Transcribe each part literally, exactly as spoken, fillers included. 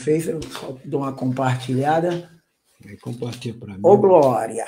fez, eu só dou uma compartilhada. Compartilha para mim. Ô, glória!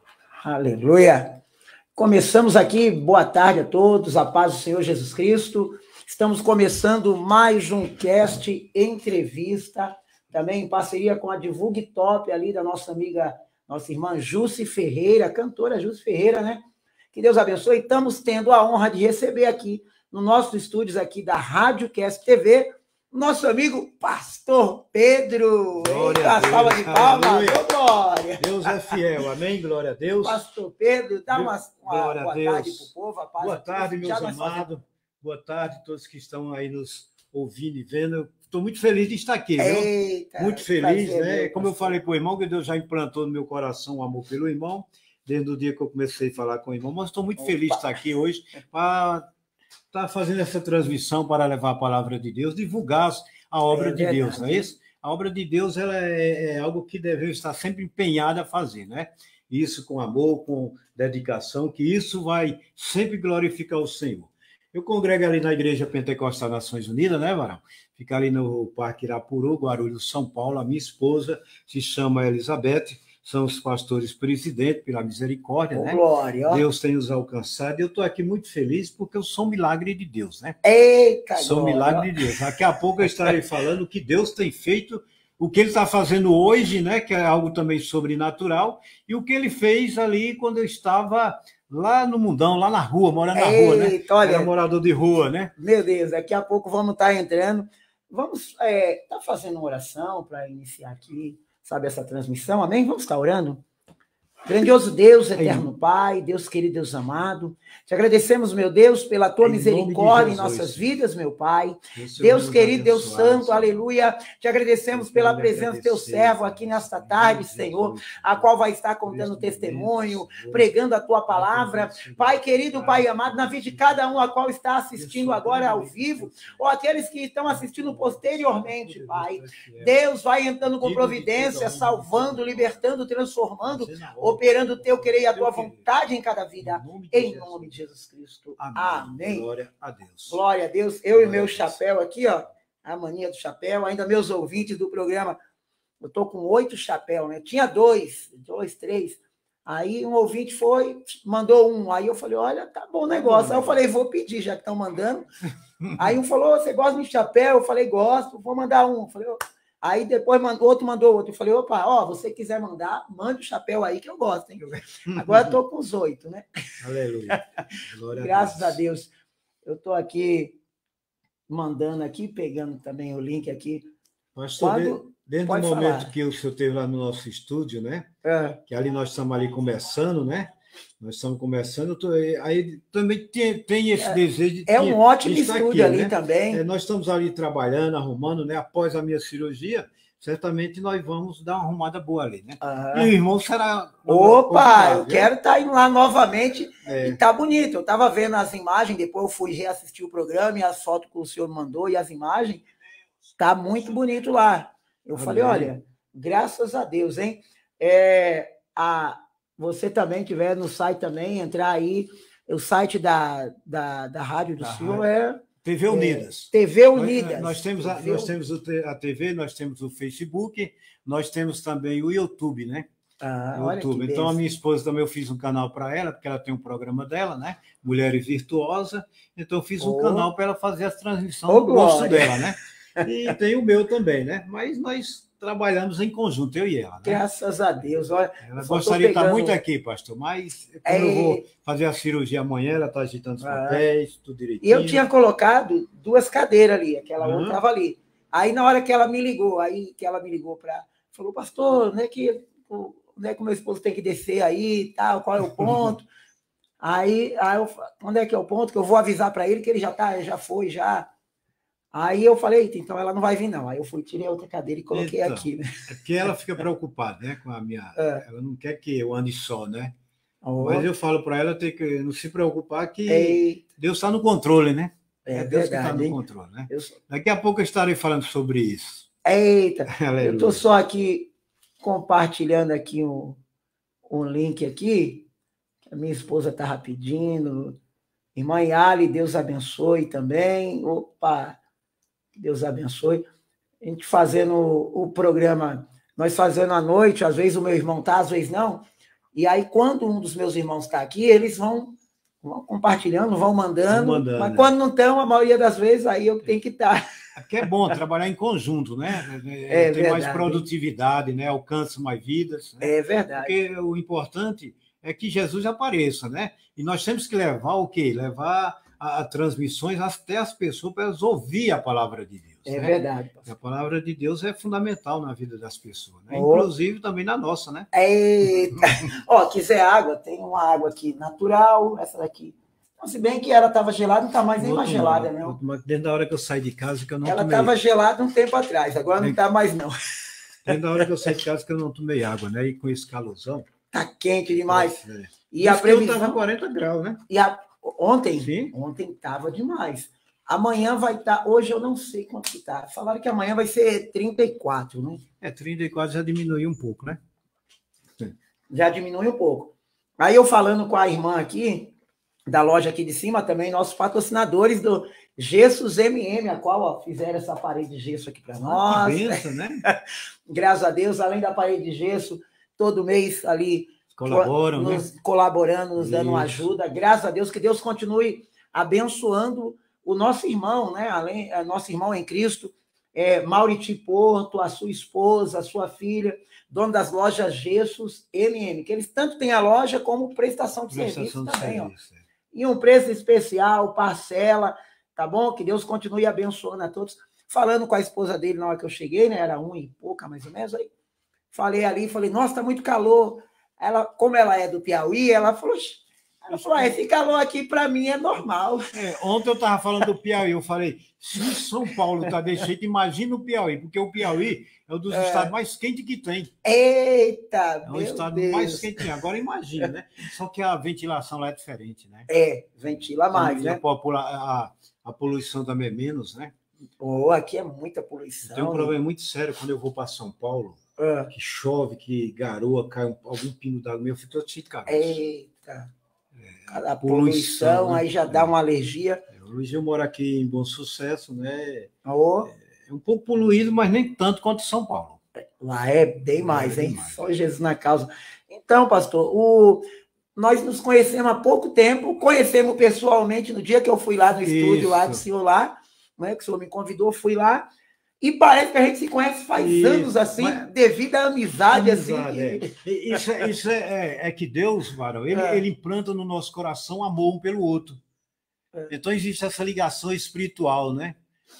Aleluia! Começamos aqui, boa tarde a todos, a paz do Senhor Jesus Cristo. Estamos começando mais um cast entrevista, também em parceria com a Divulgue Top, ali da nossa amiga, nossa irmã Jussi Ferreira, cantora Jussi Ferreira, né? Que Deus abençoe. Estamos tendo a honra de receber aqui, no nosso estúdios aqui da Rádio Cast T V, nosso amigo Pastor Pedro. Glória Eita, a Deus. Salva de palmas, ô glória. Deus é fiel, amém? Glória a Deus. Pastor Pedro, dá uma, uma boa Deus. tarde para o povo. A paz boa tarde, meus amados. Fazemos... Boa tarde a todos que estão aí nos ouvindo e vendo. Estou muito feliz de estar aqui, Eita, viu? Muito feliz, prazer, né? meu, Como eu falei para o irmão, que Deus já implantou no meu coração o amor pelo irmão, desde o dia que eu comecei a falar com o irmão, mas estou muito Opa. feliz de estar aqui hoje para estar fazendo essa transmissão para levar a palavra de Deus, divulgar a obra é de Deus, não é isso? A obra de Deus ela é, é algo que devemos estar sempre empenhada a fazer, né? Isso com amor, com dedicação, que isso vai sempre glorificar o Senhor. Eu congrego ali na Igreja Pentecostal Nações Unidas, né, Varão? Fica ali no Parque Irapuru, Guarulhos, São Paulo. A minha esposa se chama Elizabeth, são os pastores presidentes, pela misericórdia, oh, né? Glória. Deus tem nos alcançado. E eu estou aqui muito feliz porque eu sou um milagre de Deus, né? Eita, sou um glória. milagre de Deus. Daqui a pouco eu estarei falando o que Deus tem feito, o que Ele está fazendo hoje, né? Que é algo também sobrenatural, e o que Ele fez ali quando eu estava lá no mundão, lá na rua, morando na Eita, rua, né? Olha, era morador de rua, né? Meu Deus, daqui a pouco vamos estar entrando. Vamos estar é, tá fazendo uma oração para iniciar aqui, sabe, essa transmissão, amém? Vamos estar orando? Grandioso Deus, eterno Aí. Pai, Deus querido, Deus amado, te agradecemos, meu Deus, pela tua em misericórdia em nossas vidas, meu Pai. Deus, Deus querido, Deus santo, Senhor. Aleluia. Te agradecemos Deus pela presença do teu servo aqui nesta tarde, Senhor, a qual vai estar contando testemunho, pregando a tua palavra. Pai querido, Pai amado, na vida de cada um a qual está assistindo agora ao vivo, ou aqueles que estão assistindo posteriormente, Pai. Deus vai entrando com providência, salvando, libertando, transformando, operando o teu querer e a tua vontade em cada vida, em nome de Jesus Cristo. Amém. Glória a Deus. Glória a Deus. Eu e meu chapéu aqui, ó, a mania do chapéu, ainda meus ouvintes do programa, eu tô com oito chapéus, né? Tinha dois, dois, três. Aí um ouvinte foi, mandou um. Aí eu falei, olha, tá bom o negócio. Aí eu falei, vou pedir, já que estão mandando. Aí um falou, você gosta de chapéu? Eu falei, gosto, vou mandar um. Eu falei, oh. Aí depois mandou, outro mandou outro. Eu falei, opa, ó, você quiser mandar, mande o chapéu aí que eu gosto, hein? Agora eu tô com os oito, né? Aleluia. Graças a Deus. a Deus. Eu tô aqui mandando aqui, pegando também o link aqui. Pastor, Quando... desde o momento falar. que o senhor esteve lá no nosso estúdio, né? É. Que ali nós estamos ali começando, né? Nós estamos começando, tô, aí também tem, tem esse é, desejo de... É um ótimo estúdio aqui, ali né? também. É, nós estamos ali trabalhando, arrumando, né? Após a minha cirurgia, certamente nós vamos dar uma arrumada boa ali, né? Ah. E o irmão será... Opa, eu viu? quero estar indo lá novamente é. e tá bonito. Eu estava vendo as imagens, depois eu fui reassistir o programa e as fotos que o senhor mandou e as imagens, tá muito bonito lá. Eu Amém. falei, olha, graças a Deus, hein? É, a... Você também tiver no site também, entrar aí, o site da, da, da Rádio do da Senhor rádio. é... T V Unidas. É, T V Unidas. Nós, nós temos, a, nós temos a T V, nós temos o Facebook, nós temos também o YouTube, né? Ah, o YouTube. Olha que então, a minha esposa também, eu fiz um canal para ela, porque ela tem um programa dela, né? Mulheres Virtuosa. Então, eu fiz um oh. canal para ela fazer as transmissões oh, do gosto dela, né? E tem o meu também, né? Mas nós... trabalhamos em conjunto, eu e ela. Né? Graças a Deus. Olha, ela gostaria pegando... de estar muito aqui, pastor, mas como é... eu vou fazer a cirurgia amanhã, ela está agitando os papéis, ah. tudo direitinho. E eu tinha colocado duas cadeiras ali, aquela uhum. outra estava ali. Aí, na hora que ela me ligou, aí que ela me ligou para... Falou, pastor, onde é que o é que meu esposo tem que descer aí, tal, qual é o ponto? aí, aí eu, onde é que é o ponto? Que eu vou avisar para ele que ele já, tá, já foi, já... Aí eu falei, então ela não vai vir, não. Aí eu fui, tirei a outra cadeira e coloquei então, aqui. Né? É porque ela fica preocupada, né? Com a minha. É. Ela não quer que eu ande só, né? Oh. Mas eu falo para ela ter que não se preocupar que Ei. Deus está no controle, né? É, é Deus verdade, que está no controle, né? Sou... Daqui a pouco eu estarei falando sobre isso. Eita! eu estou só aqui compartilhando aqui um, um link aqui, que a minha esposa estava pedindo. Irmã Yali, Deus abençoe também. Opa! Deus abençoe. a gente fazendo o, o programa, nós fazendo à noite, às vezes o meu irmão tá, às vezes não, e aí quando um dos meus irmãos está aqui, eles vão, vão compartilhando, vão mandando, vão mandando, mas quando não estão, a maioria das vezes, aí eu tenho que estar. Porque é bom trabalhar em conjunto, né? É, Tem verdade. mais produtividade, né? Alcança mais vidas. Né? É verdade. Porque o importante é que Jesus apareça, né? E nós temos que levar o quê? Levar a, a transmissões até as pessoas para elas ouvir a palavra de Deus. É né? verdade. A palavra de Deus é fundamental na vida das pessoas, né? Oh. Inclusive também na nossa, né? Eita! Ó, quiser água, tem uma água aqui natural, essa daqui. Se bem que ela estava gelada, não está mais nem mais gelada, não. Desde a hora que eu saí de casa que eu não ela tomei. Ela estava gelada um tempo atrás, agora não está mais, não. Desde a hora que eu saí de casa que eu não tomei água, né? E com esse calorzão. Está quente demais. É. E a previsão estava quarenta graus, né? E a... Ontem? Sim. Ontem estava demais. Amanhã vai estar, tá... hoje eu não sei quanto que está. Falaram que amanhã vai ser trinta e quatro, né? É, trinta e quatro já diminuiu um pouco, né? Sim. Já diminui um pouco. Aí eu falando com a irmã aqui, da loja aqui de cima também, nossos patrocinadores do Gessos M M, a qual ó, fizeram essa parede de gesso aqui para nós. Que benção, né? Graças a Deus, além da parede de gesso, todo mês ali colaboram, nos né? colaborando, nos dando uma ajuda. Graças a Deus, que Deus continue abençoando o nosso irmão, né? Além, nosso irmão em Cristo, é, Mauriti Porto, a sua esposa, a sua filha, dono das lojas Gessos M M, que eles tanto têm a loja como prestação de prestação serviço de também, serviço, ó. E um preço especial, parcela, tá bom? Que Deus continue abençoando a todos. Falando com a esposa dele na hora que eu cheguei, né? Era um e pouca, mais ou menos, aí falei ali, falei, nossa, tá muito calor. Ela, como ela é do Piauí, ela falou, ela falou, ah, esse calor aqui para mim é normal. É, ontem eu estava falando do Piauí, eu falei, se São Paulo está desse jeito, imagina o Piauí, porque o Piauí é um dos é. estados mais quentes que tem. Eita, É um estado Deus. mais quente. Agora imagina, né? Só que a ventilação lá é diferente, né? É, ventila mais, e né? A, a, a poluição também é menos, né? Oh, aqui é muita poluição. Tem um problema muito sério quando eu vou para São Paulo, é. que chove, que garoa, cai um, algum pingo d'água meu, eu fico todo cheio de cabeça. Eita. A poluição, poluição né? Aí já dá uma alergia. Hoje eu moro aqui em Bom Sucesso, né? Oh. É um pouco poluído, mas nem tanto quanto São Paulo. Lá é bem mais, é hein? Mais. Só Jesus na causa. Então, pastor, o... nós nos conhecemos há pouco tempo, conhecemos pessoalmente no dia que eu fui lá no estúdio, Isso. lá do senhor lá, né? Que o senhor me convidou, fui lá. E parece que a gente se conhece faz isso, anos, assim, mas... devido à amizade, amizade assim. É. Isso, é, isso é, é, é que Deus, Varão, ele, é. ele implanta no nosso coração amor um pelo outro. É. Então existe essa ligação espiritual, né?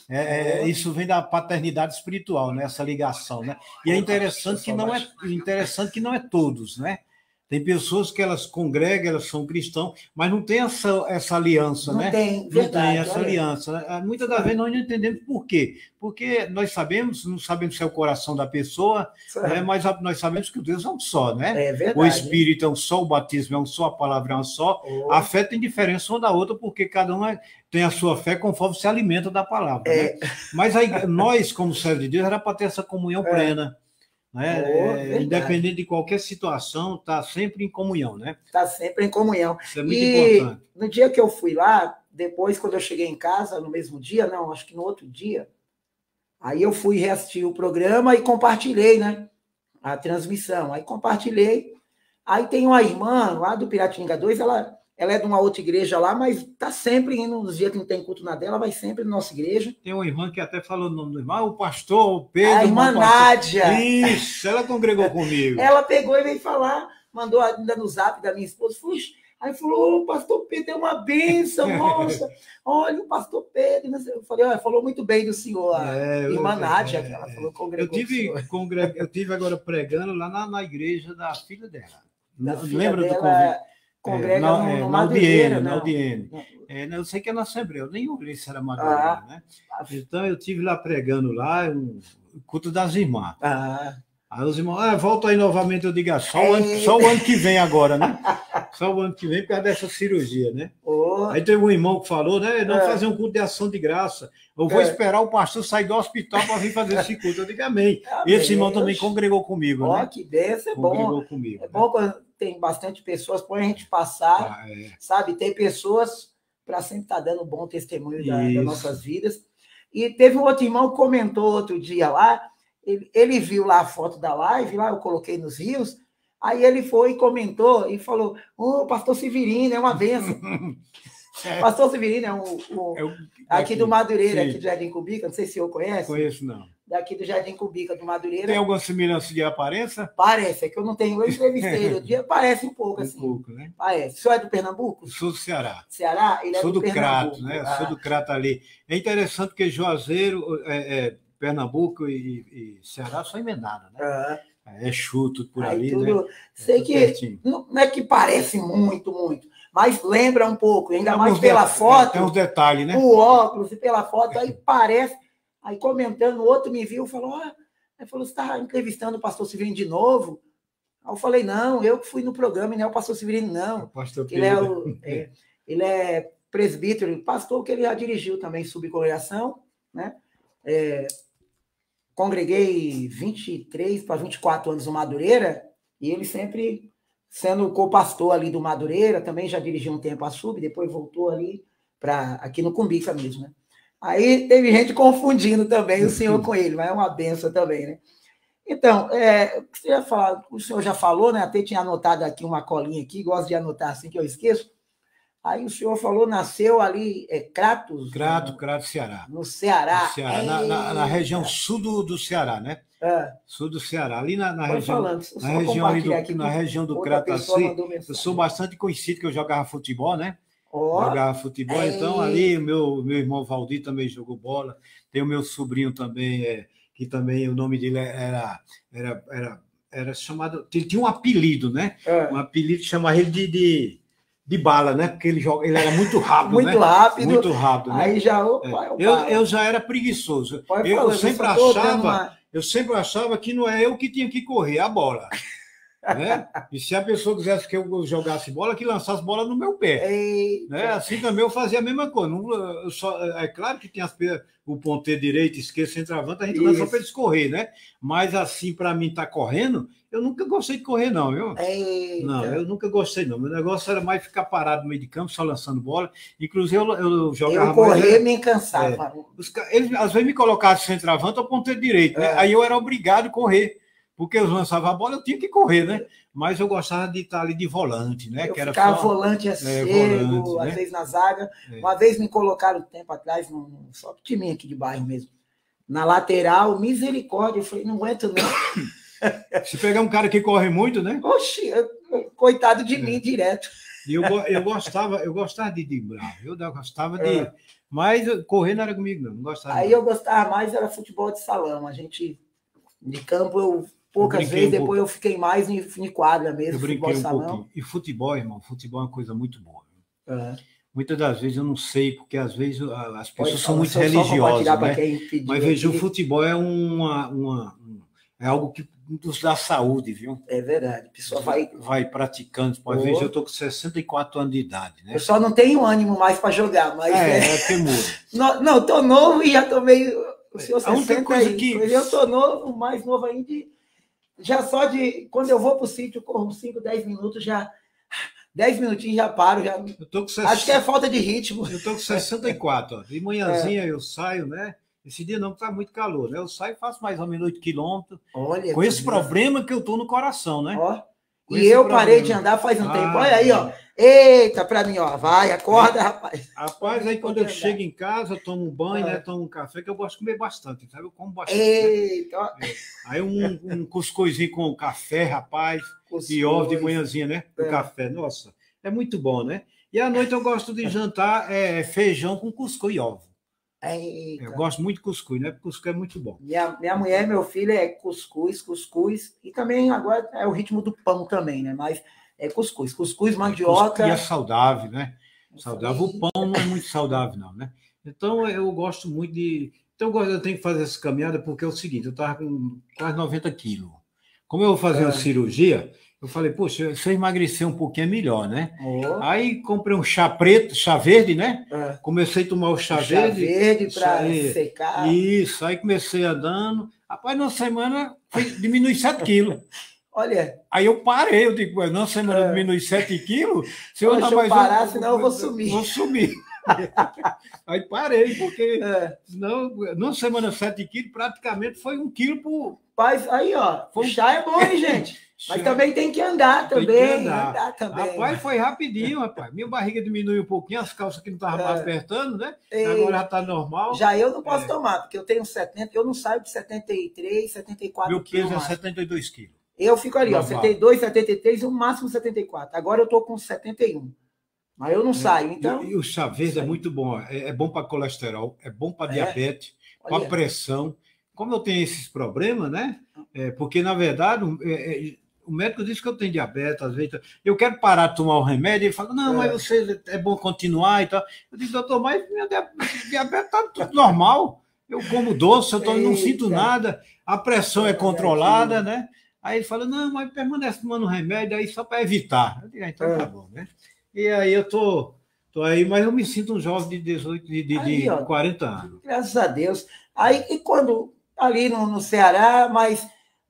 É, é. Isso vem da paternidade espiritual, né? Essa ligação, né? E é interessante que não é interessante que não é todos, né? Tem pessoas que elas congregam, elas são cristãos, mas não tem essa, essa aliança, não né? Tem, não verdade, tem essa aliança. Muitas das vezes nós não entendemos por quê. Porque nós sabemos, não sabemos se é o coração da pessoa, né? Mas nós sabemos que o Deus é um só, né? É verdade. O Espírito é um só, o batismo é um só, a palavra é uma só. Oh. A fé tem diferença uma da outra, porque cada um é, tem a sua fé conforme se alimenta da palavra. É. Né? Mas aí, nós, como servos de Deus, era para ter essa comunhão é. plena. Né? Oh, é, independente de qualquer situação, está sempre em comunhão, né? Está sempre em comunhão. Isso é muito e importante. No dia que eu fui lá, depois, quando eu cheguei em casa, no mesmo dia, não, acho que no outro dia, aí eu fui reassistir o programa e compartilhei, né? A transmissão. Aí compartilhei. Aí tem uma irmã lá do Piratininga dois, ela, ela é de uma outra igreja lá, mas está sempre indo nos dias que não tem culto na dela, vai sempre na nossa igreja. Tem uma irmã que até falou o nome do irmão, o pastor Pedro. A irmã Nádia. Isso, ela congregou comigo. Ela pegou e veio falar, mandou ainda no zap da minha esposa, Fuxa. Aí falou, o pastor Pedro é uma bênção, moça. Olha, o pastor Pedro. Eu falei, olha, falou muito bem do senhor, a é, irmã Nádia, é, que ela falou, congregou. Eu tive, congre... eu tive agora pregando lá na, na igreja da filha dela. Da filha Lembra dela, do convite? Congrega é, na, no, é, no na Audiene, na Audiene. É, eu sei que é na Assembleia, eu nem olhei se era Madureira, ah, né? Então eu tive lá pregando lá, um culto das irmãs. Ah. Aí os irmãos, ah, volta aí novamente, eu digo, ah, só, o ano, só o ano que vem agora, né? Só o ano que vem por causa dessa cirurgia, né? Oh. Aí teve um irmão que falou, né? Não é. fazer um culto de ação de graça. Eu vou é. esperar o pastor sair do hospital para vir fazer esse culto. Eu digo, amém. amém. Esse irmão também congregou comigo, oh, né? Que benção, é congregou bom. comigo. É né? bom quando tem bastante pessoas, põe a gente passar, ah, é. sabe? Tem pessoas para sempre estar tá dando bom testemunho da, das nossas vidas. E teve um outro irmão que comentou outro dia lá, ele, ele viu lá a foto da live, lá eu coloquei nos rios, aí ele foi e comentou e falou, ô, oh, pastor Severino, é uma benção. É. Pastor Severino é um, um é o, aqui do Madureira, sim. Aqui do Jardim Cubica, não sei se o senhor conhece. Conheço, não. Daqui do Jardim Cubica, do Madureira. Tem alguma semelhança de aparência? Parece, é que eu não tenho, eu entrevistei, o dia parece um pouco, assim. Um pouco, né? Parece. O senhor é do Pernambuco? Sou do Ceará. Ceará? Ele é Sou do, do Crato, né? Ah. Sou do Crato ali. É interessante porque Juazeiro, é, é, Pernambuco e, e Ceará são emendados, né? Ah. É chuto por aí, tudo, né? Sei é que pertinho. Não é que parece muito, muito, mas lembra um pouco, ainda mais pela foto. Tem uns detalhes, né? O óculos e pela foto, aí parece. Aí comentando, o outro me viu e falou: ah, ele falou, você está entrevistando o pastor Severino de novo? Aí eu falei, não, eu que fui no programa e não é o pastor Severino, não. Pastor ele, é o, é, ele é presbítero, pastor que ele já dirigiu também subcongregação, né? É, congreguei vinte e três para vinte e quatro anos no Madureira, e ele sempre sendo co-pastor ali do Madureira, também já dirigiu um tempo a sub, depois voltou ali para aqui no Cumbica mesmo, né? Aí teve gente confundindo também o senhor com ele, mas é uma benção também, né? Então, é, o, que você ia falar, o senhor já falou, né? Até tinha anotado aqui uma colinha aqui, gosto de anotar assim que eu esqueço. Aí o senhor falou, nasceu ali, é, Cratos? Crato, Crato, Ceará. No Ceará. No Ceará na, na, na região sul do, do Ceará, né? É. Sul do Ceará, ali na, na região, falando, na região, ali do, aqui, na região do Crato, assim, eu sou bastante conhecido, que eu jogava futebol, né? Oh, jogava futebol, é. Então ali o meu, meu irmão Valdir também jogou bola, tem o meu sobrinho também, é, que também o nome dele era, era, era, era chamado, ele tinha um apelido, né? É. Um apelido que chamava ele de... de de bala, né? Porque ele, joga, ele era muito rápido, muito né? rápido. Muito rápido, né? Aí já... Opa, é. eu, eu já era preguiçoso. Eu, eu sempre achava... Uma... Eu sempre achava que não é eu que tinha que correr, a bola. Né? E se a pessoa quisesse que eu jogasse bola, que lançasse bola no meu pé. Né? Assim também eu fazia a mesma coisa. Não, eu só, é claro que tem as, o ponteiro direito, esquerdo, centroavante, a gente lança para eles correr, né? Mas assim, para mim, estar tá correndo, eu nunca gostei de correr, não, viu? Eita. Não, eu nunca gostei, não. Meu negócio era mais ficar parado no meio de campo, só lançando bola. Inclusive, eu, eu jogava. Eu correr mais, me cansava. É, os, eles, às vezes, me colocavam centroavante ou ponteiro direito, né? É. Aí eu era obrigado a correr. Porque eu lançava a bola, eu tinha que correr, né? Mas eu gostava de estar ali de volante, né? Eu que era ficava só... volante é cego, é, volante, às né? vezes na zaga. É. Uma vez me colocaram um tempo atrás, num, só que time aqui de bairro mesmo, na lateral, misericórdia. Eu falei, não aguento não. Se pegar um cara que corre muito, né? Oxi, eu, coitado de é. mim, direto. E eu, eu gostava, eu gostava de driblar, eu gostava de... É. Mas correr não era comigo, não. Não gostava. Aí não. eu gostava mais, era futebol de salão. A gente, de campo, eu... Poucas vezes, um depois pouco. Eu fiquei mais em, em quadra mesmo. Eu brinquei um salão. pouquinho. E futebol, irmão, futebol é uma coisa muito boa. Uhum. Muitas das vezes eu não sei, porque às vezes as pessoas Pode são muito religiosas, né? Mas veja, o futebol é uma, uma, é algo que nos dá saúde, viu? É verdade. A pessoa vai... vai praticando. Pode oh. ver, eu estou com sessenta e quatro anos de idade, né? Eu só não tenho ânimo mais para jogar, mas... É, é, é teimoso. Não, não, estou novo e já estou meio... O senhor a única coisa aí, que... Eu estou novo, mais novo ainda... Já só de... Quando eu vou para o sítio, corro cinco, dez minutos, já... dez minutinhos já paro. Já... Eu tô com sessenta... Acho que é falta de ritmo. Eu estou com sessenta e quatro. Ó. De manhãzinha é. eu saio, né? Esse dia não está muito calor, né? Eu saio e faço mais ou menos oito quilômetros. Olha, com esse Deus. Problema que eu estou no coração, né? Ó. Com e eu problema. Parei de andar faz um ah, tempo. Olha aí, ó. Eita, para mim, ó. Vai, acorda, é. rapaz. Rapaz, aí quando eu andar. Chego em casa, eu tomo um banho, ah. né? Tomo um café, que eu gosto de comer bastante, sabe? Eu como bastante. Eita. Né? É. Aí um, um cuscuzinho com café, rapaz, Cuscuz. E ovo de manhãzinha, né? Com é. Café. Nossa, é muito bom, né? E à noite eu gosto de jantar é, feijão com cuscuz e ovo. Eita. Eu gosto muito de cuscuz, né? Porque cuscuz é muito bom. Minha, minha mulher e meu filho é cuscuz, cuscuz, e também agora é o ritmo do pão também, né? Mas é cuscuz, cuscuz, mandioca. E é saudável, né? Saudável. O pão não é muito saudável, não, né? Então eu gosto muito de. Então eu tenho que fazer essa caminhada porque é o seguinte: eu estava com quase noventa quilos. Como eu vou fazer é. uma cirurgia, eu falei, poxa, se eu emagrecer um pouquinho é melhor, né? Oh. Aí comprei um chá preto, chá verde, né? É. Comecei a tomar o chá, o chá verde. verde para secar. Isso, aí comecei andando. Rapaz, numa semana diminui sete quilos. Olha. Aí eu parei, eu digo, numa semana é. diminui sete quilos. Se eu não mais eu parar, um, senão eu vou sumir. Vou sumir. Aí parei, porque É. senão, numa semana sete quilos, praticamente foi um quilo por... Paz, aí, ó, o Foi- chá é bom, hein, gente? Mas Chá. também tem que andar Tem que também, andar. andar também. Rapaz, foi rapidinho, rapaz. Minha barriga diminuiu um pouquinho, as calças que não estavam É. mais apertando, né? Ei, Agora já está normal. Já eu não posso É. tomar, porque eu tenho setenta, eu não saio de setenta e três, setenta e quatro Meu quilos peso é mais. setenta e dois quilos. Eu fico ali, ó, Normal. setenta e dois, setenta e três e o máximo setenta e quatro. Agora eu tô com setenta e um. Mas eu não saio, então... E, e o chá verde Isso é aí. muito bom. É, é bom para colesterol, é bom para É? diabetes, para Olha. pressão. Como eu tenho esses problemas, né? É, porque, na verdade, o- é, é, o médico disse que eu tenho diabetes, às vezes. Eu quero parar de tomar o remédio. Ele fala, não, É. mas você é bom continuar e tal. Eu disse, doutor, mas minha dia- diabetes está tudo normal. Eu como doce, eu tô, não sinto Eita. nada, a pressão é Eita, controlada, gatinho. né? Aí ele fala, não, mas permanece tomando remédio aí só para evitar. Eu digo, ah, então É. tá bom, né? E aí eu tô, tô aí, mas eu me sinto um jovem de dezoito, de, de, Aí, de ó. quarenta anos. Graças a Deus. Aí, e quando, ali no, no Ceará, mas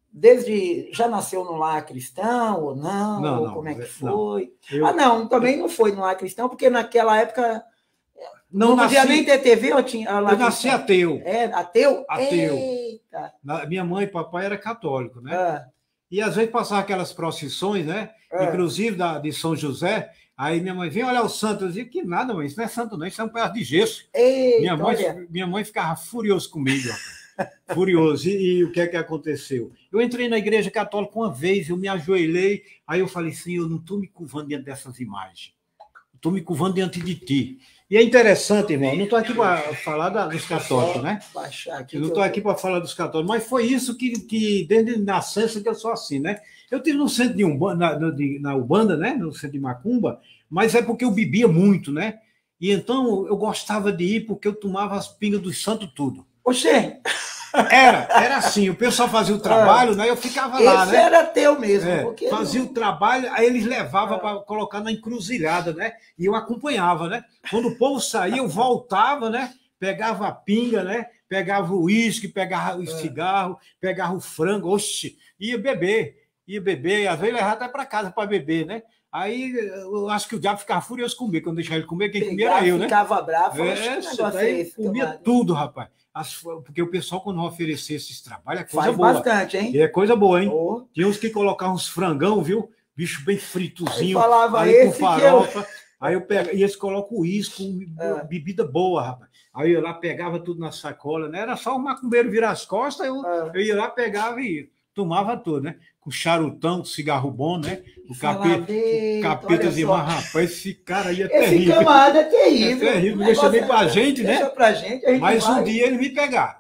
desde, já nasceu no lar cristão ou não? Não, ou não, como é que não. foi? Eu Ah, não, também não foi no lar cristão, porque naquela época não, não nasci, podia nem ter T V ou tinha lá eu nasci cristão? ateu. É, ateu? Ateu. Eita! Na- Minha mãe e papai era católico, né? Ah, E às vezes passava aquelas procissões, né? ah. Inclusive da, de São José. Aí minha mãe, vem olhar o santo. Eu dizia, que nada, mãe, isso não é santo, não, isso é um pedaço de gesso. Eita, Minha mãe, olha. minha mãe ficava furiosa comigo, ó. Furioso. E, e o que é que aconteceu? Eu entrei na igreja católica uma vez, eu me ajoelhei, aí eu falei, Senhor, eu não estou me curvando diante dessas imagens. Estou me curvando diante de ti. E é interessante, irmão, não estou aqui para falar da, dos católicos, né? Baixar aqui Eu não que estou eu aqui tô- para falar dos católicos, mas foi isso que, que desde nascença que eu sou assim, né? Eu tive no centro de Umbanda, na, de, na Ubanda, né? No centro de Macumba, mas é porque eu bebia muito, né? E então eu gostava de ir porque eu tomava as pingas dos santos tudo. Oxê, Era, era assim, o pessoal fazia o trabalho, né? Eu ficava lá, esse né? era teu mesmo. É, porque fazia não- o trabalho, aí eles levavam Ah. para colocar na encruzilhada, né? E eu acompanhava, né? Quando o povo saía, eu voltava, né? Pegava a pinga, né? Pegava o uísque, pegava o cigarro, pegava o frango, oxe, ia beber, ia beber, às vezes levava até para casa para beber, né? Aí eu acho que o diabo ficava furioso comigo, quando deixava ele comer, quem comia era eu, né? Ficava bravo, falou, É, "Oxe, que você negócio daí é esse, comia camarada?" tudo, rapaz. As- porque o pessoal, quando oferecia esses trabalhos, é coisa Faz boa. bastante, hein? E é coisa boa, hein? Oh. Tinha uns que colocavam uns frangão, viu? Bicho bem fritozinho. Aí falava, aí com "Esse que eu-" farofa. Aí eu pego, e eles colocam o uísque, com Ah. bebida boa, rapaz. Aí eu lá pegava tudo na sacola, né? Era só o macumbeiro virar as costas, eu, Ah. eu ia lá, pegava e tomava tudo, né? Com charutão, com cigarro bom, né? O Falava, capeta, o "Eita, capeta olha dizia, só. mas rapaz, esse cara aí é Esse terrível. camarada é terrível. É terrível, O não deixa nem negócio pra é- gente, né? Deixa pra gente, a gente Mas vai. um dia eles me pegaram.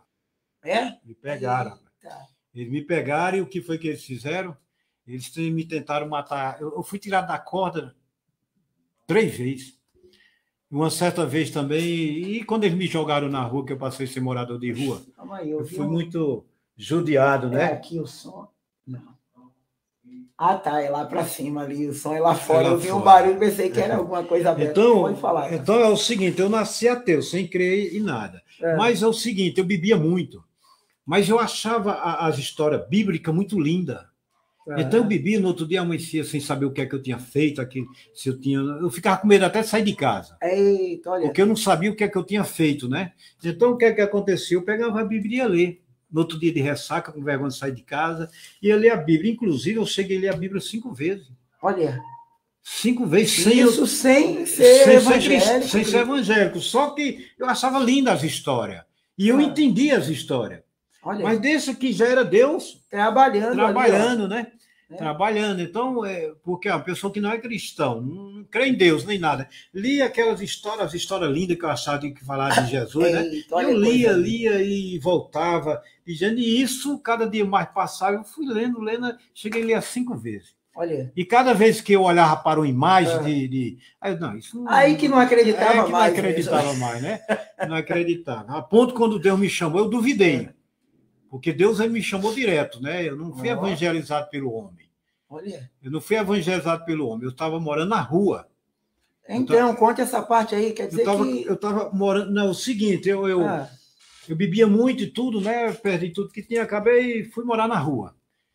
É? Me pegaram. Eita. Eles me pegaram e o que foi que eles fizeram? Eles me tentaram matar. Eu, eu fui tirado da corda três vezes. Uma certa vez também, e quando eles me jogaram na rua, que eu passei a ser morador de rua, Calma aí, eu, eu vi fui um- muito judiado, É né? aqui o som. Não. Ah, tá, é lá pra cima ali, o som é lá fora. É lá eu vi um fora. barulho, pensei que era alguma coisa aberta. Então, Pode falar. então é o seguinte, eu nasci ateu, sem crer em nada. É. Mas é o seguinte, eu bebia muito. Mas eu achava a- as histórias bíblicas muito lindas. É. Então eu bebia, no outro dia amanhecia sem saber o que é que eu tinha feito, aqui, se eu tinha. Eu ficava com medo até de sair de casa, Eita, olha. porque eu não sabia o que é que eu tinha feito, né? Então o que é que aconteceu? Eu pegava a Bíblia e ia ler. No outro dia de ressaca, com vergonha de sair de casa, ia ler a Bíblia. Inclusive, eu cheguei a ler a Bíblia cinco vezes. Olha. Cinco vezes sem eu- Isso sem ser sem ser, evangélico. crist- sem ser evangélico. Só que eu achava lindas as histórias. E eu Ah. entendia as histórias. Olha, Mas desse que já era Deus trabalhando. trabalhando, né? É. Trabalhando. Então, é, porque é uma pessoa que não é cristão, não, não crê em Deus nem nada. Lia aquelas histórias, as histórias lindas que eu achava que falavam de Jesus, né? Eita, olha Eu que lia, coisa lia e voltava, dizendo, e isso, cada dia mais passava, eu fui lendo, lendo, cheguei a ler cinco vezes. Olha. E cada vez que eu olhava para uma imagem Ah. de, de. Aí, eu, não, isso não, Aí que não acreditava é que mais. não acreditava mais, né? Não acreditava. A ponto, quando Deus me chamou, eu duvidei. Porque Deus ele me chamou direto, né? Eu não fui Ó. evangelizado pelo homem. Olha. Eu não fui evangelizado pelo homem. Eu estava morando na rua. Então, conta essa parte aí, quer Eu dizer estava que... eu tava morando. Não, o seguinte, eu, eu, Ah, eu bebia muito e tudo, né? Perdi tudo que tinha, acabei e fui morar na rua.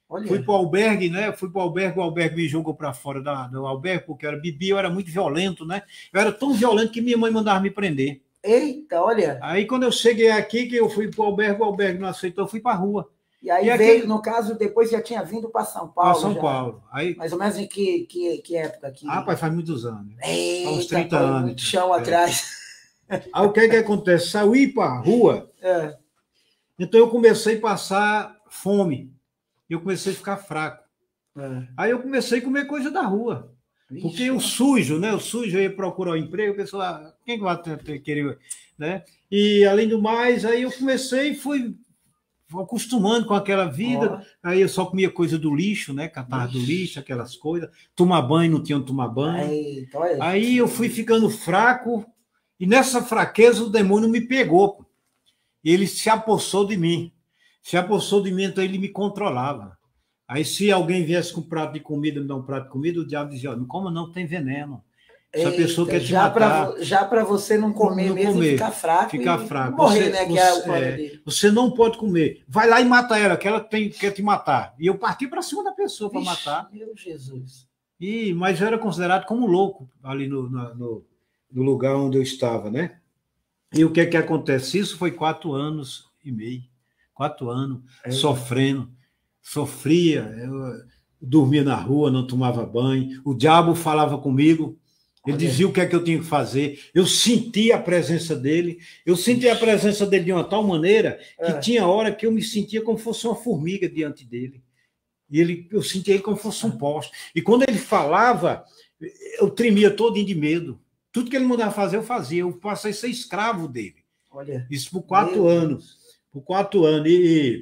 Olha. Fui para o albergue, né? Fui para o albergue, o albergue me jogou para fora da, do albergue, porque eu era bebia, eu era muito violento, né? Eu era tão violento que minha mãe mandava me prender. Eita, olha. Aí, quando eu cheguei aqui, que eu fui para o albergue, o albergue não aceitou, eu fui para a rua. E aí e veio, aquele... no caso, depois já tinha vindo para São Paulo. Para São já. Paulo. Aí... Mais ou menos em que, que, que época? Que... Ah, pai, faz muitos anos. Eita, há uns trinta pai, anos. muito chão é. atrás. Aí o que é que acontece? Saí para a rua, é. Então eu comecei a passar fome. Eu comecei a ficar fraco. É. Aí eu comecei a comer coisa da rua. Vixe, porque o sujo, né? O sujo, eu ia procurar um emprego, o pessoal, quem vai ter, querer, né? E, além do mais, aí eu comecei e fui acostumando com aquela vida. Oh. Aí eu só comia coisa do lixo, né? Catarro do lixo, aquelas coisas. Tomar banho, não tinha onde tomar banho. Aí, aí eu fui ficando fraco e, nessa fraqueza, o demônio me pegou. Ele se apossou de mim. Se apossou de mim, então ele me controlava. Aí, se alguém viesse com um prato de comida, me dar um prato de comida, o diabo dizia, não coma não, tem veneno. Essa Eita, pessoa quer te já matar. Pra, já para você não comer não mesmo comer, e ficar fraco ficar e fraco. morrer, você, né? Que você, é o plano é, dele. Você não pode comer. Vai lá e mata ela, que ela tem, quer te matar. E eu parti para cima da pessoa para matar. Meu Jesus. E, mas eu era considerado como louco ali no, no, no lugar onde eu estava, né? E o que é que acontece? Isso foi quatro anos e meio. Quatro anos, é. sofrendo. Sofria. Eu dormia na rua, não tomava banho. O diabo falava comigo. Ele Olha. dizia o que é que eu tinha que fazer. Eu sentia a presença dele. Eu sentia a presença dele de uma tal maneira que é. tinha hora que eu me sentia como se fosse uma formiga diante dele. E ele, eu sentia ele como se fosse um poste. E quando ele falava, eu tremia todinho de medo. Tudo que ele mandava fazer, eu fazia. Eu passei a ser escravo dele. Olha, Isso por quatro Deus. anos. Por quatro anos. E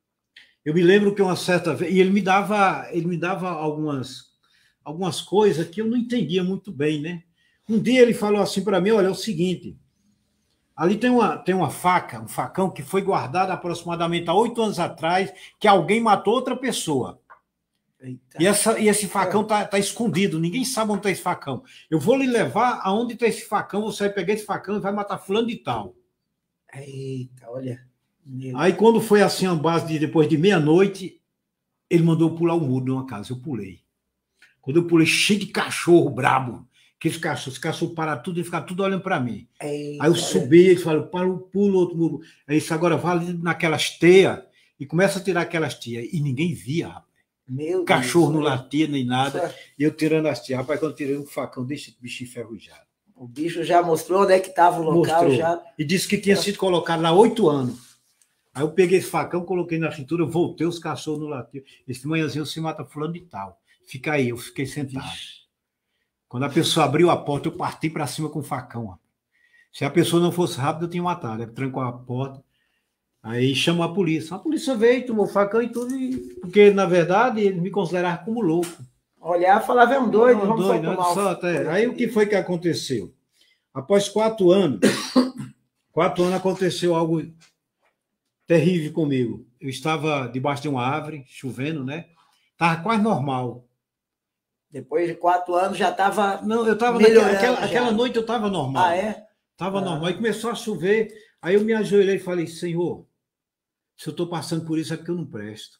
eu me lembro que uma certa vez... E ele me dava, ele me dava algumas, algumas coisas que eu não entendia muito bem, né? Um dia ele falou assim para mim, olha, é o seguinte... Ali tem uma, tem uma faca, um facão que foi guardado aproximadamente há oito anos atrás, que alguém matou outra pessoa. E, essa, e esse facão está tá escondido, ninguém sabe onde está esse facão. Eu vou lhe levar aonde está esse facão, você vai pegar esse facão e vai matar fulano de tal. Eita, olha. Meu. Aí quando foi assim, a base de depois de meia-noite, ele mandou pular o muro de uma casa, eu pulei. Quando eu pulei, cheio de cachorro brabo, que os cachorros, os cachorros pararam tudo e ficaram tudo olhando para mim. Eita, aí eu subi, ele falou, para o pulo, outro muro. Aí disse, agora vai naquelas teias e começa a tirar aquelas teias. E ninguém via, rapaz. Meu cachorro Deus, não latia nem nada. Isso. E eu tirando as tias. Rapaz, quando eu tirei um facão, deixa esse bicho enferrujado. O bicho já mostrou onde é que estava o local. Mostrou. Já... E disse que tinha sido colocado lá oito anos. Aí eu peguei esse facão, coloquei na cintura, voltei, os cachorros não latiam. Esse manhãzinho você mata fulano de tal. Fica aí, eu fiquei sentado. Ixi. Quando a pessoa abriu a porta, eu parti para cima com o facão. Se a pessoa não fosse rápida, eu tinha matado. Né? Trancou a porta. Aí chamou a polícia. A polícia veio, tomou o facão e tudo. E... Porque, na verdade, eles me consideravam como louco. Olhar, falava, é um doido, não, vamos doido, só tomar só, até. Aí o que foi que aconteceu? Após quatro anos, quatro anos aconteceu algo terrível comigo. Eu estava debaixo de uma árvore, chovendo, né? Estava quase normal. Depois de quatro anos já estava. Não, eu estava naquela aquela, aquela noite eu estava normal. Ah, é? Estava ah. normal. E começou a chover. Aí eu me ajoelhei e falei, Senhor, se eu estou passando por isso é porque eu não presto.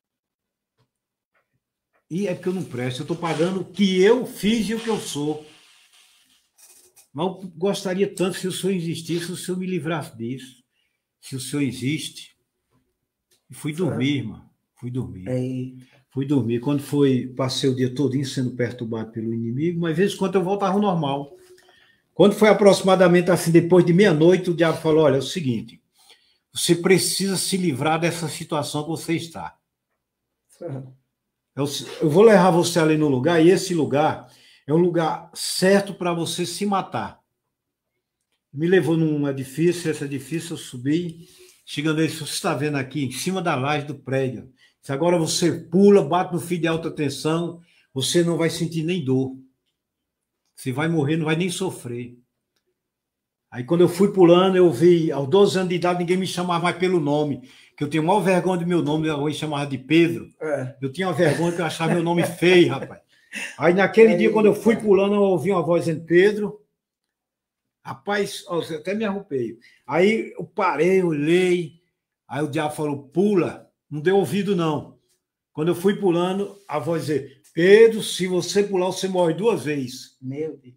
E é porque eu não presto. Eu estou pagando o que eu fiz e o que eu sou. Mas eu gostaria tanto se o Senhor existisse, se o Senhor me livrasse disso. Se o Senhor existe. E fui dormir, irmão. Fui dormir. Eita. Fui dormir. Quando foi, passei o dia todinho sendo perturbado pelo inimigo, mas, às vezes, quando eu voltava ao normal. Quando foi aproximadamente assim, depois de meia-noite, o diabo falou, olha, é o seguinte, você precisa se livrar dessa situação que você está. Uhum. Eu, eu vou levar você ali no lugar, e esse lugar é um lugar certo para você se matar. Me levou num edifício, esse edifício eu subi, chegando aí, você está vendo aqui, em cima da laje do prédio. Se agora você pula, bate no fio de alta tensão, você não vai sentir nem dor. Você vai morrer, não vai nem sofrer. Aí quando eu fui pulando, eu vi, aos doze anos de idade, ninguém me chamava mais pelo nome, que eu tinha maior vergonha do meu nome, eu me chamava de Pedro. É. Eu tinha uma vergonha que eu achava meu nome feio, rapaz. Aí naquele é dia, quando eu fui pulando, eu ouvi uma voz dizendo, Pedro, rapaz, ó, eu até me arrupei. Aí eu parei, olhei, aí o diabo falou, pula, não deu ouvido não. Quando eu fui pulando, a voz dizia, Pedro, se você pular, você morre duas vezes. Meu Deus.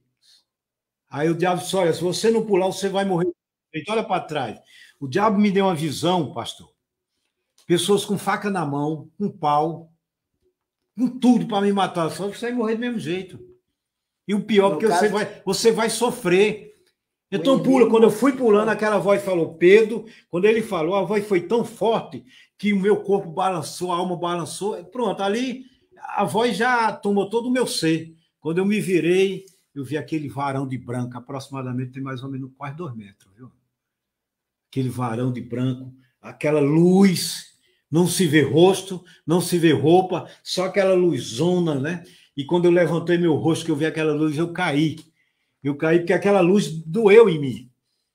Aí o diabo disse, olha, se você não pular, você vai morrer. Olha para trás. O diabo me deu uma visão, pastor. Pessoas com faca na mão, com pau, com tudo para me matar. Só que você vai morrer do mesmo jeito. E o pior, no porque caso... você, vai, você vai sofrer. Então pula. Quando eu fui pulando, aquela voz falou, Pedro. Quando ele falou, a voz foi tão forte que o meu corpo balançou, a alma balançou. Pronto, ali a voz já tomou todo o meu ser. Quando eu me virei, eu vi aquele varão de branco, aproximadamente tem mais ou menos quase dois metros, viu? Aquele varão de branco, aquela luz, não se vê rosto, não se vê roupa, só aquela luzona, né? E quando eu levantei meu rosto, que eu vi aquela luz, eu caí. Eu caí porque aquela luz doeu em mim.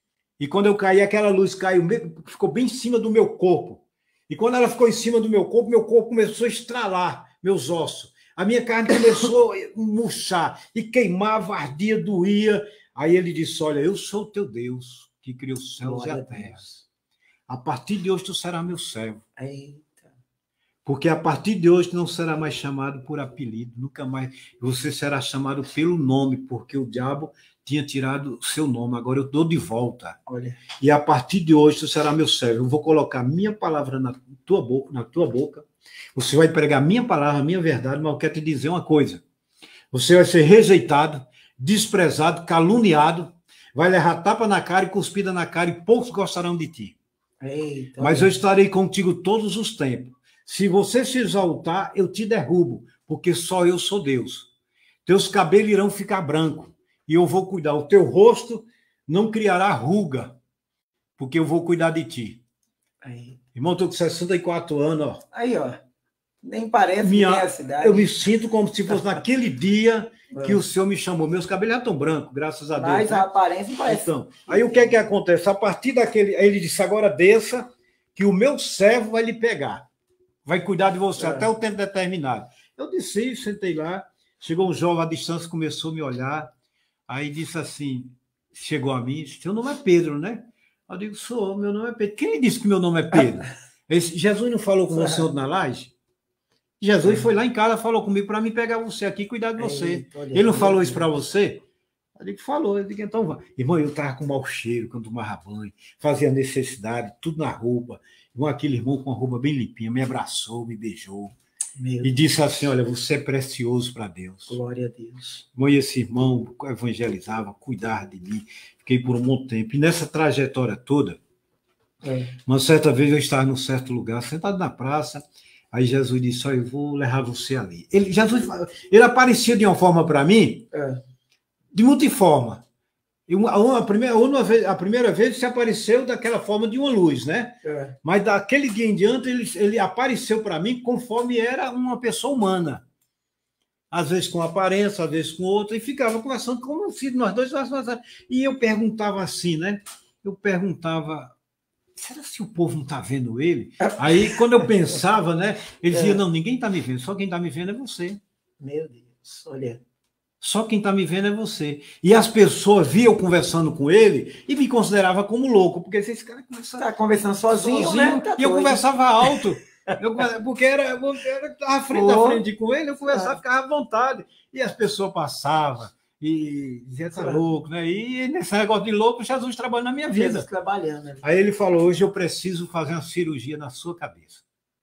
E quando eu caí, aquela luz caiu, ficou bem em cima do meu corpo. E quando ela ficou em cima do meu corpo, meu corpo começou a estralar, meus ossos. A minha carne começou a murchar e queimava, ardia, doía. Aí ele disse, olha, eu sou o teu Deus, que criou os céus Glória e a terra. A partir de hoje tu serás meu servo. Eita. Porque a partir de hoje não será mais chamado por apelido, nunca mais. Você será chamado pelo nome, porque o diabo tinha tirado o seu nome, agora eu dou de volta. Olha. E a partir de hoje tu será meu servo. Eu vou colocar minha palavra na tua boca, na tua boca. Você vai pregar minha palavra, minha verdade, mas eu quero te dizer uma coisa. Você vai ser rejeitado, desprezado, caluniado, vai levar tapa na cara e cuspida na cara e poucos gostarão de ti. Eita, mas eu estarei contigo todos os tempos. Se você se exaltar, eu te derrubo, porque só eu sou Deus. Teus cabelos irão ficar brancos e eu vou cuidar. O teu rosto não criará ruga, porque eu vou cuidar de ti. Aí. Irmão, estou com sessenta e quatro anos. Ó. Aí, ó. Nem parece Minha, que é a cidade. Eu me sinto como se fosse naquele dia que o Senhor me chamou. Meus cabelos já estão brancos, graças a Deus. Mas né? a aparência parece. Então, aí o que é que acontece? A partir daquele... Aí ele disse, agora desça, que o meu servo vai lhe pegar. Vai cuidar de você é. até o tempo determinado. Eu desci, sentei lá, chegou um jovem à distância, começou a me olhar, aí disse assim, chegou a mim, seu nome é Pedro, né? Eu digo, sou, meu nome é Pedro. Quem lhe disse que meu nome é Pedro? Esse, Jesus não falou com você ontem na laje? Jesus foi lá em casa, falou comigo para mim pegar você aqui e cuidar de você. Ele não falou isso para você? Eu digo, falou. Eu digo, então vai. Irmão, eu estava com mau cheiro quando tomava banho, fazia necessidade, tudo na roupa. Irmão, aquele irmão com a roupa bem limpinha, me abraçou, me beijou. Meu e disse assim, olha, você é precioso para Deus. Glória a Deus. Irmão, e esse irmão evangelizava, cuidava de mim. Fiquei por um bom tempo. E nessa trajetória toda, é. uma certa vez eu estava num certo lugar, sentado na praça, aí Jesus disse, olha, eu vou levar você ali. Ele, Jesus, ele aparecia de uma forma para mim, é. de multiforma. E uma, uma, a, primeira, uma vez, a primeira vez se apareceu daquela forma de uma luz, né? É. Mas daquele dia em diante ele, ele apareceu para mim conforme era uma pessoa humana. Às vezes com aparência, às vezes com outra, e ficava conversando como se nós dois... E eu perguntava assim, né? Eu perguntava... Será que o povo não está vendo ele? Aí, quando eu pensava, né? Ele dizia, é. não, ninguém está me vendo, só quem está me vendo é você. Meu Deus, olha. Só quem está me vendo é você. E as pessoas viam eu conversando com ele e me consideravam como louco, porque esse cara conversava... Está conversando sozinho, sozinho né? Tá e eu conversava alto. Eu, porque era, eu estava frente a frente com ele, eu conversava, ah. ficava à vontade. E as pessoas passavam e diziam, tá louco, né? E nesse negócio de louco, Jesus trabalha na minha vida. Jesus trabalhando. Né? Aí ele falou, hoje eu preciso fazer uma cirurgia na sua cabeça.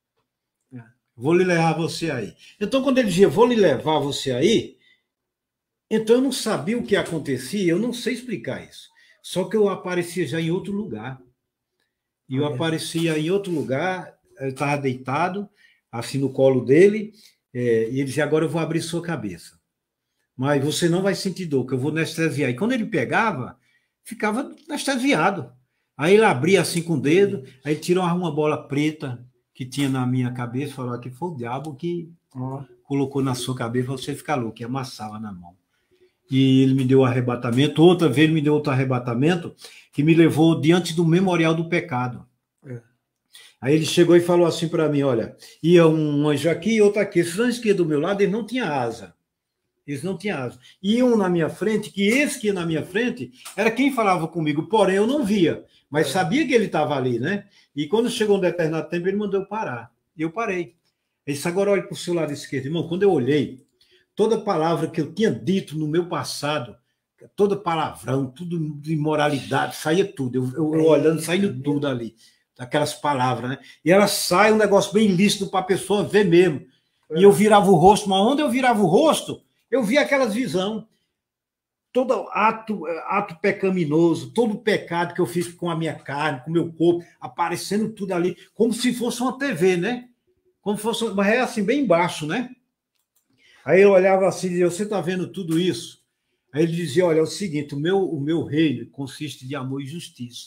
Vou lhe levar você aí. Então, quando ele dizia, vou lhe levar você aí, então eu não sabia o que acontecia, eu não sei explicar isso. Só que eu aparecia já em outro lugar. E eu aparecia em outro lugar, eu estava deitado, assim no colo dele, é, e ele dizia, agora eu vou abrir sua cabeça. Mas você não vai sentir dor, que eu vou anestesiar. E quando ele pegava, ficava anestesiado. Aí ele abria assim com o dedo, aí tirou uma bola preta que tinha na minha cabeça, falou que foi o diabo que oh. colocou na sua cabeça, você ficar louco, e amassava na mão. E ele me deu um arrebatamento, outra vez ele me deu outro arrebatamento, que me levou diante do memorial do pecado. É. Aí ele chegou e falou assim para mim, olha, ia um anjo aqui e outro aqui. Esses anjos que iam do meu lado, eles não tinham asa. Eles não tinham asa. E um na minha frente, que esse que ia na minha frente, era quem falava comigo, porém eu não via, mas é. sabia que ele estava ali, né? E quando chegou um determinado tempo, ele mandou eu parar. E eu parei. Isso agora olhe para o seu lado esquerdo. Irmão, quando eu olhei, toda palavra que eu tinha dito no meu passado, toda palavrão, tudo de imoralidade, saía tudo. Eu, eu, eu olhando, saindo tudo ali. Aquelas palavras, né? E ela sai um negócio bem lícito para a pessoa ver mesmo. É. E eu virava o rosto, mas onde eu virava o rosto, eu via aquelas visão. Todo ato, ato pecaminoso, todo pecado que eu fiz com a minha carne, com o meu corpo, aparecendo tudo ali, como se fosse uma T V, né? Como se fosse, mas é assim, bem embaixo, né? Aí eu olhava assim e dizia, você está vendo tudo isso? Aí ele dizia, olha, é o seguinte, o meu, o meu reino consiste de amor e justiça.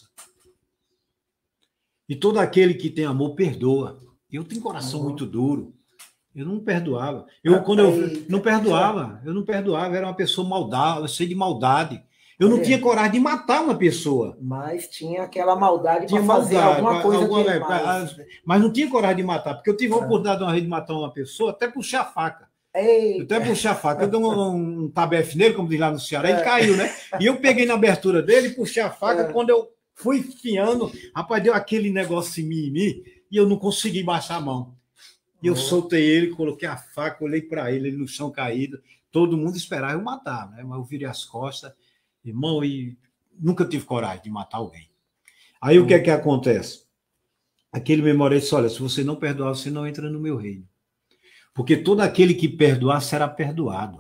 E todo aquele que tem amor, perdoa. Eu tenho coração uhum. muito duro. Eu não perdoava. Eu, quando eu não perdoava, eu não perdoava, era uma pessoa maldada, cheia de maldade. Eu não é. tinha coragem de matar uma pessoa. Mas tinha aquela maldade para fazer maldade, alguma coisa alguma, de mais. Mas não tinha coragem de matar, porque eu tive a oportunidade uma vez de matar uma pessoa, até puxar a faca. Eita. Até puxar a faca. Eu dei um, um tabefe como diz lá no Ceará, é. ele caiu, né? E eu peguei na abertura dele, puxei a faca, é. quando eu fui enfiando, rapaz, deu aquele negócio em mim, em mim, e eu não consegui baixar a mão. E eu oh. soltei ele, coloquei a faca, olhei para ele, ele no chão caído. Todo mundo esperava eu matar, né? Mas eu virei as costas, irmão, e nunca tive coragem de matar alguém. Aí oh. o que é que acontece? Aquele memorial disse, olha, se você não perdoar, você não entra no meu reino. Porque todo aquele que perdoar será perdoado.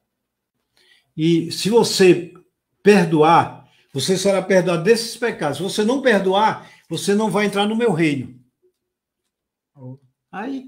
E se você perdoar, você será perdoado desses pecados. Se você não perdoar, você não vai entrar no meu reino. Oh. Aí,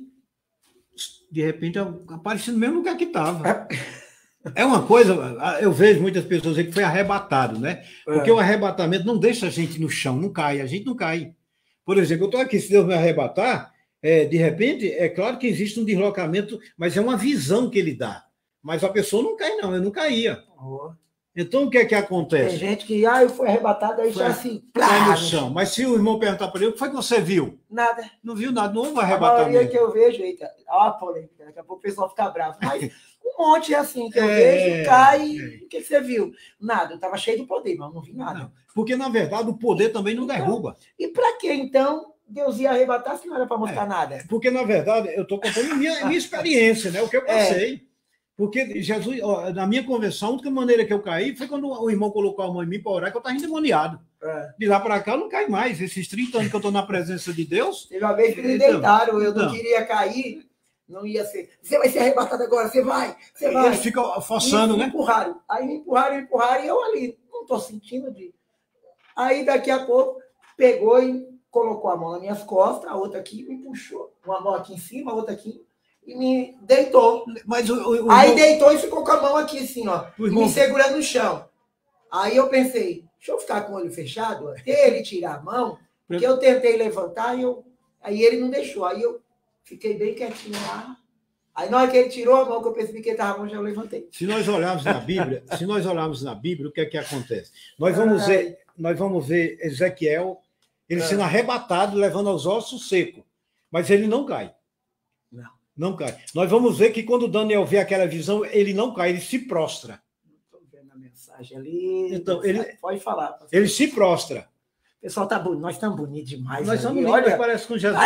de repente, apareceu no mesmo lugar que estava. É uma coisa, eu vejo muitas pessoas dizendo que foi arrebatado, né? Porque é. o arrebatamento não deixa a gente no chão, não cai, a gente não cai. Por exemplo, eu estou aqui, se Deus me arrebatar, é, de repente, é claro que existe um deslocamento, mas é uma visão que ele dá. Mas a pessoa não cai, não, eu não caía. Oh. Então, o que é que acontece? Tem gente que, ah, eu fui arrebatado, aí foi, já assim, cai no chão. Mas se o irmão perguntar para ele, o que foi que você viu? Nada. Não viu nada, não houve arrebatamento. A maioria que eu vejo, eita, ó a polêmica, daqui a pouco o pessoal fica bravo. Mas um monte assim que eu é, vejo, cai, é. o que você viu? Nada, eu estava cheio de poder, mas eu não vi nada. Não, porque, na verdade, o poder também não então, derruba. E para que, então, Deus ia arrebatar se não era para mostrar é, nada? Porque, na verdade, eu estou contando minha, minha experiência, né? O que eu passei. É. Porque Jesus, ó, na minha conversão, a única maneira que eu caí foi quando o irmão colocou a mão em mim para orar, que eu estava endemoniado. É. De lá para cá eu não caio mais. Esses trinta anos que eu estou na presença de Deus. Teve uma vez que me deitaram, eu então, não queria cair, não ia ser. Você vai ser arrebatado agora, você vai, você vai. Eles ficam forçando, e né? Me empurraram. Aí me empurraram, me empurraram, e eu ali, não estou sentindo de. Aí daqui a pouco pegou e colocou a mão nas minhas costas, a outra aqui me puxou. Uma mão aqui em cima, a outra aqui. E me deitou. Mas o, o, o Aí irmão... deitou e ficou com a mão aqui assim, ó. Irmão... Me segurando no chão. Aí eu pensei, deixa eu ficar com o olho fechado até ele tirar a mão, porque eu tentei levantar e eu... aí ele não deixou. Aí eu fiquei bem quietinho lá. Aí na hora que ele tirou a mão, que eu percebi que ele estava bom, já eu levantei. Se nós olharmos na Bíblia, se nós olharmos na Bíblia, o que é que acontece? Nós vamos ver, nós vamos ver Ezequiel, ele ah. sendo arrebatado, levando aos ossos secos. Mas ele não cai. Não. Não cai. Nós vamos ver que quando Daniel vê aquela visão, ele não cai, ele se prostra. Estou vendo a mensagem ali. Então, ele, pode falar. Pastor. Ele se prostra. O pessoal tá bonito, nós estamos bonitos demais. Nós estamos bonitos, olha... parece com Jesus.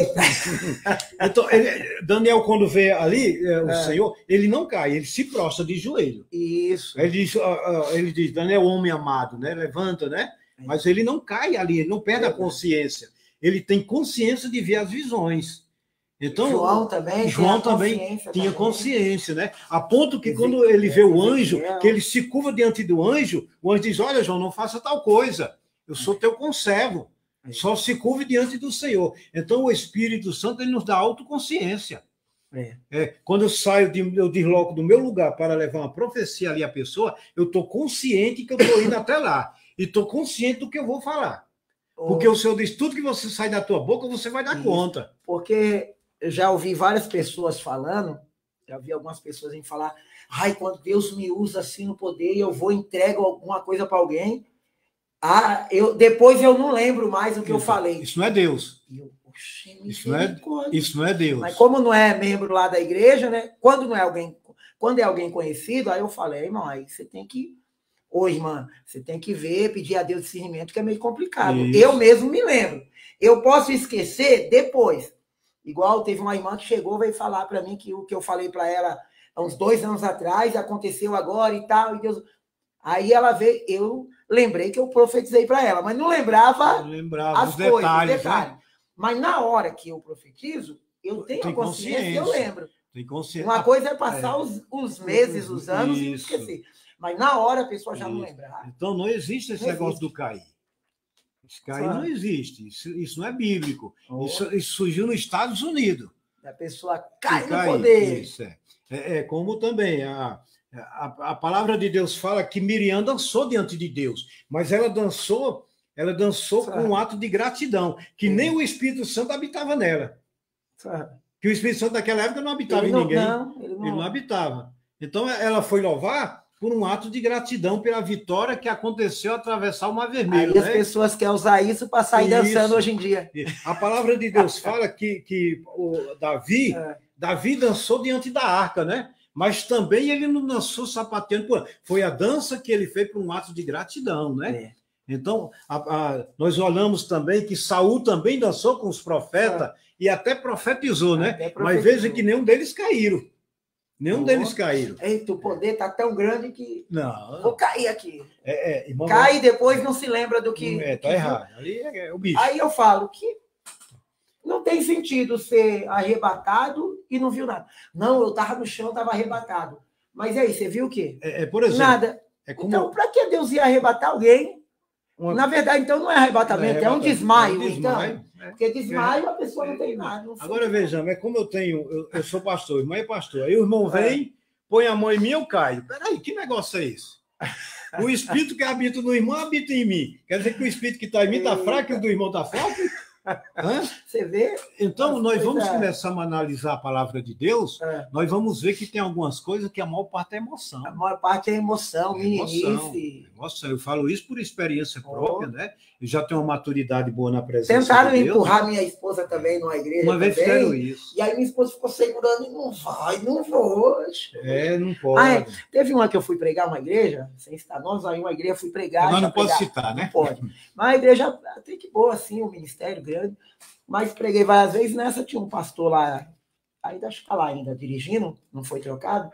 Então, ele, Daniel, quando vê ali é, o é. Senhor, ele não cai, ele se prostra de joelho. Isso. Ele diz, ele diz Daniel, homem amado, né? Levanta, né? É. Mas ele não cai ali, ele não perde é. a consciência. Ele tem consciência de ver as visões. Então, João também, João também consciência tinha também. consciência, né? A ponto que quando ele vê o anjo, que ele se curva diante do anjo, o anjo diz, olha, João, não faça tal coisa, eu sou teu conservo, só se curve diante do Senhor. Então, o Espírito Santo, ele nos dá autoconsciência. É. É, quando eu saio, de, eu desloco do meu lugar para levar uma profecia ali à pessoa, eu estou consciente que eu estou indo até lá, e estou consciente do que eu vou falar. Porque oh. o Senhor diz, tudo que você sai da tua boca, você vai dar Isso. conta. Porque... eu já ouvi várias pessoas falando, já ouvi algumas pessoas em falar, ai, quando Deus me usa assim no poder e eu vou entrego alguma coisa para alguém, ah, eu, depois eu não lembro mais o que então, eu falei. Isso não é Deus. Eu, Oxe, isso, não é, isso não é Deus. Mas como não é membro lá da igreja, né? Quando não é alguém, quando é alguém conhecido, aí eu falei, irmão, aí você tem que, hoje, mano, você tem que ver, pedir a Deus discernimento, que é meio complicado. Isso. Eu mesmo me lembro. Eu posso esquecer depois. Igual teve uma irmã que chegou, veio falar para mim que o que eu falei para ela há uns dois anos atrás aconteceu agora e tal, e Deus... Aí ela veio, eu lembrei que eu profetizei para ela, mas não lembrava, não lembrava as os coisas, detalhes, os detalhes. né? Mas na hora que eu profetizo, eu tenho Tem a consciência, consciência. e eu lembro. Tem consciência. Uma coisa é passar É. os, os meses, os anos Isso. e esquecer. Mas na hora a pessoa já Isso. não lembra. Então não existe esse não negócio existe. do cair. Esse cair Só. não existe. Isso, isso não é bíblico. Oh. Isso, isso surgiu nos Estados Unidos. A pessoa cai no cair. poder. Isso, é. É, é como também a, a, a palavra de Deus fala que Miriam dançou diante de Deus, mas ela dançou, ela dançou Só. com um ato de gratidão, que Sim. nem o Espírito Santo habitava nela. Só. Que o Espírito Santo naquela época não habitava Ele em não, ninguém. não, ele não... Ele não habitava. Então ela foi louvar por um ato de gratidão pela vitória que aconteceu atravessar o Mar Vermelho. Aí as né? pessoas querem usar isso para sair Isso. dançando hoje em dia. A palavra de Deus fala que, que o Davi, É. Davi dançou diante da arca, né? Mas também ele não dançou sapateando. Por... Foi a dança que ele fez por um ato de gratidão, né? É. Então, a, a, nós olhamos também que Saul também dançou com os profetas é. e até profetizou, né? Até profetizou. Mas veja que nenhum deles caíram. Nenhum oh. deles caíram. Eita, o poder está tão grande que não. vou cair aqui. É, é, irmão, cai e depois não se lembra do que... É, tá que errado. Ali é o bicho. Aí eu falo que não tem sentido ser arrebatado e não viu nada. Não, eu estava no chão, estava arrebatado. Mas aí, você viu o quê? É, é, por exemplo... Nada. É como... Então, para que Deus ia arrebatar alguém? Uma... Na verdade, então, não é arrebatamento, não é, é um desmaio. É um desmaio então. É. Porque desmaio, a pessoa não tem nada. Não Agora, vejamos, é como eu tenho... Eu, eu sou pastor, irmão é pastor. Aí o irmão vem, põe a mão em mim, eu caio. Peraí, que negócio é isso? O espírito que habita no irmão habita em mim. Quer dizer que o espírito que está em mim está fraco e o do irmão está forte? Hã? Você vê? Então, nós vamos é. começar a analisar a palavra de Deus, é. nós vamos ver que tem algumas coisas que a maior parte é emoção. A maior parte é emoção, é emoção, meninice. emoção. Eu falo isso por experiência própria, oh. né? Eu já tenho uma maturidade boa na presença Tentaram de Deus. empurrar minha esposa também numa igreja Uma vez também, fizeram isso. E aí minha esposa ficou segurando e não vai, não vou. É, não pode. Ah, é. Teve uma que eu fui pregar uma igreja, sem citar nomes, aí uma igreja fui pregar. Mas não pode pregar. citar, né? Não pode. Mas a igreja até que boa, assim, um ministério grande. Mas preguei várias vezes, nessa tinha um pastor lá, ainda acho que está lá ainda, dirigindo, não foi trocado.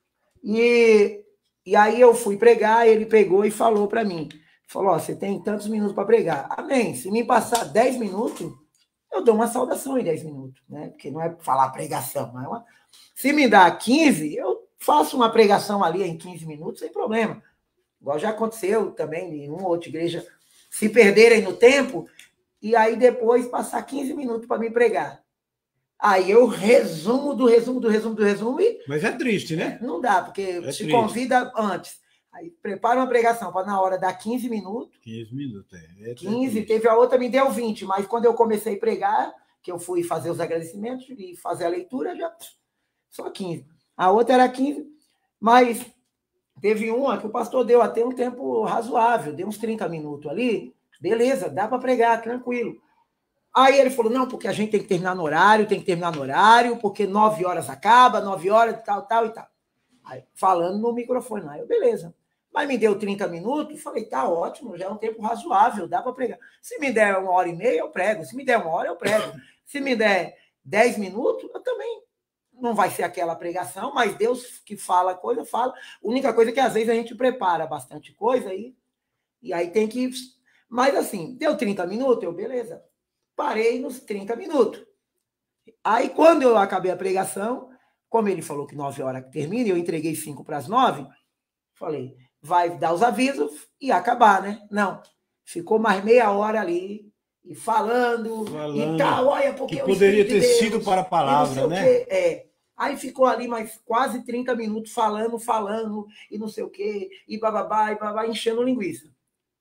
E, e aí eu fui pregar, ele pegou e falou para mim, falou, ó, você tem tantos minutos para pregar. Amém, se me passar dez minutos, eu dou uma saudação em dez minutos, né? Porque não é falar pregação, mas é uma... se me dá quinze, eu faço uma pregação ali em quinze minutos, sem problema. Igual já aconteceu também em uma ou outra igreja, se perderem no tempo... E aí depois passar quinze minutos para me pregar. Aí eu resumo do resumo do resumo do resumo e... Mas é triste, né? Não dá, porque é se triste. Convida antes. Aí prepara uma pregação para na hora dar quinze minutos. quinze minutos, é. é quinze, é teve a outra, me deu vinte. Mas quando eu comecei a pregar, que eu fui fazer os agradecimentos e fazer a leitura, já só quinze. A outra era quinze, mas teve uma que o pastor deu até um tempo razoável, deu uns trinta minutos ali. Beleza, dá para pregar, tranquilo. Aí ele falou, não, porque a gente tem que terminar no horário, tem que terminar no horário, porque nove horas acaba, nove horas, tal, tal e tal. Aí, falando no microfone lá, eu, beleza. Mas me deu trinta minutos, falei, tá ótimo, já é um tempo razoável, dá para pregar. Se me der uma hora e meia, eu prego. Se me der uma hora, eu prego. Se me der dez minutos, eu também. Não vai ser aquela pregação, mas Deus que fala coisa, fala. A única coisa é que às vezes a gente prepara bastante coisa aí, e aí tem que... Mas assim, deu trinta minutos, eu, beleza. Parei nos trinta minutos. Aí, quando eu acabei a pregação, como ele falou que nove horas que termina, eu entreguei cinco para as nove, falei, vai dar os avisos e acabar, né? Não. Ficou mais meia hora ali, e falando, falando e tal, olha, porque que poderia ter Deus, sido para a palavra, né? É. Aí ficou ali mais quase trinta minutos falando, falando, e não sei o quê, e bababá, e babá, enchendo linguiça.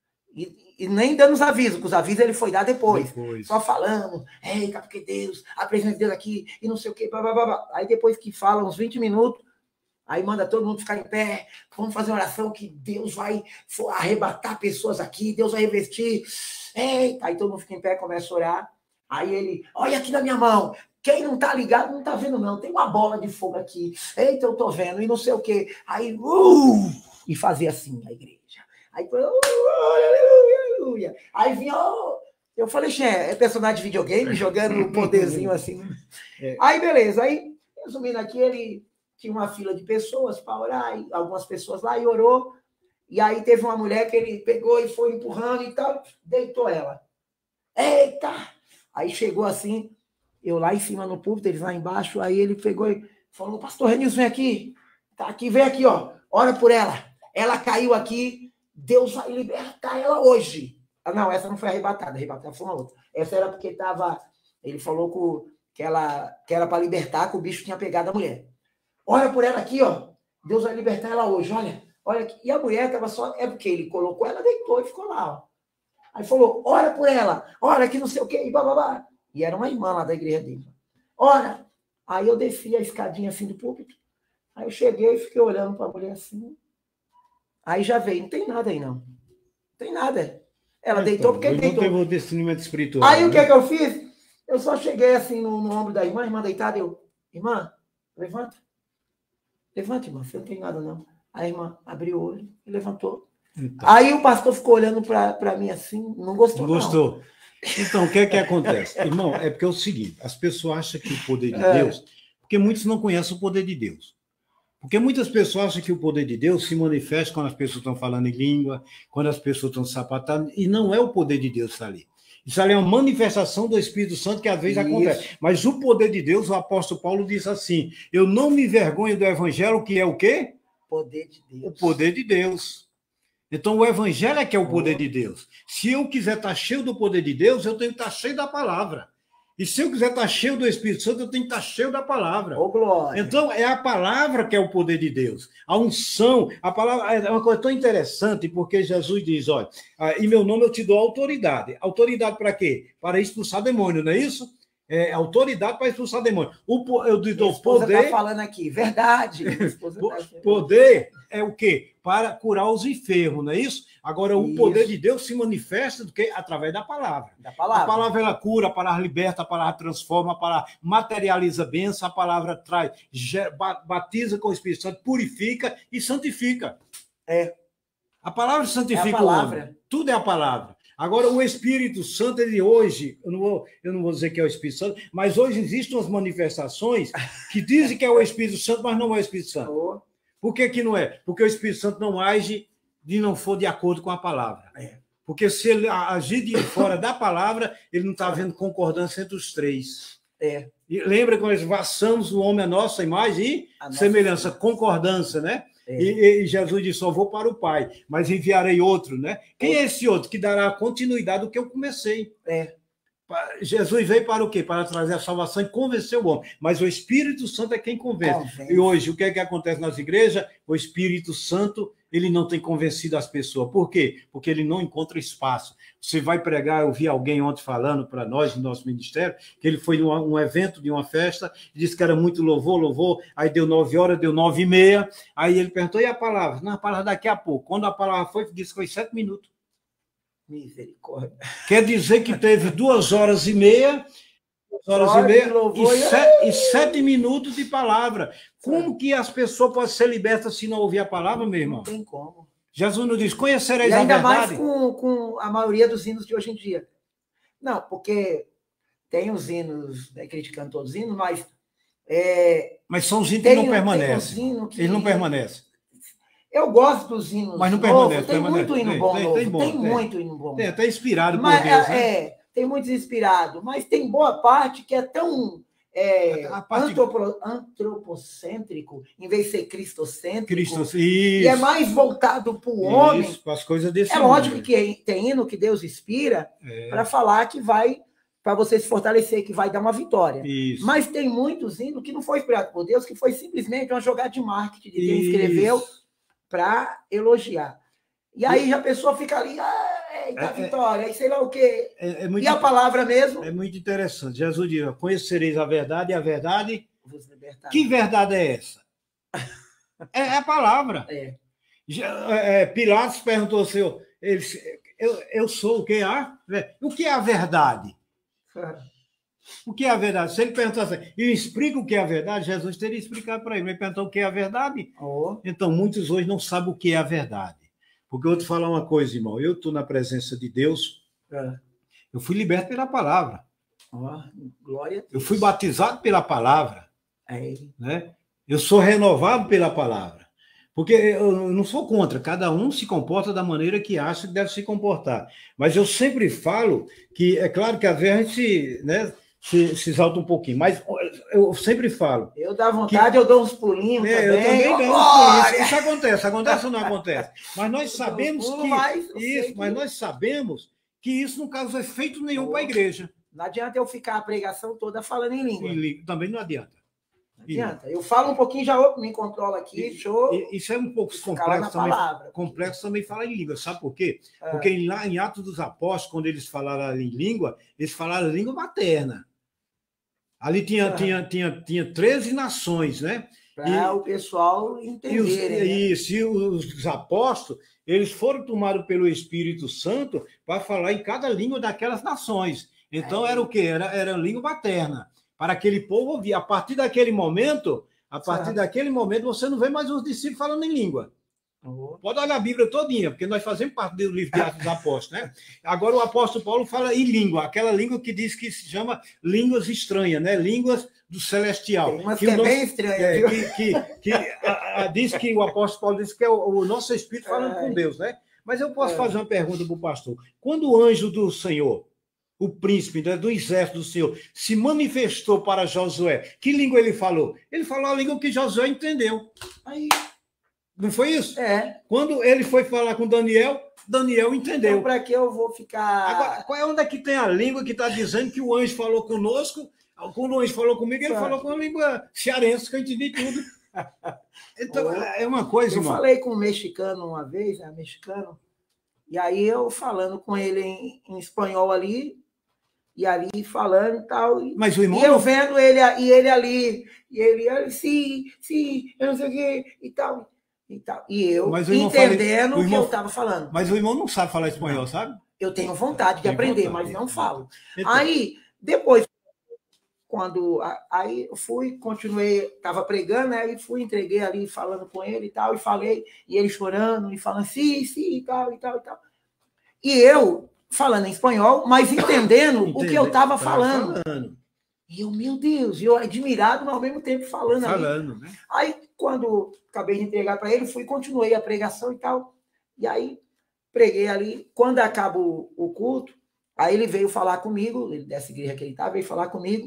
E, e nem dando os avisos, porque os avisos ele foi dar depois. depois. Só falando, eita, porque Deus, a presença de Deus aqui, e não sei o quê, blá, blá, blá. Aí depois que fala uns vinte minutos, aí manda todo mundo ficar em pé, vamos fazer uma oração que Deus vai arrebatar pessoas aqui, Deus vai revestir. Eita, aí todo mundo fica em pé, começa a orar. Aí ele, olha aqui na minha mão, quem não tá ligado não tá vendo não, tem uma bola de fogo aqui. Eita, eu tô vendo, e não sei o quê. Aí, uh, e fazia assim na igreja. Aí, oh, aleluia, aleluia. Aí vinha, oh, Eu falei, Xé, é personagem de videogame, jogando um poderzinho assim. É. Aí, beleza. Aí, resumindo aqui, ele tinha uma fila de pessoas para orar, e algumas pessoas lá, e orou. E aí teve uma mulher que ele pegou e foi empurrando e tal, deitou ela. Eita! Aí chegou assim, eu lá em cima no púlpito, eles lá embaixo, aí ele pegou e falou, pastor Renilson, vem aqui. Tá aqui, vem aqui, ó. Ora por ela. Ela caiu aqui, Deus vai libertar ela hoje. Ah, não, essa não foi arrebatada, arrebatada foi uma outra. Essa era porque estava, ele falou com, que, ela, que era para libertar, que o bicho tinha pegado a mulher. Ora por ela aqui, ó. Deus vai libertar ela hoje, olha. Olha aqui. E a mulher estava só, é porque ele colocou, ela deitou e ficou lá, ó. Aí falou, ora por ela, ora que não sei o quê, e bababá. E era uma irmã lá da igreja dele. Ora. Aí eu desci a escadinha assim do púlpito. Aí eu cheguei e fiquei olhando para a mulher assim. Aí já veio, não tem nada aí não. Não tem nada. Ela Então, deitou porque ele deitou. não teve o discernimento espiritual. Aí né? o que é que eu fiz? Eu só cheguei assim no, no ombro da irmã, irmã deitada, eu, irmã, levanta. Levanta, irmã, você não tem nada não. A irmã abriu o olho e levantou. Então. Aí o pastor ficou olhando para mim assim, não gostou. Não gostou. Não. Então, o que é que acontece? Irmão, é porque é o seguinte, as pessoas acham que o poder de É. Deus, porque muitos não conhecem o poder de Deus. Porque muitas pessoas acham que o poder de Deus se manifesta quando as pessoas estão falando em língua, quando as pessoas estão sapatando, e não é o poder de Deus que está ali. Isso ali é uma manifestação do Espírito Santo que às vezes Isso. acontece. Mas o poder de Deus, o apóstolo Paulo diz assim, eu não me vergonho do evangelho, que é o quê? Poder de Deus. O poder de Deus. Então, o evangelho é que é o poder de Deus. Se eu quiser estar cheio do poder de Deus, eu tenho que estar cheio da palavra. E se eu quiser estar cheio do Espírito Santo, eu tenho que estar cheio da palavra. Oh, glória. Então, é a palavra que é o poder de Deus. A unção, a palavra é uma coisa tão interessante, porque Jesus diz, olha, em meu nome eu te dou autoridade. Autoridade para quê? Para expulsar demônio, não é isso? É, autoridade para expulsar demônio. O, eu te dou poder... está falando aqui, verdade. Poder é o quê? Para curar os enfermos, não é isso? Agora, o isso. poder de Deus se manifesta do quê? Através da palavra. Da palavra. A palavra, ela cura, a palavra liberta, a palavra transforma, a palavra materializa a bênção, a palavra traz, batiza com o Espírito Santo, purifica e santifica. É. A palavra santifica é a palavra. o homem. Tudo é a palavra. Agora, o Espírito Santo, ele hoje, eu não, vou, eu não vou dizer que é o Espírito Santo, mas hoje existem umas manifestações que dizem que é o Espírito Santo, mas não é o Espírito Santo. Oh. Por que que não é? Porque o Espírito Santo não age de não for de acordo com a palavra. É. Porque se ele agir de fora da palavra, ele não está havendo concordância entre os três. É. E lembra que nós façamos o homem a nossa imagem e a semelhança, nossa... concordância, né? É. E, e Jesus disse, só vou para o Pai, mas enviarei outro, né? Quem é esse outro? Que dará continuidade do que eu comecei. É. Jesus veio para o quê? Para trazer a salvação e convencer o homem. Mas o Espírito Santo é quem convence. Convence. E hoje, o que é que acontece nas igrejas? O Espírito Santo, ele não tem convencido as pessoas. Por quê? Porque ele não encontra espaço. Você vai pregar, eu vi alguém ontem falando para nós, no nosso ministério, que ele foi em um evento de uma festa, disse que era muito louvor, louvor, aí deu nove horas, deu nove e meia, aí ele perguntou, e a palavra? Não, a palavra daqui a pouco. Quando a palavra foi, disse que foi sete minutos. Misericórdia. Quer dizer que teve duas horas e meia, duas horas e meia e, sete, e sete minutos de palavra. Como que as pessoas podem ser libertas se não ouvir a palavra, meu irmão? Não tem como. Jesus nos diz, conhecereis e ainda a verdade. Mais com, com a maioria dos hinos de hoje em dia. Não, porque tem os hinos, né, criticando todos os hinos, mas... É, mas são os hinos que não permanecem. Um que... Eles não permanecem. Eu gosto dos hinos mas não novos, permanece, tem permanece. muito hino tem, bom tem, novo, tem, bom, tem tem muito hino bom. Tem até inspirado por mas, Deus, né? É, tem muitos inspirados, mas tem boa parte que é tão é, a parte... antropo, antropocêntrico, em vez de ser cristocêntrico, Cristo, e é mais voltado para o homem. Para as coisas desse É mundo. lógico que tem hino que Deus inspira é. para falar que vai, para você se fortalecer, que vai dar uma vitória. Isso. Mas tem muitos hinos que não foi inspirado por Deus, que foi simplesmente uma jogada de marketing de quem escreveu para elogiar. E aí a pessoa fica ali, ah, eita, é, vitória, e sei lá o quê. É, é muito, e a palavra mesmo? É muito interessante. Jesus diz, conhecereis a verdade e a verdade... Vos libertar. Que verdade é essa? É a palavra. É. É, Pilatos perguntou ao Senhor, ele, eu, eu sou o que há? O que é a verdade? O que é a verdade? Se ele perguntasse assim, e explica o que é a verdade, Jesus teria explicado para ele. Ele perguntou o que é a verdade. Oh. Então, muitos hoje não sabem o que é a verdade. Porque eu vou te falar uma coisa, irmão. Eu estou na presença de Deus. É. Eu fui liberto pela palavra. Oh, glória a Deus. Eu fui batizado pela palavra. É. Né? Eu sou renovado pela palavra. Porque eu não sou contra, cada um se comporta da maneira que acha que deve se comportar. Mas eu sempre falo que, é claro que às vezes a gente, né, se, se exalta um pouquinho, mas eu sempre falo. Eu dá vontade, que, eu dou uns pulinhos é, também. Eu também dou uns pulinhos. Isso acontece, acontece ou não acontece? Mas nós sabemos pulo, que, mas isso, que... mas nós sabemos que isso não causa efeito nenhum para a igreja. Não adianta eu ficar a pregação toda falando em língua. Em, também não adianta. Não adianta. Eu falo um pouquinho, já outro me controla aqui, e, show. Isso é um pouco complexo também. Palavra. Complexo também falar em língua. Sabe por quê? É. Porque lá em Atos dos Apóstolos, quando eles falaram em língua, eles falaram língua materna. Ali tinha, é. tinha, tinha, tinha treze nações, né? Para o pessoal entender. E os, né? Isso, e os apóstolos, eles foram tomados pelo Espírito Santo para falar em cada língua daquelas nações. Então, é. era o quê? Era, era língua materna. Para aquele povo ouvir. A partir daquele momento, a partir certo. daquele momento, você não vê mais os discípulos falando em língua. Uhum. Pode olhar a Bíblia todinha, porque nós fazemos parte do livro de Atos dos Apóstolos, né? Agora o apóstolo Paulo fala em língua, aquela língua que diz que se chama línguas estranhas, né? Línguas do celestial. Mas que que é nosso, bem estranha. É, que, que, que a, a, diz que o apóstolo Paulo diz que é o, o nosso espírito falando é. com Deus, né? Mas eu posso é. fazer uma pergunta para o pastor. Quando o anjo do Senhor, o príncipe, né, do exército do Senhor, se manifestou para Josué, que língua ele falou? Ele falou a língua que Josué entendeu. Aí, não foi isso? É. Quando ele foi falar com Daniel, Daniel entendeu. Então, para que eu vou ficar... Agora, qual é onde é que tem a língua que está dizendo que o anjo falou conosco? Quando o anjo falou comigo, ele Só. falou com a língua cearense, que eu entendi tudo. Então, oh, é uma coisa, Eu irmão. falei com um mexicano uma vez, né, mexicano, e aí eu falando com ele em, em espanhol ali, e ali falando e tal. E, Mas o irmão e eu vendo ele, e ele ali, e ele ali, sim, sim, eu não sei o quê, e tal, e tal. E eu entendendo o que eu estava falando. Mas o irmão não sabe falar espanhol, sabe? Eu tenho vontade de Tem aprender, vontade, mas não falo. Então. Aí, depois, quando... Aí eu fui, continuei, estava pregando, né? Aí fui, entreguei ali, falando com ele e tal, e falei, e ele chorando, e falando, sim, sim, e tal, e tal, e tal. E eu... falando em espanhol, mas entendendo o que eu estava falando. falando. E eu, meu Deus, e eu admirado, mas ao mesmo tempo falando. Falando, ali. né? Aí, quando acabei de entregar para ele, fui, continuei a pregação e tal. E aí, preguei ali. Quando acabou o culto, aí ele veio falar comigo, ele dessa igreja que ele estava, veio falar comigo.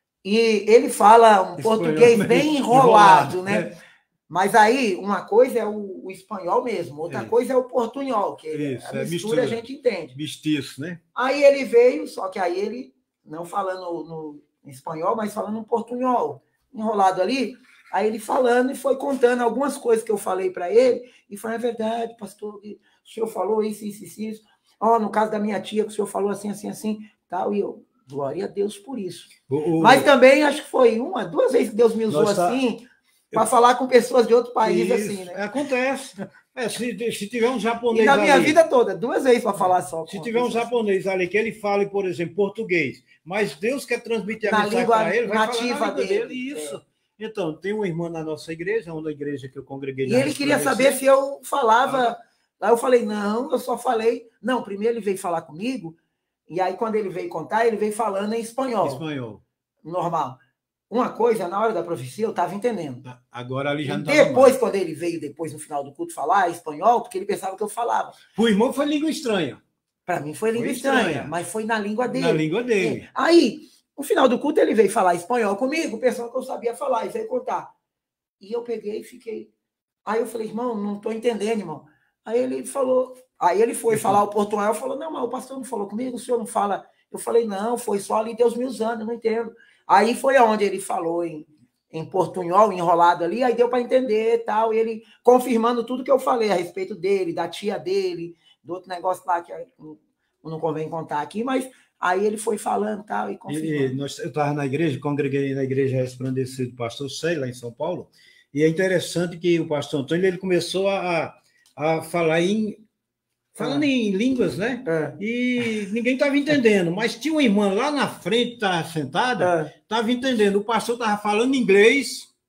E ele fala um espanhol, português bem enrolado, enrolado né? É. Mas aí, uma coisa é o, o espanhol mesmo, outra isso. coisa é o portunhol, que isso, a mistura, é mistura a gente entende. Mistiço, né? Aí ele veio, só que aí ele, não falando no espanhol, mas falando no portunhol, enrolado ali, aí ele falando e foi contando algumas coisas que eu falei para ele, e foi, é verdade, pastor, o senhor falou isso, isso, isso, isso. Ó, no caso da minha tia, que o senhor falou assim, assim, assim, tal, e eu, glória a Deus por isso. O, o... Mas também, acho que foi uma, duas vezes que Deus me usou Nossa. assim... para eu... falar com pessoas de outro país, Isso, assim, né? Acontece. É, se, se tiver um japonês e na minha ali, vida toda, duas vezes para falar só. Se tiver um japonês ali que ele fale, por exemplo, português, mas Deus quer transmitir a na mensagem para ele, vai falar na língua dele. dele isso. É. Então, tem uma irmã na nossa igreja, uma igreja que eu congreguei. E ele queria saber se eu falava... Ah. Aí eu falei, não, eu só falei... Não, primeiro ele veio falar comigo, e aí quando ele veio contar, ele veio falando em espanhol. Espanhol. Normal. Uma coisa, na hora da profecia, eu estava entendendo. Agora ali já não estava Depois, mais. Quando ele veio, depois, no final do culto, falar espanhol, porque ele pensava que eu falava. O irmão foi língua estranha. Para mim foi língua foi estranha, estranha, mas foi na língua dele. Na língua dele. É. Aí, no final do culto, ele veio falar espanhol comigo, pensando que eu sabia falar, e veio contar. E eu peguei e fiquei... Aí eu falei, irmão, não estou entendendo, irmão. Aí ele falou... Aí ele foi eu falar o portunhol, falou, não, mas o pastor não falou comigo, o senhor não fala... Eu falei, não, foi só ali Deus me usando, eu não entendo. Aí foi onde ele falou em, em portunhol, enrolado ali, aí deu para entender e tal, e ele confirmando tudo que eu falei a respeito dele, da tia dele, do outro negócio lá que não convém contar aqui, mas aí ele foi falando tal, e confirmando. E nós, eu estava na igreja, congreguei na igreja resplandecida do pastor Sei, lá em São Paulo, e é interessante que o pastor Antônio ele começou a, a falar em... Falando ah. em línguas, né? É. E ninguém estava entendendo. Mas tinha uma irmã lá na frente, estava sentada, estava é. entendendo. O pastor estava falando inglês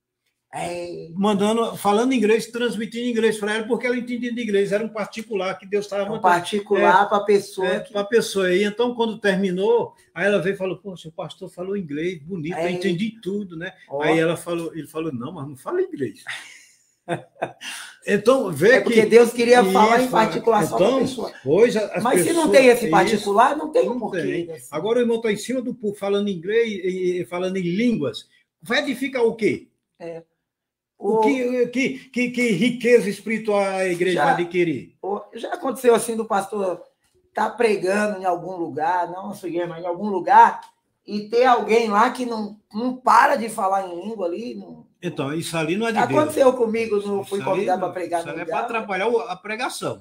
É. Mandando, falando inglês, transmitindo inglês para ela, porque ela entendia de inglês, era um particular que Deus estava mandando. Um particular é, para a pessoa. É, que... Para a pessoa. E então, quando terminou, aí ela veio e falou: poxa, o pastor falou inglês, bonito, é. eu entendi tudo, né? Oh. Aí ela falou, ele falou: não, mas não fala inglês. Então, vê é porque que... Deus queria isso, falar em particular então, só para a pessoa. Hoje as mas pessoas, se não tem esse particular, isso, não tem um porquê. Tem. Assim. Agora o irmão está em cima do púlpito, falando inglês e falando em línguas. Vai edificar o quê? É. O, o que, que, que, que riqueza espiritual a igreja já, vai adquirir? O, já aconteceu assim do pastor estar tá pregando em algum lugar, não na sua igreja, mas em algum lugar, e ter alguém lá que não, não para de falar em língua ali. Não... Então, isso ali não é de Aconteceu Deus. comigo, não fui convidado para pregar isso no lugar. Isso é para atrapalhar a pregação.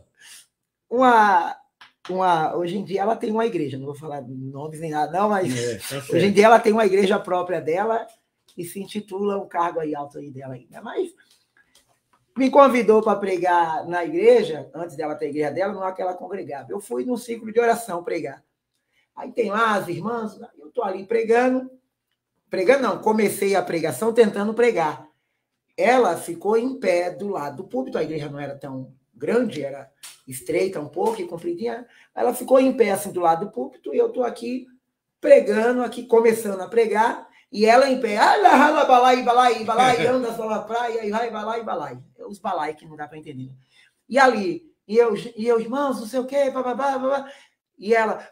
Uma, uma, hoje em dia ela tem uma igreja, não vou falar nomes nem nada, não, mas é, tá hoje em dia ela tem uma igreja própria dela e se intitula um cargo aí alto aí dela ainda. Mas me convidou para pregar na igreja, antes dela ter a igreja dela, não é que ela congregava. Eu fui num ciclo de oração pregar. Aí tem lá as irmãs, eu estou ali pregando, pregando não, comecei a pregação tentando pregar. Ela ficou em pé do lado do púlpito, a igreja não era tão grande, era estreita um pouco e compridinha. Ela ficou em pé assim do lado do púlpito e eu estou aqui pregando, aqui começando a pregar, e ela em pé, ala, balai, balai, balai, anda só na praia, e vai, balai, balai. Os balai que não dá para entender. E ali, e eu, e eu, irmãos, não sei o quê, bababá, babá. E ela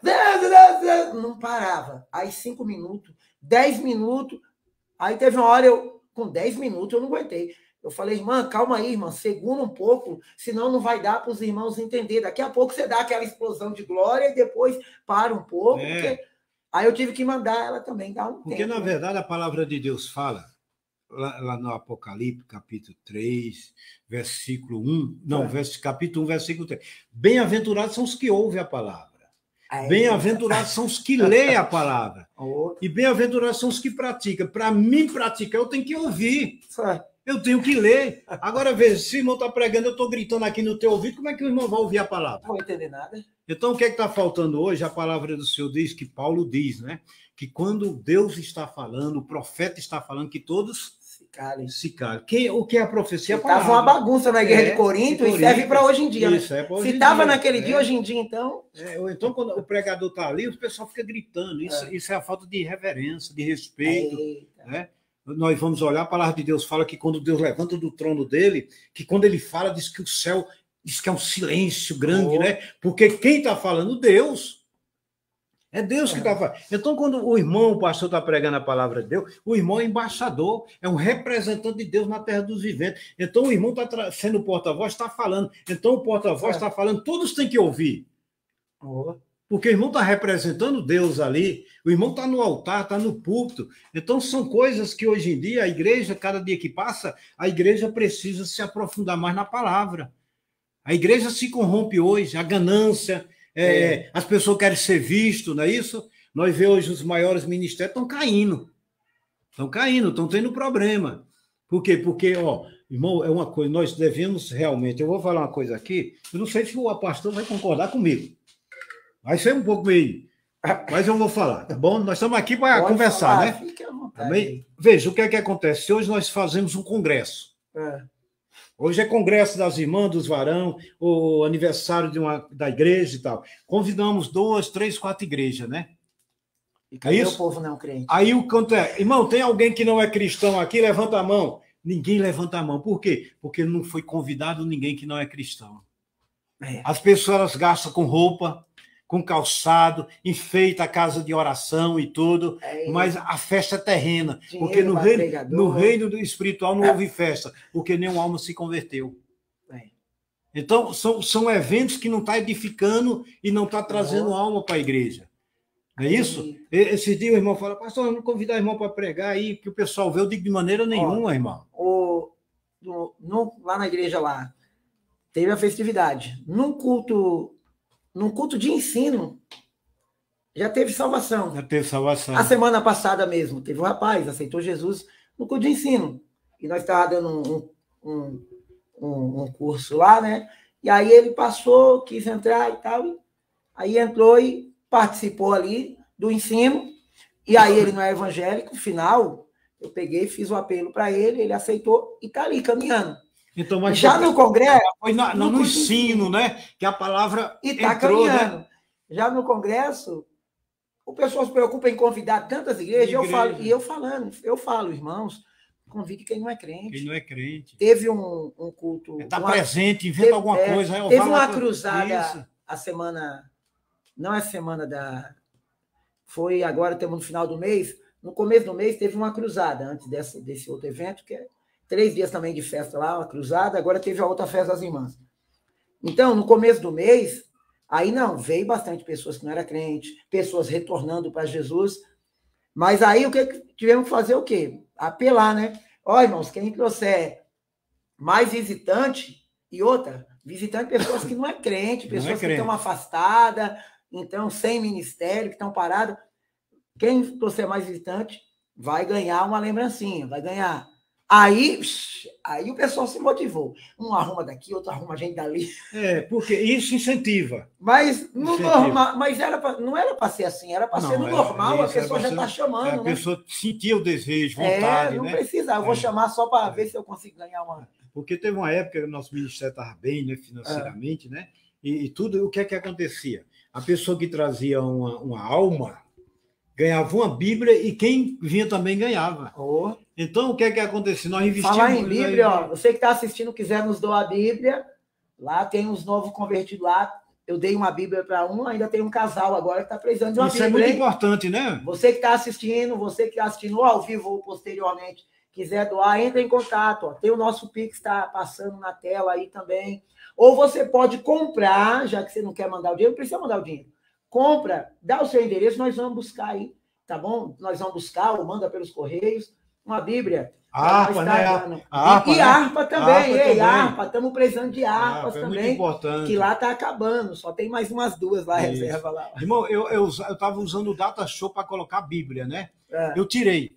não parava. Aí cinco minutos, dez minutos. Aí teve uma hora, eu, com dez minutos, eu não aguentei. Eu falei, irmã, calma aí, irmã, segura um pouco, senão não vai dar para os irmãos entender. Daqui a pouco você dá aquela explosão de glória e depois para um pouco, é. porque... Aí eu tive que mandar ela também dar um Porque, tempo. na verdade, a palavra de Deus fala, lá, lá no Apocalipse, capítulo três, versículo um, não, é. vers, capítulo um, versículo três. Bem-aventurados são os que ouvem a palavra. É. Bem-aventurados são os que leem a palavra. Oh. E bem-aventurados são os que praticam. Para mim praticar, eu tenho que ouvir. É. Eu tenho que ler. Agora, veja, se o irmão está pregando, eu estou gritando aqui no teu ouvido, como é que o irmão vai ouvir a palavra? Não vou entender nada. Então, o que é que está faltando hoje? A palavra do Senhor diz, que Paulo diz, né? Que quando Deus está falando, o profeta está falando, que todos se calem. Se calem. Que, o que é a profecia? Estava uma bagunça na guerra é, de Corinto, de Corinto e serve para hoje em dia. Isso, né? é para hoje Se estava naquele é. dia, hoje em dia, então... É, ou então, quando o pregador está ali, o pessoal fica gritando. Isso é, isso é a falta de reverência, de respeito. Né? Nós vamos olhar, a palavra de Deus fala que quando Deus levanta do trono dele, que quando ele fala, diz que o céu... Diz que é um silêncio grande, oh. né? Porque quem está falando? Deus. É Deus que está falando. Então, quando o irmão, o pastor, está pregando a palavra de Deus, o irmão é embaixador, é um representante de Deus na terra dos viventes. Então, o irmão está sendo porta-voz, está falando. Então, o porta-voz está é. falando, todos têm que ouvir. Oh. Porque o irmão está representando Deus ali, o irmão está no altar, está no púlpito. Então, são coisas que hoje em dia, a igreja, cada dia que passa, a igreja precisa se aprofundar mais na palavra. A igreja se corrompe hoje, a ganância, é, é. as pessoas querem ser vistas, não é isso? Nós vemos hoje os maiores ministérios estão caindo. Estão caindo, estão tendo problema. Por quê? Porque, ó, irmão, é uma coisa, nós devemos realmente, eu vou falar uma coisa aqui, eu não sei se o pastor vai concordar comigo. Vai ser um pouco meio, mas eu vou falar, tá bom? Nós estamos aqui para conversar, falar, né? Fique à vontade. Também, veja, o que é que acontece? Hoje nós fazemos um congresso. É. Hoje é congresso das irmãs, dos varão, o aniversário de uma, da igreja e tal. Convidamos duas, três, quatro igrejas, né? E cadê é isso? O povo não crente? Aí o canto é, irmão, tem alguém que não é cristão aqui? Levanta a mão. Ninguém levanta a mão. Por quê? Porque não foi convidado ninguém que não é cristão. É. As pessoas gastam com roupa, com calçado, enfeita a casa de oração e tudo, é. Mas a festa é terrena, dinheiro porque no reino, no reino espiritual não é. houve festa, porque nenhuma alma se converteu. É. Então, são, são eventos que não estão tá edificando e não estão tá trazendo oh. alma para a igreja. Não é isso? É. Esse dia o irmão fala, pastor, não convidar o irmão para pregar aí, que o pessoal vê, eu digo de maneira nenhuma, oh, irmão. O, no, no, lá na igreja lá, teve a festividade. Num culto... Num culto de ensino, já teve salvação. Já teve salvação. A semana passada mesmo, teve um rapaz, aceitou Jesus no culto de ensino. E nós estávamos dando um, um, um, um curso lá, né? E aí ele passou, quis entrar e tal. E aí entrou e participou ali do ensino. E aí ele não é evangélico, no final, Eu peguei, fiz o apelo para ele, ele aceitou e está ali caminhando. Então, mas já no Congresso... Foi na, no, no ensino, né? Que a palavra e está caminhando. Né? Já no Congresso, o pessoal se preocupa em convidar tantas igrejas, igreja. eu falo, e eu falando, eu falo, irmãos, convide quem não é crente. Quem não é crente. Teve um, um culto... Está presente, inventa teve, alguma é, coisa. Teve uma cruzada isso. a semana... Não é a semana da... Foi agora, temos no final do mês. No começo do mês teve uma cruzada, antes desse, desse outro evento, que é três dias também de festa lá, uma cruzada, agora teve a outra festa das irmãs. Então, no começo do mês, aí não, veio bastante pessoas que não eram crentes, pessoas retornando para Jesus, mas aí o que tivemos que fazer o quê? Apelar, né? Ó, irmãos, quem trouxer mais visitante, e outra, visitante pessoas que não é crente, pessoas é crente. que estão afastadas, então sem ministério, que estão paradas, quem trouxer mais visitante vai ganhar uma lembrancinha, vai ganhar. Aí, aí o pessoal se motivou. Um arruma daqui, outro arruma a gente dali. É, porque isso incentiva. Mas, no incentiva. Normal, mas era pra, não era para ser assim, era para ser no era, normal, isso, a pessoa já está chamando. A né? pessoa sentia o desejo, vontade. É, não né? precisa, eu vou é. chamar só para ver se eu consigo ganhar uma. Porque teve uma época que o nosso ministério estava bem, né, financeiramente, é. né? E, e tudo, o que é que acontecia? A pessoa que trazia uma, uma alma ganhava uma Bíblia e quem vinha também ganhava. Oh. Então, o que é que aconteceu? Nós investimos... Falar em Bíblia, ó, você que está assistindo, quiser nos doar a Bíblia, lá tem uns novos convertidos lá, eu dei uma Bíblia para um, ainda tem um casal agora que está precisando de uma Isso Bíblia. Isso é muito hein? importante, né? Você que está assistindo, você que está assistindo ao vivo ou posteriormente, quiser doar, entra em contato. Ó. Tem o nosso Pix, está passando na tela aí também. Ou você pode comprar, já que você não quer mandar o dinheiro, não precisa mandar o dinheiro. Compra, dá o seu endereço, nós vamos buscar aí, tá bom? Nós vamos buscar ou manda pelos correios uma Bíblia. A harpa, né? A harpa, e, e né? harpa também, a harpa, ei, também. harpa, estamos precisando de harpas harpa, também, é muito importante. que lá está acabando, só tem mais umas duas lá, Isso. reserva lá. Irmão, eu estava eu, eu usando o Data Show para colocar a Bíblia, né? É. Eu tirei.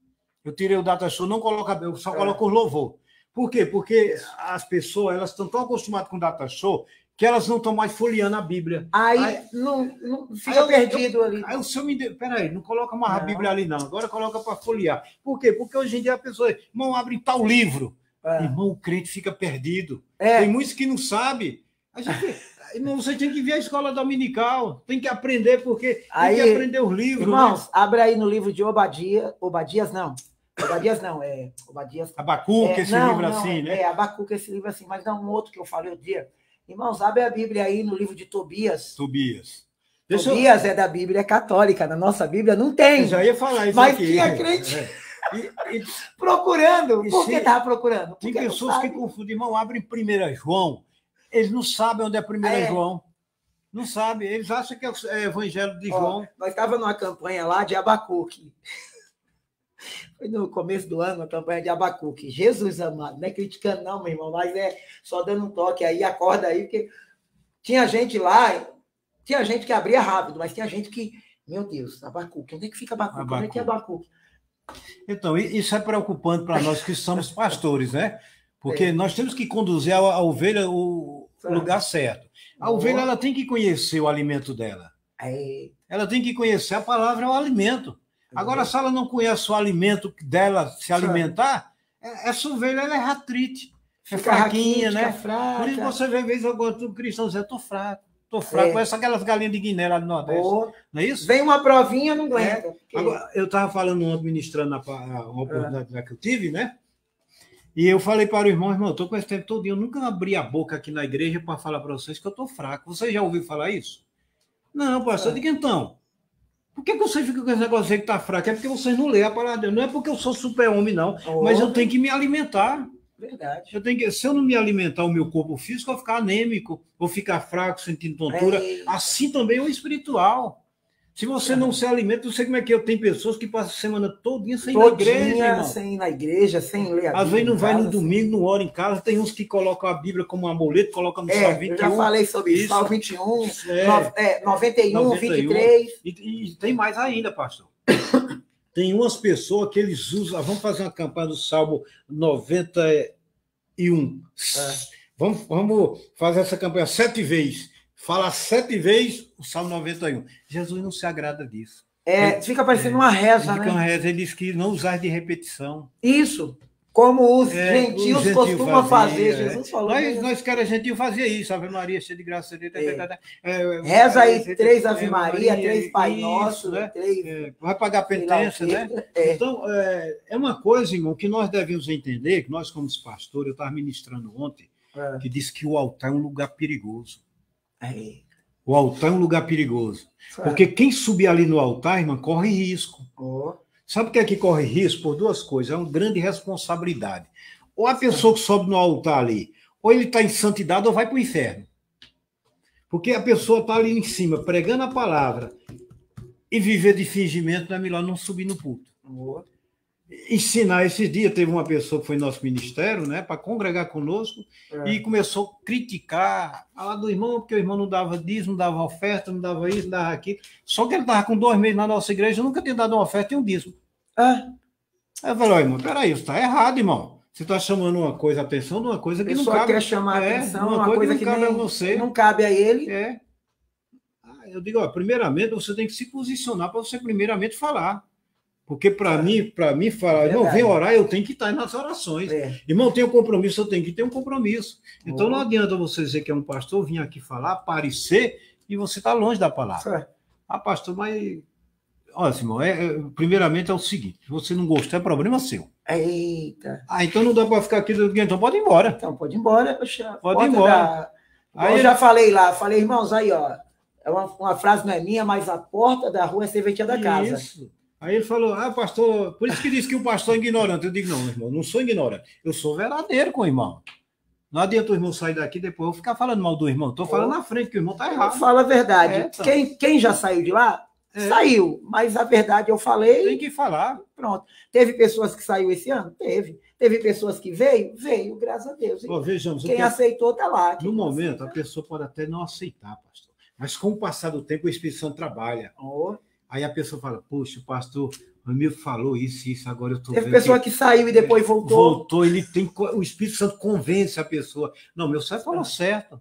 Eu tirei o Data Show, não coloco a Bíblia, eu só é. coloco o louvor. Por quê? Porque as pessoas elas estão tão acostumadas com o Data Show que elas não estão mais folheando a Bíblia. Aí, aí não, não fica aí perdido eu, ali. Aí o senhor me deu, peraí, não coloca mais não. a Bíblia ali, não. Agora coloca para folhear. Por quê? Porque hoje em dia a pessoa, irmão, abre tal livro. É. Irmão, o crente fica perdido. É. Tem muitos que não sabem. A gente, irmão, você tem que ver a escola dominical, tem que aprender, porque aí, tem que aprender os livros. Irmãos, né? abre aí no livro de Obadias, Obadias não. Obadias não, é. Obadias. Abacuque, é, esse não, livro não, assim, é, né? É, Abacuque, esse livro assim, mas não um outro que eu falei o dia. Irmãos, abre a Bíblia aí no livro de Tobias. Tobias. Deixa Tobias eu... é da Bíblia católica, na nossa Bíblia não tem. Eu já ia falar isso mas aqui. tinha crente é. e, e, procurando. E Por que estava procurando? Tem pessoas que confundem, irmão, abre primeira João, eles não sabem onde é primeira é. João. Não sabem, eles acham que é o Evangelho de Ó, João. Nós estávamos numa campanha lá de Abacuque. Foi no começo do ano, a campanha de Abacuque. Jesus amado, não é criticando não, meu irmão, mas é só dando um toque aí, acorda aí, porque tinha gente lá, tinha gente que abria rápido, mas tinha gente que, meu Deus, Abacuque, onde é que fica Abacuque? Abacuque. Onde é que é Abacuque? Então, isso é preocupante para nós que somos pastores, né? Porque é. nós temos que conduzir a, a ovelha o, o lugar certo. A oh. ovelha ela tem que conhecer o alimento dela. É. Ela tem que conhecer a palavra, é o alimento. Agora, se ela não conhece o alimento dela se alimentar, essa ovelha ela é ratrite, é fraquinha, né? Fraca. Por isso você vê, às vezes, algum cristão dizer, estou fraco, estou fraco, parece é. aquelas galinhas de Guiné lá do Nordeste. Oh. Não é isso? Vem uma provinha, não aguenta. É. Porque... Agora, eu estava falando ontem, ministrando na, uma oportunidade é. que eu tive, né? E eu falei para o irmão, irmão, eu estou com esse tempo todo, eu nunca abri a boca aqui na igreja para falar para vocês que eu estou fraco. Você já ouviu falar isso? Não, pastor, é. diga então. Por que você fica com esse negócio aí que está fraco? É porque vocês não lêem a palavra de Deus. Não é porque eu sou super-homem, não. Oh, mas eu tenho que me alimentar. Verdade. Eu tenho que, se eu não me alimentar o meu corpo físico, eu vou ficar anêmico, vou ficar fraco, sentindo tontura. É. Assim também o espiritual. Se você não se alimenta, eu sei como é que eu tenho pessoas que passam a semana todinha sem ir na igreja, irmão. Sem ir na igreja, sem ler a Bíblia. Às vezes não vai no domingo, não ora em casa. Tem uns que colocam a Bíblia como um amuleto, colocam no é, Salmo vinte e um. Eu já falei sobre isso. Salmo vinte e um, é, no, é, noventa e um, noventa e um, vinte e três. E, e tem mais ainda, pastor. Tem umas pessoas que eles usam... Vamos fazer uma campanha do Salmo noventa e um. É. Vamos, vamos fazer essa campanha sete vezes. Fala sete vezes o Salmo noventa e um. Jesus não se agrada disso. É, fica parecendo uma reza, fica né? uma reza, ele diz que não usar de repetição. Isso. Como os É, gentios o gentil costumam fazia, fazer. é. Jesus falou. Nós, Né? nós que era gentil fazia isso, Ave Maria, cheia de graça. De... É. É, reza aí é, três Ave é, Maria, Maria, três Pai isso, Nosso, né? três... É, vai pagar penitência, né? É. Então, é, é uma coisa, irmão, que nós devemos entender, que nós, como pastores, eu estava ministrando ontem, é. que disse que o altar é um lugar perigoso. É. O altar é um lugar perigoso. É. Porque quem subir ali no altar, irmão, corre risco. Oh. Sabe o que é que corre risco? Por duas coisas. É uma grande responsabilidade. Ou a pessoa que sobe no altar ali, ou ele está em santidade ou vai para o inferno. Porque a pessoa está ali em cima, pregando a palavra, e viver de fingimento, não é melhor não subir no púlpito. Oh. Ensinar. Esses dias teve uma pessoa que foi no nosso ministério, né, para congregar conosco, é. e começou a criticar, falar do irmão, porque o irmão não dava dízimo, não dava oferta, não dava isso, não dava aquilo. Só que ele estava com dois meses na nossa igreja, nunca tinha dado uma oferta e um dízimo. É. Aí eu falei, ó, irmão, peraí, isso está errado, irmão. Você está chamando uma coisa, atenção de uma coisa que não cabe. Ele só quer chamar é, atenção, uma, uma coisa, coisa que, que não cabe nem, a você. Não cabe a ele. É. Eu digo, ó, primeiramente, você tem que se posicionar para você primeiramente falar. Porque para é. mim, para mim falar, é irmão, vem orar, eu tenho que estar nas orações. É. Irmão, tem um compromisso, eu tenho que ter um compromisso. Então, oh. não adianta você dizer que é um pastor, vir aqui falar, aparecer, e você está longe da palavra. É. Ah, pastor, mas... Olha, Simão, é, é, primeiramente é o seguinte, se você não gostar, é problema seu. Eita. Ah, então não dá para ficar aqui, então pode ir embora. Então pode ir embora. Poxa, pode ir embora. Da... Aí eu já falei lá, falei, irmãos, aí, ó, é uma, uma frase não é minha, mas a porta da rua é serventia da casa. Isso. Aí ele falou, ah, pastor, por isso que diz que o pastor é ignorante. Eu digo, não, meu irmão, não sou ignorante. Eu sou verdadeiro com o irmão. Não adianta o irmão sair daqui depois eu ficar falando mal do irmão. Estou falando na frente que o irmão está errado. Fala a verdade. É, então. quem, quem já saiu de lá, é. saiu. Mas a verdade eu falei. Tem que falar. Pronto. Teve pessoas que saiu esse ano? Teve. Teve pessoas que veio? Veio, graças a Deus. Oh, vejamos, quem aceitou está lá. Quem no momento, aceita... a pessoa pode até não aceitar, pastor. Mas com o passar do tempo, o Espírito Santo trabalha. Oh. Aí a pessoa fala, poxa, o pastor... O amigo falou isso, isso, agora eu estou vendo. Teve pessoa que... que saiu e depois voltou. Voltou, ele tem. O Espírito Santo convence a pessoa. Não, meu pai falou certo.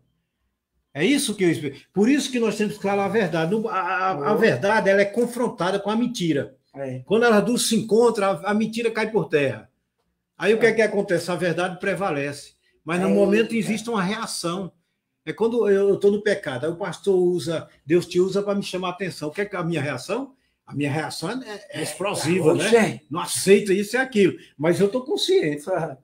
É isso que eu explico. Por isso que nós temos que falar a verdade. A, a, a verdade ela é confrontada com a mentira. É. Quando elas duas se encontram, a, a mentira cai por terra. Aí é. o que é que acontece? A verdade prevalece. Mas no é. momento existe uma reação. É quando eu estou no pecado, aí o pastor usa, Deus te usa para me chamar a atenção. O que é que é a minha reação? A minha reação é, é explosiva, Oxe. né? Não aceito isso e aquilo. Mas eu estou consciente.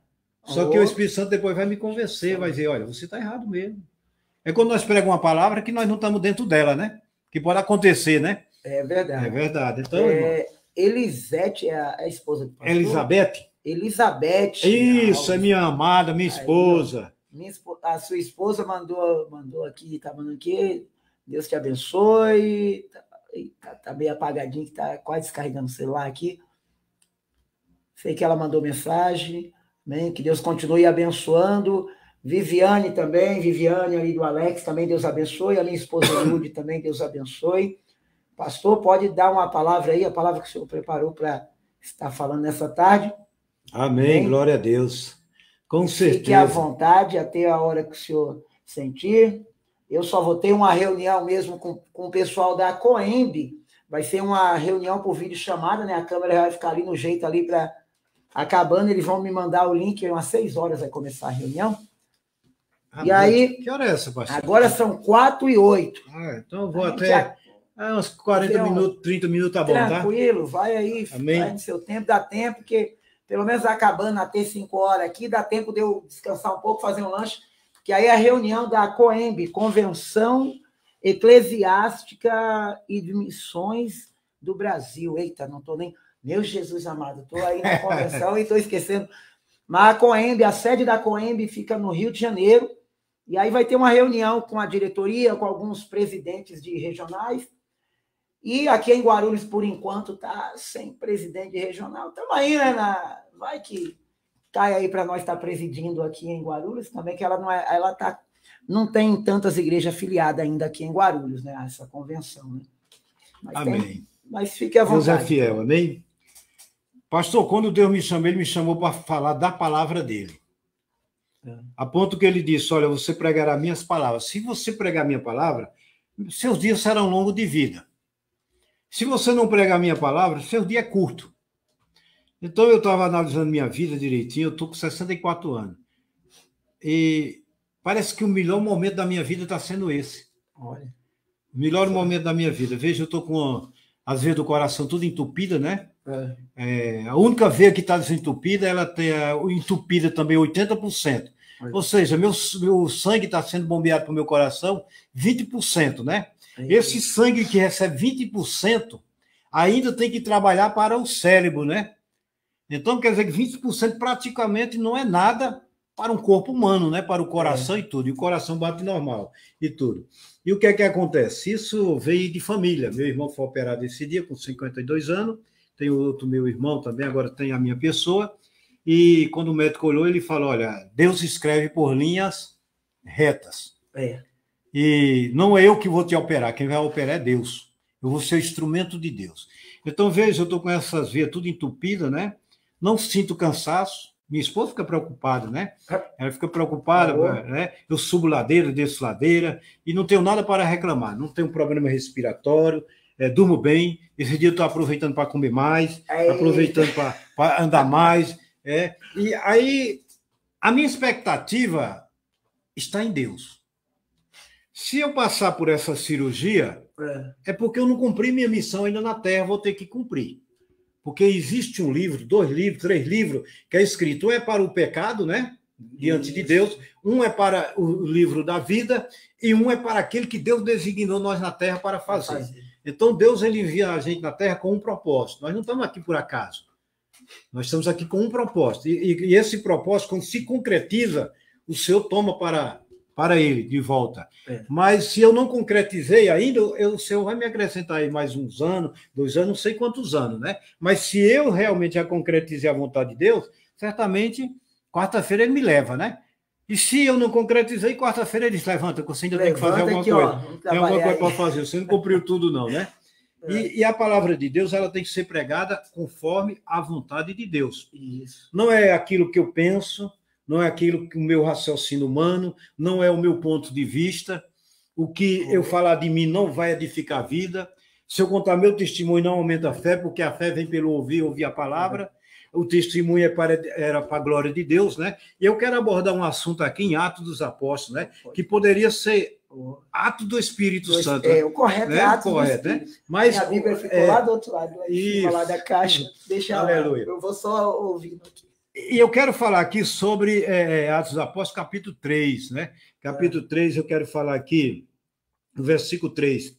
Só que o Espírito Santo depois vai me convencer, vai dizer, olha, você está errado mesmo. É quando nós pregamos uma palavra que nós não estamos dentro dela, né? Que pode acontecer, né? É verdade. É verdade. Então, é, Elisete é a, a esposa do pastor. Elizabeth? Elizabeth. Isso, é minha amada, minha esposa. Aí, minha, a sua esposa mandou, mandou aqui, está mandando aqui, Deus te abençoe. Está tá bem apagadinho, que está quase descarregando o celular aqui. Sei que ela mandou mensagem, né? Que Deus continue abençoando. Viviane também, Viviane aí do Alex, também Deus abençoe. A minha esposa Lúdia também, Deus abençoe. Pastor, pode dar uma palavra aí, a palavra que o senhor preparou para estar falando nessa tarde. Amém, Amém. Glória a Deus. Com certeza. Fique à vontade até a hora que o senhor sentir. Eu só vou ter uma reunião mesmo com, com o pessoal da Coemb. Vai ser uma reunião por vídeo chamada, né? A câmera vai ficar ali no jeito ali para... Acabando, eles vão me mandar o link, umas seis horas vai começar a reunião. Ah, e aí... Que hora é essa, pastor? Agora são quatro e oito. Ah, então eu vou até... Já... Ah, uns quarenta minutos, trinta minutos, tá bom, tá? Tranquilo, vai aí, Amém. Vai no seu tempo, dá tempo, porque pelo menos acabando até cinco horas aqui, dá tempo de eu descansar um pouco, fazer um lanche. Que aí é a reunião da Coemb, Convenção Eclesiástica e de Missões do Brasil. Eita, não estou nem... Meu Jesus amado, estou aí na convenção e estou esquecendo. Mas a Coemb, a sede da Coemb fica no Rio de Janeiro, e aí vai ter uma reunião com a diretoria, com alguns presidentes de regionais, e aqui em Guarulhos, por enquanto, está sem presidente regional. Estamos aí, né? Na... Vai que... cai aí para nós estar tá presidindo aqui em Guarulhos também, que ela não é, ela tá, não tem tantas igrejas afiliadas ainda aqui em Guarulhos, né? Essa convenção, né? Mas amém. Tem, mas fique à vontade. Deus é fiel, amém? Pastor, quando Deus me chamou, ele me chamou para falar da palavra dele. É. A ponto que ele disse, olha, você pregará minhas palavras. Se você pregar minha palavra, seus dias serão longos de vida. Se você não pregar a minha palavra, seu dia é curto. Então, eu estava analisando minha vida direitinho, eu estou com sessenta e quatro anos. E parece que o melhor momento da minha vida está sendo esse. Olha. O melhor momento da minha vida. Veja, eu estou com as veias do coração tudo entupida, né? É. É, a única veia que está desentupida, ela tem entupida também oitenta por cento. É. Ou seja, meu, meu sangue está sendo bombeado para o meu coração vinte por cento, né? É. Esse sangue que recebe vinte por cento ainda tem que trabalhar para o cérebro, né? Então, quer dizer que vinte por cento praticamente não é nada para um corpo humano, né? Para o coração é. e tudo. E o coração bate normal e tudo. E o que é que acontece? Isso veio de família. Meu irmão foi operado esse dia com cinquenta e dois anos. Tem outro meu irmão também, agora tem a minha pessoa. E quando o médico olhou, ele falou, olha, Deus escreve por linhas retas. É. E não é eu que vou te operar. Quem vai operar é Deus. Eu vou ser o instrumento de Deus. Então, veja, eu estou com essas veias tudo entupidas, né? Não sinto cansaço. Minha esposa fica preocupada, né? Ela fica preocupada, ah, né? Eu subo ladeira, desço ladeira, e não tenho nada para reclamar. Não tenho problema respiratório, é, durmo bem. Esse dia eu estou aproveitando para comer mais, Ei. aproveitando para andar mais. É. E aí, a minha expectativa está em Deus. Se eu passar por essa cirurgia, é, é porque eu não cumpri minha missão ainda na Terra, vou ter que cumprir. Porque existe um livro, dois livros, três livros, que é escrito, um é para o pecado, né? Diante Isso. de Deus, um é para o livro da vida, e um é para aquele que Deus designou nós na Terra para fazer. fazer. Então, Deus ele envia a gente na Terra com um propósito. Nós não estamos aqui por acaso. Nós estamos aqui com um propósito. E, e, e esse propósito, quando se concretiza, o Senhor toma para... para ele, de volta. É. Mas se eu não concretizei ainda, eu, o Senhor vai me acrescentar aí mais uns anos, dois anos, não sei quantos anos, né? Mas se eu realmente já concretizei a vontade de Deus, certamente, quarta-feira ele me leva, né? E se eu não concretizei, quarta-feira ele diz, levanta, você ainda levanta tem que fazer alguma aqui, coisa. Ó, tem alguma coisa para fazer, você não cumpriu tudo não, né? É. E, e a palavra de Deus, ela tem que ser pregada conforme a vontade de Deus. Isso. Não é aquilo que eu penso, não é aquilo que o meu raciocínio humano, não é o meu ponto de vista. O que eu falar de mim não vai edificar a vida. Se eu contar meu testemunho, não aumenta a fé, porque a fé vem pelo ouvir, ouvir a palavra. O testemunho é para, era para a glória de Deus, né? E eu quero abordar um assunto aqui em Atos dos Apóstolos, né? Que poderia ser ato do Espírito do, Santo. É, o correto né? é ato correto, do Espírito. Né? Mas, a Bíblia ficou é, lá do outro lado, lá, em lá da caixa. Deixa Aleluia. lá, eu vou só ouvindo aqui. E eu quero falar aqui sobre é, Atos dos Apóstolos, capítulo três, né? Capítulo é. três, eu quero falar aqui, no versículo três.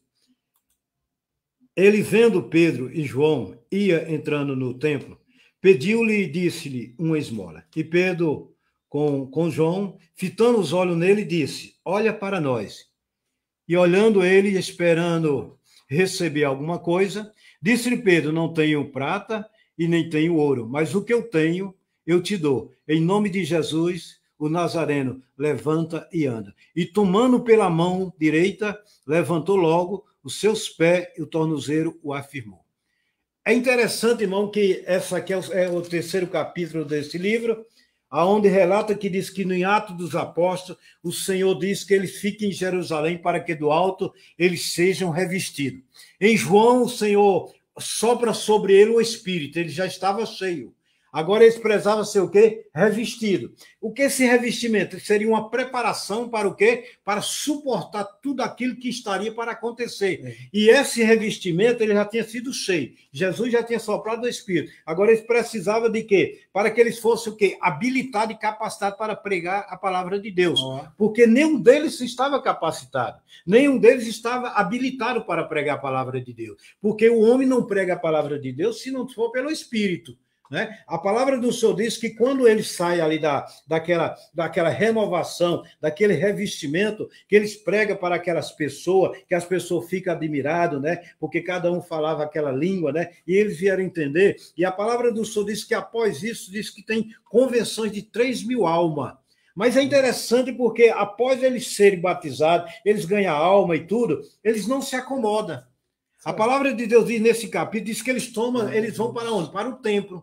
Ele, vendo Pedro e João, ia entrando no templo, pediu-lhe e disse-lhe uma esmola. E Pedro, com, com João, fitando os olhos nele, disse, olha para nós. E olhando ele, esperando receber alguma coisa, disse-lhe Pedro, não tenho prata e nem tenho ouro, mas o que eu tenho, eu te dou. Em nome de Jesus, o Nazareno, levanta e anda. E tomando pela mão direita, levantou logo os seus pés e o tornozelo o afirmou. É interessante, irmão, que essa aqui é o, é o terceiro capítulo desse livro, aonde relata que diz que no Atos dos Apóstolos, o Senhor diz que eles fiquem em Jerusalém para que do alto eles sejam revestidos. Em João, o Senhor sopra sobre ele o Espírito, ele já estava cheio. Agora eles precisavam ser o quê? Revestido. O que é esse revestimento? Seria uma preparação para o quê? Para suportar tudo aquilo que estaria para acontecer. É. E esse revestimento, ele já tinha sido cheio. Jesus já tinha soprado o Espírito. Agora eles precisavam de quê? Para que eles fossem o quê? Habilitados e capacitados para pregar a palavra de Deus. Oh. Porque nenhum deles estava capacitado. Nenhum deles estava habilitado para pregar a palavra de Deus. Porque o homem não prega a palavra de Deus se não for pelo Espírito. Né? A palavra do Senhor diz que quando ele sai ali da, daquela, daquela renovação, daquele revestimento, que eles pregam para aquelas pessoas, que as pessoas ficam admiradas, né? Porque cada um falava aquela língua, né? E eles vieram entender. E a palavra do Senhor diz que após isso, diz que tem conversões de três mil almas. Mas é interessante porque após eles serem batizados, eles ganham alma e tudo, eles não se acomodam. A palavra de Deus diz nesse capítulo, diz que eles tomam, eles vão para onde? Para o templo.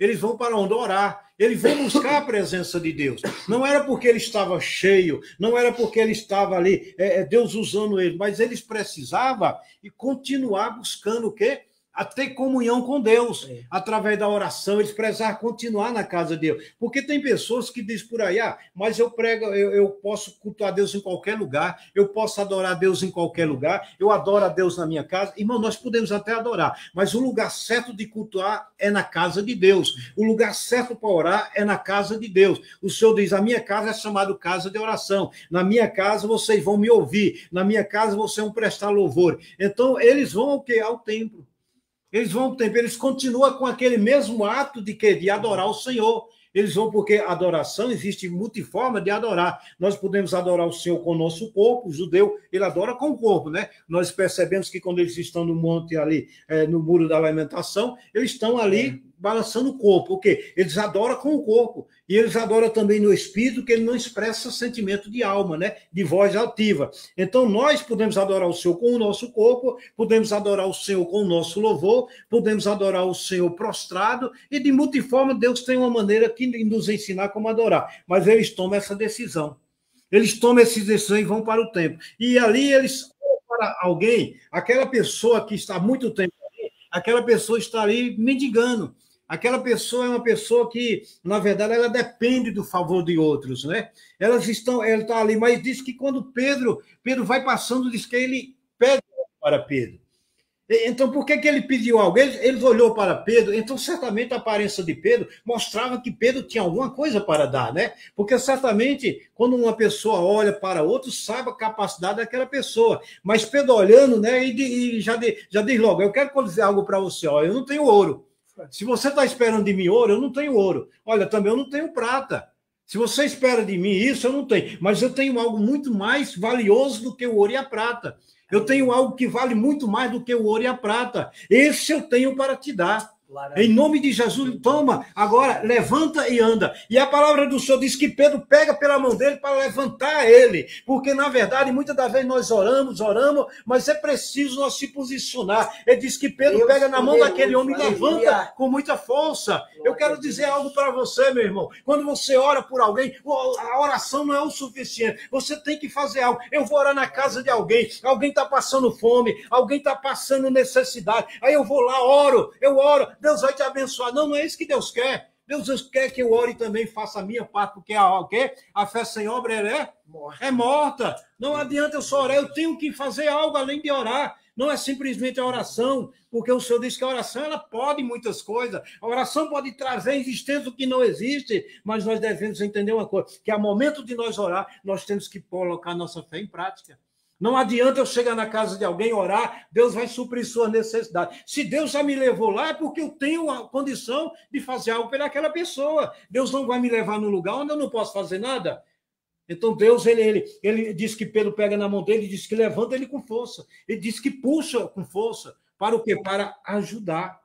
Eles vão para onde? Orar. Eles vão buscar a presença de Deus. Não era porque ele estava cheio, não era porque ele estava ali, é, Deus usando ele, mas eles precisavam continuar buscando o quê? A ter comunhão com Deus, é. através da oração, eles precisavam continuar na casa de Deus. Porque tem pessoas que dizem por aí, ah, mas eu prego, eu, eu posso cultuar Deus em qualquer lugar, eu posso adorar Deus em qualquer lugar, eu adoro a Deus na minha casa. Irmão, nós podemos até adorar, mas o lugar certo de cultuar é na casa de Deus. O lugar certo para orar é na casa de Deus. O Senhor diz, a minha casa é chamada casa de oração. Na minha casa vocês vão me ouvir. Na minha casa vocês vão prestar louvor. Então, eles vão ao quê? Ao templo. Eles vão ao templo, eles continuam com aquele mesmo ato de, que, de adorar o Senhor. Eles vão porque a adoração existe multiforma de adorar. Nós podemos adorar o Senhor com o nosso corpo, o judeu, ele adora com o corpo, né? Nós percebemos que quando eles estão no monte ali, é, no muro da lamentação, eles estão ali balançando o corpo. O quê? Eles adoram com o corpo. E eles adoram também no espírito, que ele não expressa sentimento de alma, né? De voz altiva. Então, nós podemos adorar o Senhor com o nosso corpo, podemos adorar o Senhor com o nosso louvor, podemos adorar o Senhor prostrado, e de multiforma, Deus tem uma maneira que nos ensinar como adorar. Mas eles tomam essa decisão. Eles tomam essa decisão e vão para o templo. E ali eles para alguém, aquela pessoa que está há muito tempo ali, aquela pessoa está ali mendigando. Aquela pessoa é uma pessoa que, na verdade, ela depende do favor de outros, né? Elas estão, ela está ali, mas diz que quando Pedro, Pedro vai passando, diz que ele pede para Pedro. Então, por que, que ele pediu algo? Ele, ele olhou para Pedro, então certamente a aparência de Pedro mostrava que Pedro tinha alguma coisa para dar, né? Porque certamente, quando uma pessoa olha para outro, sabe a capacidade daquela pessoa. Mas Pedro olhando, né, e, e já, de, já diz logo, eu quero dizer algo para você, ó, eu não tenho ouro. Se você está esperando de mim ouro, eu não tenho ouro. Olha, também eu não tenho prata. Se você espera de mim isso, eu não tenho. Mas eu tenho algo muito mais valioso do que o ouro e a prata. Eu tenho algo que vale muito mais do que o ouro e a prata. Esse eu tenho para te dar. Em nome de Jesus, toma, agora levanta e anda. E a palavra do Senhor diz que Pedro pega pela mão dele para levantar ele, porque na verdade, muitas das vezes nós oramos, oramos, mas é preciso nós se posicionar. Ele diz que Pedro Deus pega na mão Deus, daquele homem e levanta com muita força. Eu quero dizer algo para você, meu irmão. Quando você ora por alguém, a oração não é o suficiente. Você tem que fazer algo. Eu vou orar na casa de alguém, alguém está passando fome, alguém está passando necessidade. Aí eu vou lá, oro, eu oro. Deus vai te abençoar. Não, não é isso que Deus quer. Deus quer que eu ore e também faça a minha parte, porque a, o quê? A fé sem obra ela é morta. É morta. Não adianta eu só orar, eu tenho que fazer algo além de orar. Não é simplesmente a oração, porque o Senhor diz que a oração ela pode muitas coisas. A oração pode trazer existência do que não existe, mas nós devemos entender uma coisa, que ao momento de nós orar, nós temos que colocar nossa fé em prática. Não adianta eu chegar na casa de alguém, orar, Deus vai suprir sua necessidade. Se Deus já me levou lá, é porque eu tenho a condição de fazer algo pela aquela pessoa. Deus não vai me levar num lugar onde eu não posso fazer nada. Então Deus, ele, ele, ele diz que Pedro pega na mão dele, diz que levanta ele com força. Ele diz que puxa com força. Para o quê? Para ajudar.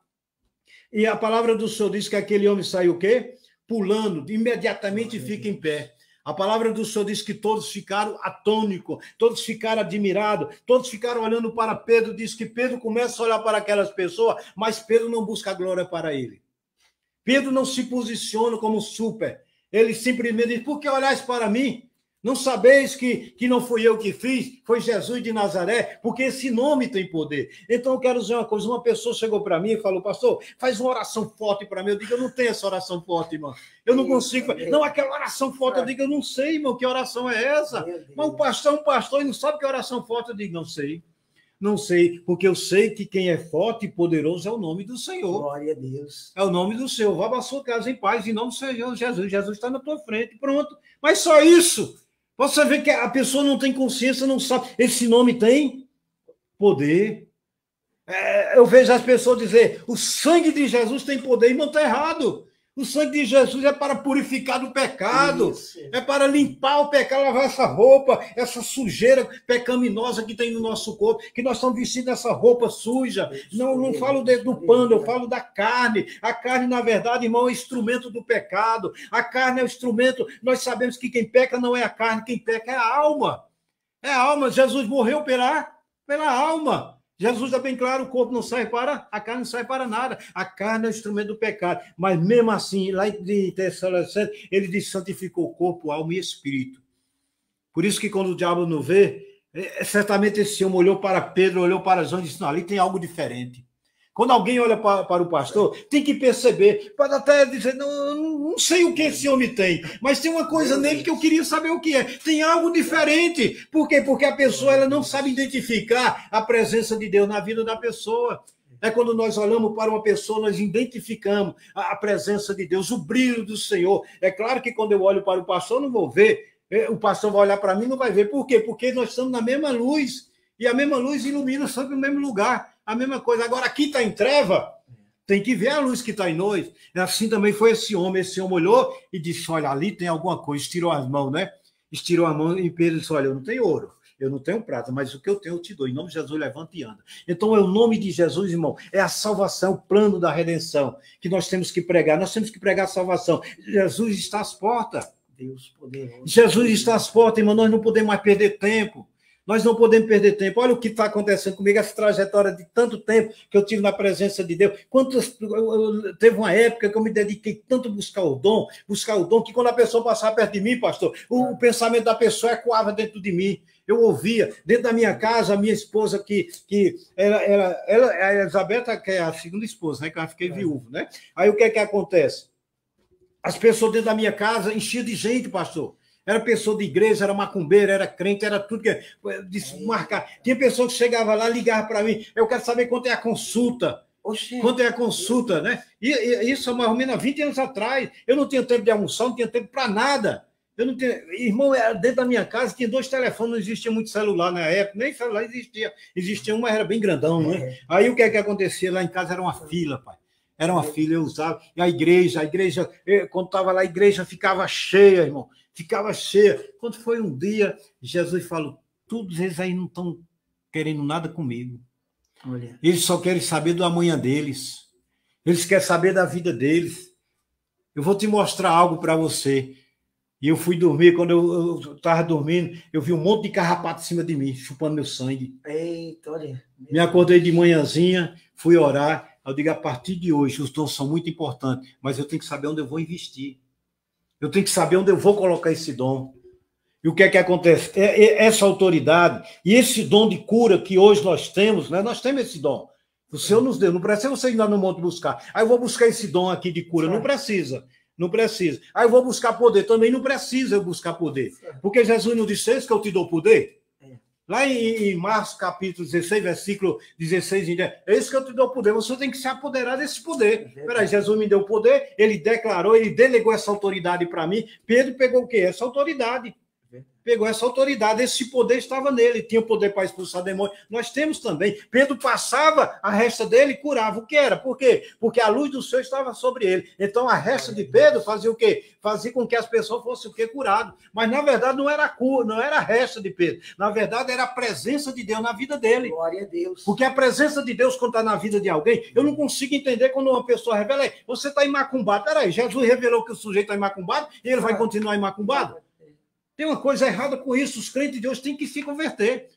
E a palavra do Senhor diz que aquele homem saiu o quê? Pulando, imediatamente fica em pé. A palavra do Senhor diz que todos ficaram atônicos, todos ficaram admirados, todos ficaram olhando para Pedro. Diz que Pedro começa a olhar para aquelas pessoas, mas Pedro não busca glória para ele. Pedro não se posiciona como super. Ele simplesmente diz, por que olhais para mim? Não sabeis que, que não fui eu que fiz, foi Jesus de Nazaré, porque esse nome tem poder. Então eu quero dizer uma coisa, uma pessoa chegou para mim e falou, pastor, faz uma oração forte para mim. Eu digo, eu não tenho essa oração forte, irmão. Eu não consigo. Não, aquela oração forte, eu digo, eu não sei, irmão, que oração é essa? Mas o pastor é um pastor e não sabe que oração forte, eu digo, não sei. Não sei, porque eu sei que quem é forte e poderoso é o nome do Senhor. Glória a Deus. É o nome do Senhor. Vá para a sua casa em paz, em nome do Senhor Jesus. Jesus está na tua frente, pronto. Mas só isso. Você vê que a pessoa não tem consciência, não sabe. Esse nome tem poder. É, eu vejo as pessoas dizer, o sangue de Jesus tem poder, e não está errado. O sangue de Jesus é para purificar do pecado, isso. É para limpar o pecado, lavar essa roupa, essa sujeira pecaminosa que tem no nosso corpo, que nós estamos vestindo essa roupa suja. Isso. Não, não falo de, do pano, eu falo da carne. A carne, na verdade, irmão, é instrumento do pecado. A carne é o instrumento. Nós sabemos que quem peca não é a carne, quem peca é a alma. É a alma. Jesus morreu pela, pela alma. Jesus é bem claro, o corpo não serve para, a carne não serve para nada. A carne é o instrumento do pecado. Mas mesmo assim, lá em Tessalonicenses, ele diz, santificou o corpo, alma e espírito. Por isso que quando o diabo não vê, é, certamente esse homem olhou para Pedro, olhou para João e disse, não, ali tem algo diferente. Quando alguém olha para, para o pastor, tem que perceber, pode até dizer, não, não sei o que esse homem tem, mas tem uma coisa nele que eu queria saber o que é. Tem algo diferente. Por quê? Porque a pessoa ela não sabe identificar a presença de Deus na vida da pessoa. É quando nós olhamos para uma pessoa, nós identificamos a, a presença de Deus, o brilho do Senhor. É claro que quando eu olho para o pastor, não vou ver. O pastor vai olhar para mim, não vai ver. Por quê? Porque nós estamos na mesma luz. E a mesma luz ilumina sempre o mesmo lugar. A mesma coisa. Agora, aqui está em treva, tem que ver a luz que está em nós. Assim também foi esse homem. Esse homem olhou e disse, olha, ali tem alguma coisa. Estirou as mãos, né? Estirou a mão e Pedro disse, olha, eu não tenho ouro, eu não tenho prata, mas o que eu tenho eu te dou. Em nome de Jesus, levanta e anda. Então, é o nome de Jesus, irmão. É a salvação, o plano da redenção que nós temos que pregar. Nós temos que pregar a salvação. Jesus está às portas. Deus poderoso. Jesus está às portas, irmão. Nós não podemos mais perder tempo. Nós não podemos perder tempo. Olha o que está acontecendo comigo, essa trajetória de tanto tempo que eu tive na presença de Deus. Quantos, teve uma época que eu me dediquei tanto a buscar o dom, buscar o dom, que quando a pessoa passava perto de mim, pastor, o, o pensamento da pessoa ecoava dentro de mim. Eu ouvia, dentro da minha casa, a minha esposa, que, que era, era, ela, a Elizabeth, que é a segunda esposa, né, que eu fiquei viúvo, né? Aí o que é que acontece? As pessoas dentro da minha casa enchiam de gente, pastor. Era pessoa de igreja, era macumbeira, era crente, era tudo que desmarcar. Tinha pessoa que chegava lá, ligava para mim, eu quero saber quanto é a consulta. Oxê. Quanto é a consulta, né? E, e isso mais ou menos há vinte anos atrás. Eu não tinha tempo de almoçar, não tinha tempo para nada. Eu não tinha... Irmão, dentro da minha casa tinha dois telefones, não existia muito celular na época, nem celular existia. Existia um, mas era bem grandão, né? Aí o que é que acontecia? Lá em casa era uma fila, pai. Era uma fila, eu usava. E a igreja, a igreja, quando estava lá, a igreja ficava cheia, irmão. Ficava cheia. Quando foi um dia, Jesus falou, todos eles aí não estão querendo nada comigo. Olha. Eles só querem saber do amanhã deles. Eles querem saber da vida deles. Eu vou te mostrar algo para você. E eu fui dormir, quando eu estava dormindo, eu vi um monte de carrapato em cima de mim, chupando meu sangue. Eita, olha. Me acordei de manhãzinha, fui orar. Eu digo, a partir de hoje, os dons são muito importantes, mas eu tenho que saber onde eu vou investir. Eu tenho que saber onde eu vou colocar esse dom. E o que é que acontece? É, é, essa autoridade e esse dom de cura que hoje nós temos, né? Nós temos esse dom. O Senhor nos deu. Não precisa você ir lá no monte buscar. Aí eu vou buscar esse dom aqui de cura. Não precisa. Não precisa. Aí eu vou buscar poder. Também não precisa eu buscar poder. Porque Jesus não disse isso, que eu te dou poder? Lá em, em Marcos, capítulo dezesseis, versículo dezesseis, é isso que eu te dou poder. Você tem que se apoderar desse poder. Peraí, Jesus me deu poder, ele declarou, ele delegou essa autoridade para mim. Pedro pegou o quê? Essa autoridade. Pegou essa autoridade, esse poder estava nele, tinha poder para expulsar demônio. Nós temos também. Pedro passava, a resta dele curava. O que era? Por quê? Porque a luz do Senhor estava sobre ele. Então a resta de Pedro fazia o quê? Fazia com que as pessoas fossem o quê? Curadas. Mas na verdade não era a cura, não era a resta de Pedro. Na verdade era a presença de Deus na vida dele. Glória a Deus. Porque a presença de Deus quando está na vida de alguém, eu não consigo entender quando uma pessoa revela, você está imacumbado. Peraí, Jesus revelou que o sujeito está imacumbado e ele vai continuar imacumbado? Tem uma coisa errada com isso. Os crentes de hoje têm que se converter.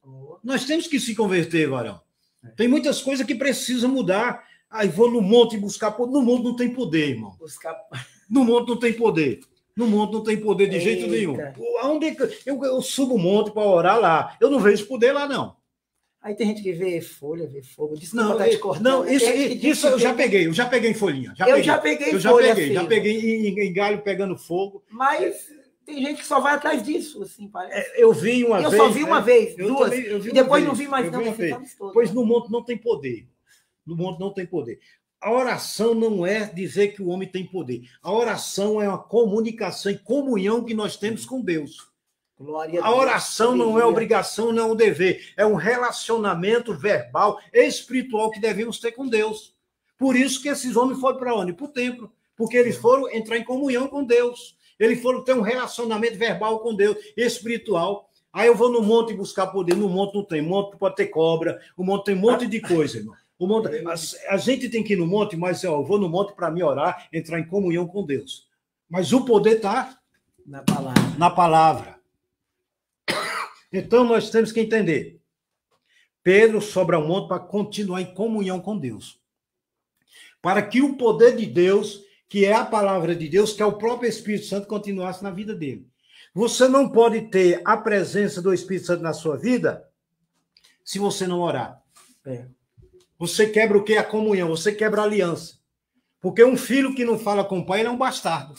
Nós temos que se converter, varão. Tem muitas coisas que precisam mudar. Aí vou no monte buscar poder. No monte não tem poder, irmão. Buscar... No monte não tem poder. No monte não tem poder de Eita. jeito nenhum. Aonde eu, eu subo o monte para orar lá. Eu não vejo poder lá, não. Aí tem gente que vê folha, vê fogo. Desculpa não, tá te cortando. Não, isso, isso eu já peguei. Eu já peguei em folhinha. Já eu peguei. já peguei eu folha. Já peguei, já peguei em, em galho pegando fogo. Mas... Tem gente que só vai atrás disso, assim, parece. É, eu vi uma eu vez... Eu só vi uma né? vez, eu duas, também, eu vi e depois vez, não vi mais não. Todo, pois no monte não tem poder. No monte não tem poder. A oração não é dizer que o homem tem poder. A oração é uma comunicação e comunhão que nós temos com Deus. Glória a, a oração Deus, não é obrigação, não é um dever. É um relacionamento verbal, espiritual que devemos ter com Deus. Por isso que esses homens foram para onde? Para o templo. Porque eles foram entrar em comunhão com Deus. Eles foram ter um relacionamento verbal com Deus, espiritual. Aí eu vou no monte buscar poder. No monte não tem. Monte pode ter cobra. O monte tem um monte de coisa, irmão. O monte, a, a gente tem que ir no monte, mas ó, eu vou no monte para me orar, entrar em comunhão com Deus. Mas o poder está na palavra. Na palavra. Então nós temos que entender. Pedro sobe ao monte para continuar em comunhão com Deus. Para que o poder de Deus, que é a palavra de Deus, que é o próprio Espírito Santo, continuasse na vida dele. Você não pode ter a presença do Espírito Santo na sua vida se você não orar. É. Você quebra o que? A comunhão, você quebra a aliança. Porque um filho que não fala com o pai, ele é um bastardo.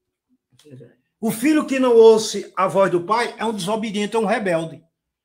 O filho que não ouve a voz do pai é um desobediente, é um rebelde.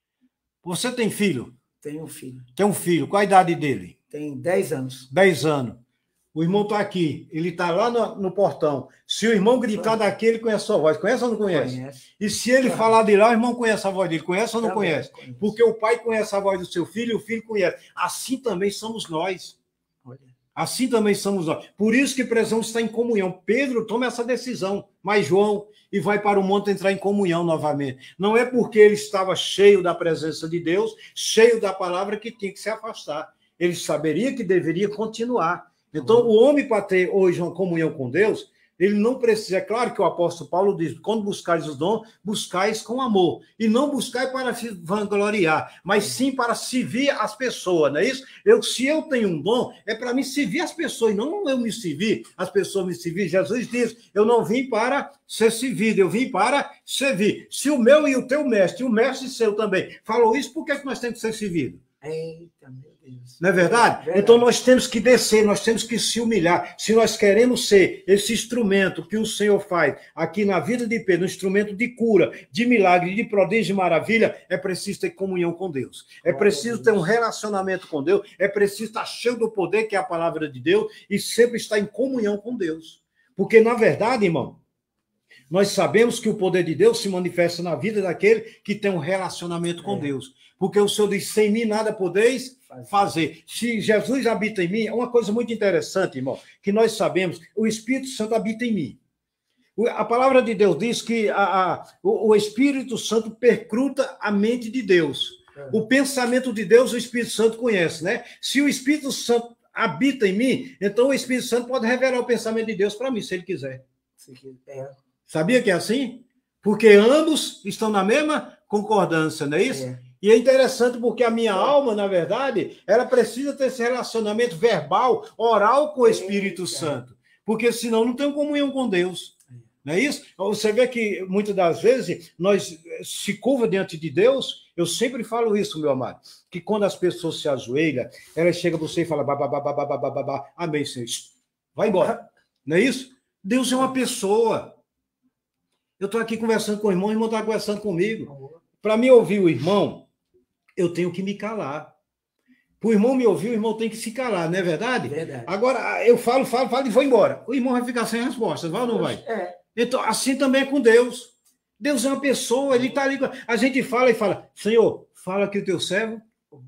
Você tem filho? Tenho um filho. Tem um filho. Qual a idade dele? Tem dez anos. dez anos. O irmão está aqui, ele está lá no, no portão. Se o irmão gritar daqui, ele conhece a sua voz. Conhece ou não conhece? Conhece. E se ele falar de lá, o irmão conhece a voz dele. Conhece ou não também conhece? Conhece? Porque o pai conhece a voz do seu filho e o filho conhece. Assim também somos nós. Olha. Assim também somos nós. Por isso que precisamos estar em comunhão. Pedro toma essa decisão, mas João, e vai para o monte entrar em comunhão novamente. Não é porque ele estava cheio da presença de Deus, cheio da palavra, que tinha que se afastar. Ele saberia que deveria continuar. Então, o homem, para ter hoje uma comunhão com Deus, ele não precisa... É claro que o apóstolo Paulo diz, quando buscais os dons, buscais com amor. E não buscai para se vangloriar, mas sim para servir as pessoas, não é isso? Eu, se eu tenho um dom, é para me servir as pessoas, e não eu me servir, as pessoas me servir. Jesus diz, eu não vim para ser servido, eu vim para servir. Se o meu e o teu mestre, e o mestre seu também, falou isso, por que, é que nós temos que ser servidos? Eita, meu Deus. Não é verdade? É verdade? Então nós temos que descer, nós temos que se humilhar. Se nós queremos ser esse instrumento que o Senhor faz aqui na vida de Pedro, um instrumento de cura, de milagre, de prodígio, de maravilha, é preciso ter comunhão com Deus. É preciso ter um relacionamento com Deus, é preciso estar cheio do poder que é a palavra de Deus e sempre estar em comunhão com Deus. Porque, na verdade, irmão, nós sabemos que o poder de Deus se manifesta na vida daquele que tem um relacionamento com é. Deus. Porque o Senhor diz, sem mim nada podeis fazer. Se Jesus habita em mim, é uma coisa muito interessante, irmão, que nós sabemos, o Espírito Santo habita em mim. A palavra de Deus diz que a, a, o, o Espírito Santo percruta a mente de Deus. É. O pensamento de Deus, o Espírito Santo conhece, né? Se o Espírito Santo habita em mim, então o Espírito Santo pode revelar o pensamento de Deus para mim, se ele quiser. É. Sabia que é assim? Porque ambos estão na mesma concordância, não é isso? É. E é interessante porque a minha alma, na verdade, ela precisa ter esse relacionamento verbal, oral com o Espírito Santo. Porque senão não tem comunhão com Deus. Não é isso? Você vê que muitas das vezes nós se curva diante de Deus. Eu sempre falo isso, meu amado, que quando as pessoas se ajoelham, elas chegam a você e falam, babá, babá, babá, babá, amém, Senhor. Vai embora. Não é isso? Deus é uma pessoa. Eu estou aqui conversando com o irmão, o irmão está conversando comigo. Para mim ouvir o irmão, eu tenho que me calar. Para o irmão me ouvir, o irmão tem que se calar, não é verdade? Verdade. Agora, eu falo, falo, falo e vou embora. O irmão vai ficar sem resposta, vai ou não vai? É. Então, assim também é com Deus. Deus é uma pessoa, ele está ali. A gente fala e fala, Senhor, fala que o teu servo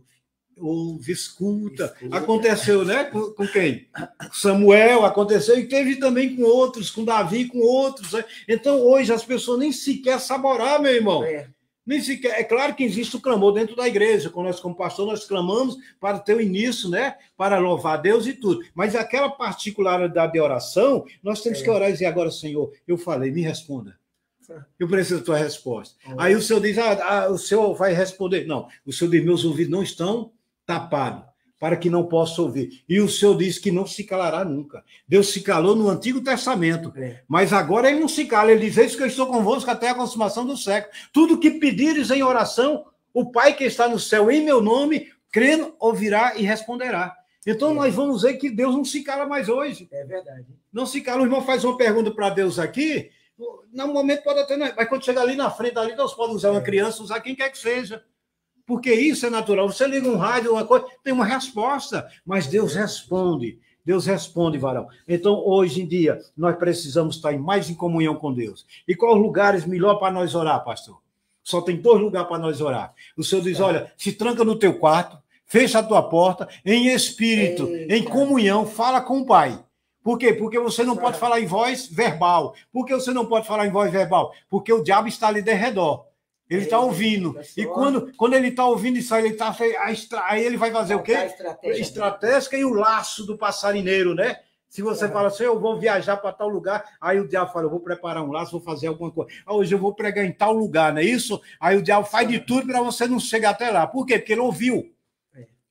ouve, escuta. escuta. Aconteceu, né? Com, com quem? Samuel, aconteceu, e teve também com outros, com Davi, com outros. Né? Então, hoje, as pessoas nem sequer saborar, meu irmão. É. Nem sequer, é claro que existe o clamor dentro da igreja. Quando nós, como pastor, nós clamamos para ter o início, né? Para louvar a Deus e tudo. Mas aquela particularidade de oração, nós temos é. que orar e dizer agora, Senhor, eu falei, me responda. Eu preciso da tua resposta. É. Aí o Senhor diz, ah, ah, o Senhor vai responder. Não, o Senhor diz, meus ouvidos não estão tapados, para que não possa ouvir. E o Senhor diz que não se calará nunca. Deus se calou no Antigo Testamento, é. mas agora ele não se cala. Ele diz, eis que eu estou convosco até a consumação do século. Tudo que pedires em oração, o Pai que está no céu, em meu nome, crendo, ouvirá e responderá. Então é. nós vamos ver que Deus não se cala mais hoje. É verdade. Não se cala. O irmão faz uma pergunta para Deus aqui, no momento pode até... Mas quando chegar ali na frente, ali Deus pode usar uma é. criança, usar quem quer que seja. Porque isso é natural. Você liga um rádio, uma coisa, tem uma resposta, mas Deus responde. Deus responde, varão. Então, hoje em dia, nós precisamos estar mais em comunhão com Deus. E quais lugares melhor para nós orar, pastor? Só tem dois lugares para nós orar. O Senhor diz, olha, se tranca no teu quarto, fecha a tua porta, em espírito, Eita. em comunhão, fala com o Pai. Por quê? Porque você não pode falar em voz verbal. Por que você não pode falar em voz verbal? Porque o diabo está ali de redor. Ele está ouvindo. E quando, quando ele está ouvindo isso, ele tá, aí ele vai fazer o quê? Estratégia. Estratégia e o laço do passarinheiro, né? Se você é. fala assim, eu vou viajar para tal lugar, aí o diabo fala, eu vou preparar um laço, vou fazer alguma coisa. Ah, hoje eu vou pregar em tal lugar, não é isso? Aí o diabo faz de tudo para você não chegar até lá. Por quê? Porque ele ouviu.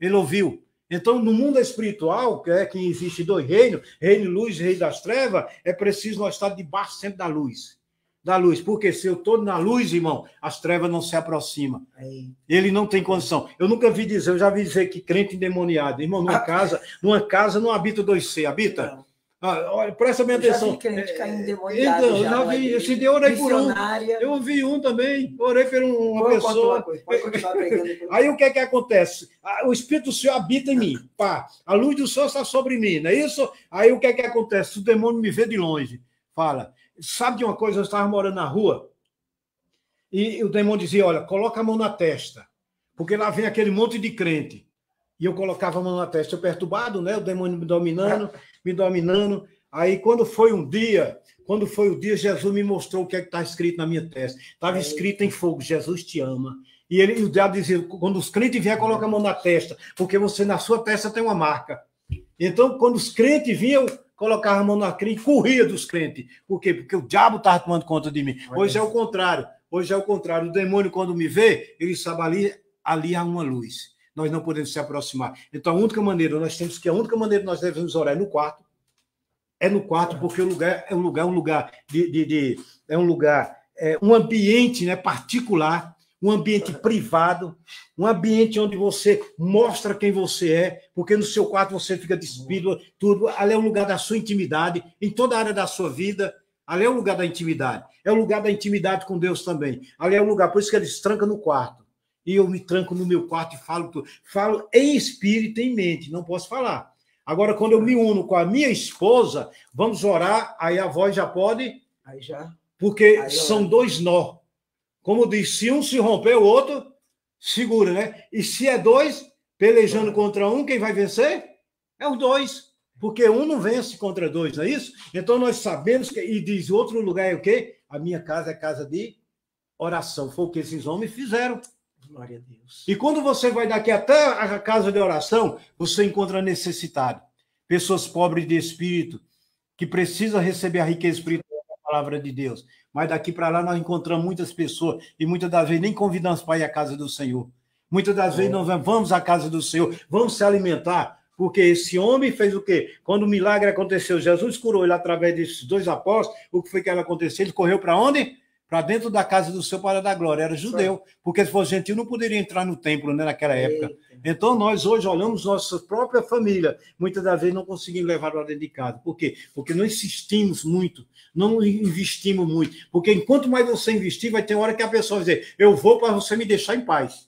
Ele ouviu. Então, no mundo espiritual, que é que existe dois reinos, reino de luz e reino das trevas, é preciso nós estar debaixo sempre da luz. Da luz, porque se eu estou na luz, irmão, as trevas não se aproximam. Ele não tem condição. Eu nunca vi dizer, eu já vi dizer que crente endemoniado, irmão, numa casa, numa casa não habita dois C, habita? Ah, olha, presta bem atenção. Eu já vi crente caindo endemoniado. Então, já, já vi, esse dia eu orei por um. Eu vi um também, orei por uma Vou pessoa. Uma coisa, pode continuar pregando. Aí o que é que acontece? O Espírito do Senhor habita em mim, pá, a luz do Senhor está sobre mim, não é isso? Aí o que é que acontece? O demônio me vê de longe, fala, sabe de uma coisa, eu estava morando na rua, e o demônio dizia, olha, coloca a mão na testa, porque lá vem aquele monte de crente. E eu colocava a mão na testa, eu perturbado, né? O demônio me dominando, me dominando. Aí, quando foi um dia, quando foi o dia, Jesus me mostrou o que é que está escrito na minha testa. Estava escrito em fogo, Jesus te ama. E, ele, e o diabo dizia, quando os crentes vierem, coloca a mão na testa, porque você, na sua testa, tem uma marca. Então, quando os crentes vinham, colocava a mão na crente e corria dos crentes. Por quê? Porque o diabo estava tomando conta de mim. Hoje é o contrário. Hoje é o contrário. O demônio, quando me vê, ele sabe ali, ali há uma luz. Nós não podemos se aproximar. Então, a única maneira, nós temos que, a única maneira que nós devemos orar é no quarto. É no quarto, porque o lugar é um lugar, um lugar de, de, de é um lugar, é um ambiente, né, particular, um ambiente privado, um ambiente onde você mostra quem você é, porque no seu quarto você fica despido, tudo. Ali é o lugar da sua intimidade, em toda a área da sua vida. Ali é o lugar da intimidade. É o lugar da intimidade com Deus também. Ali é o lugar, por isso que ele se tranca no quarto. E eu me tranco no meu quarto e falo tudo. Falo em espírito e em mente, não posso falar. Agora, quando eu me uno com a minha esposa, vamos orar, aí a voz já pode... Aí já... Porque aí são dois nó. Como diz, se um se romper, o outro segura, né? E se é dois, pelejando é. contra um, quem vai vencer? É os dois. Porque um não vence contra dois, não é isso? Então, nós sabemos que... E diz, outro lugar é o quê? A minha casa é casa de oração. Foi o que esses homens fizeram. Glória a Deus. E quando você vai daqui até a casa de oração, você encontra necessitado. Pessoas pobres de espírito, que precisam receber a riqueza espiritual da palavra de Deus. Mas daqui para lá nós encontramos muitas pessoas, e muitas das vezes nem convidamos para ir à casa do Senhor. Muitas das é. vezes nós vamos à casa do Senhor, vamos se alimentar, porque esse homem fez o quê? Quando o milagre aconteceu, Jesus curou ele através desses dois apóstolos, o que foi que aconteceu? Ele correu para onde? Para dentro da casa do seu para da glória, era judeu, porque se fosse gentil não poderia entrar no templo, né, naquela época. Então nós hoje olhamos nossa própria família, muitas das vezes não conseguimos levar para dentro de casa. Por quê? Porque não insistimos muito, não investimos muito, porque enquanto mais você investir, vai ter hora que a pessoa vai dizer, eu vou para você me deixar em paz.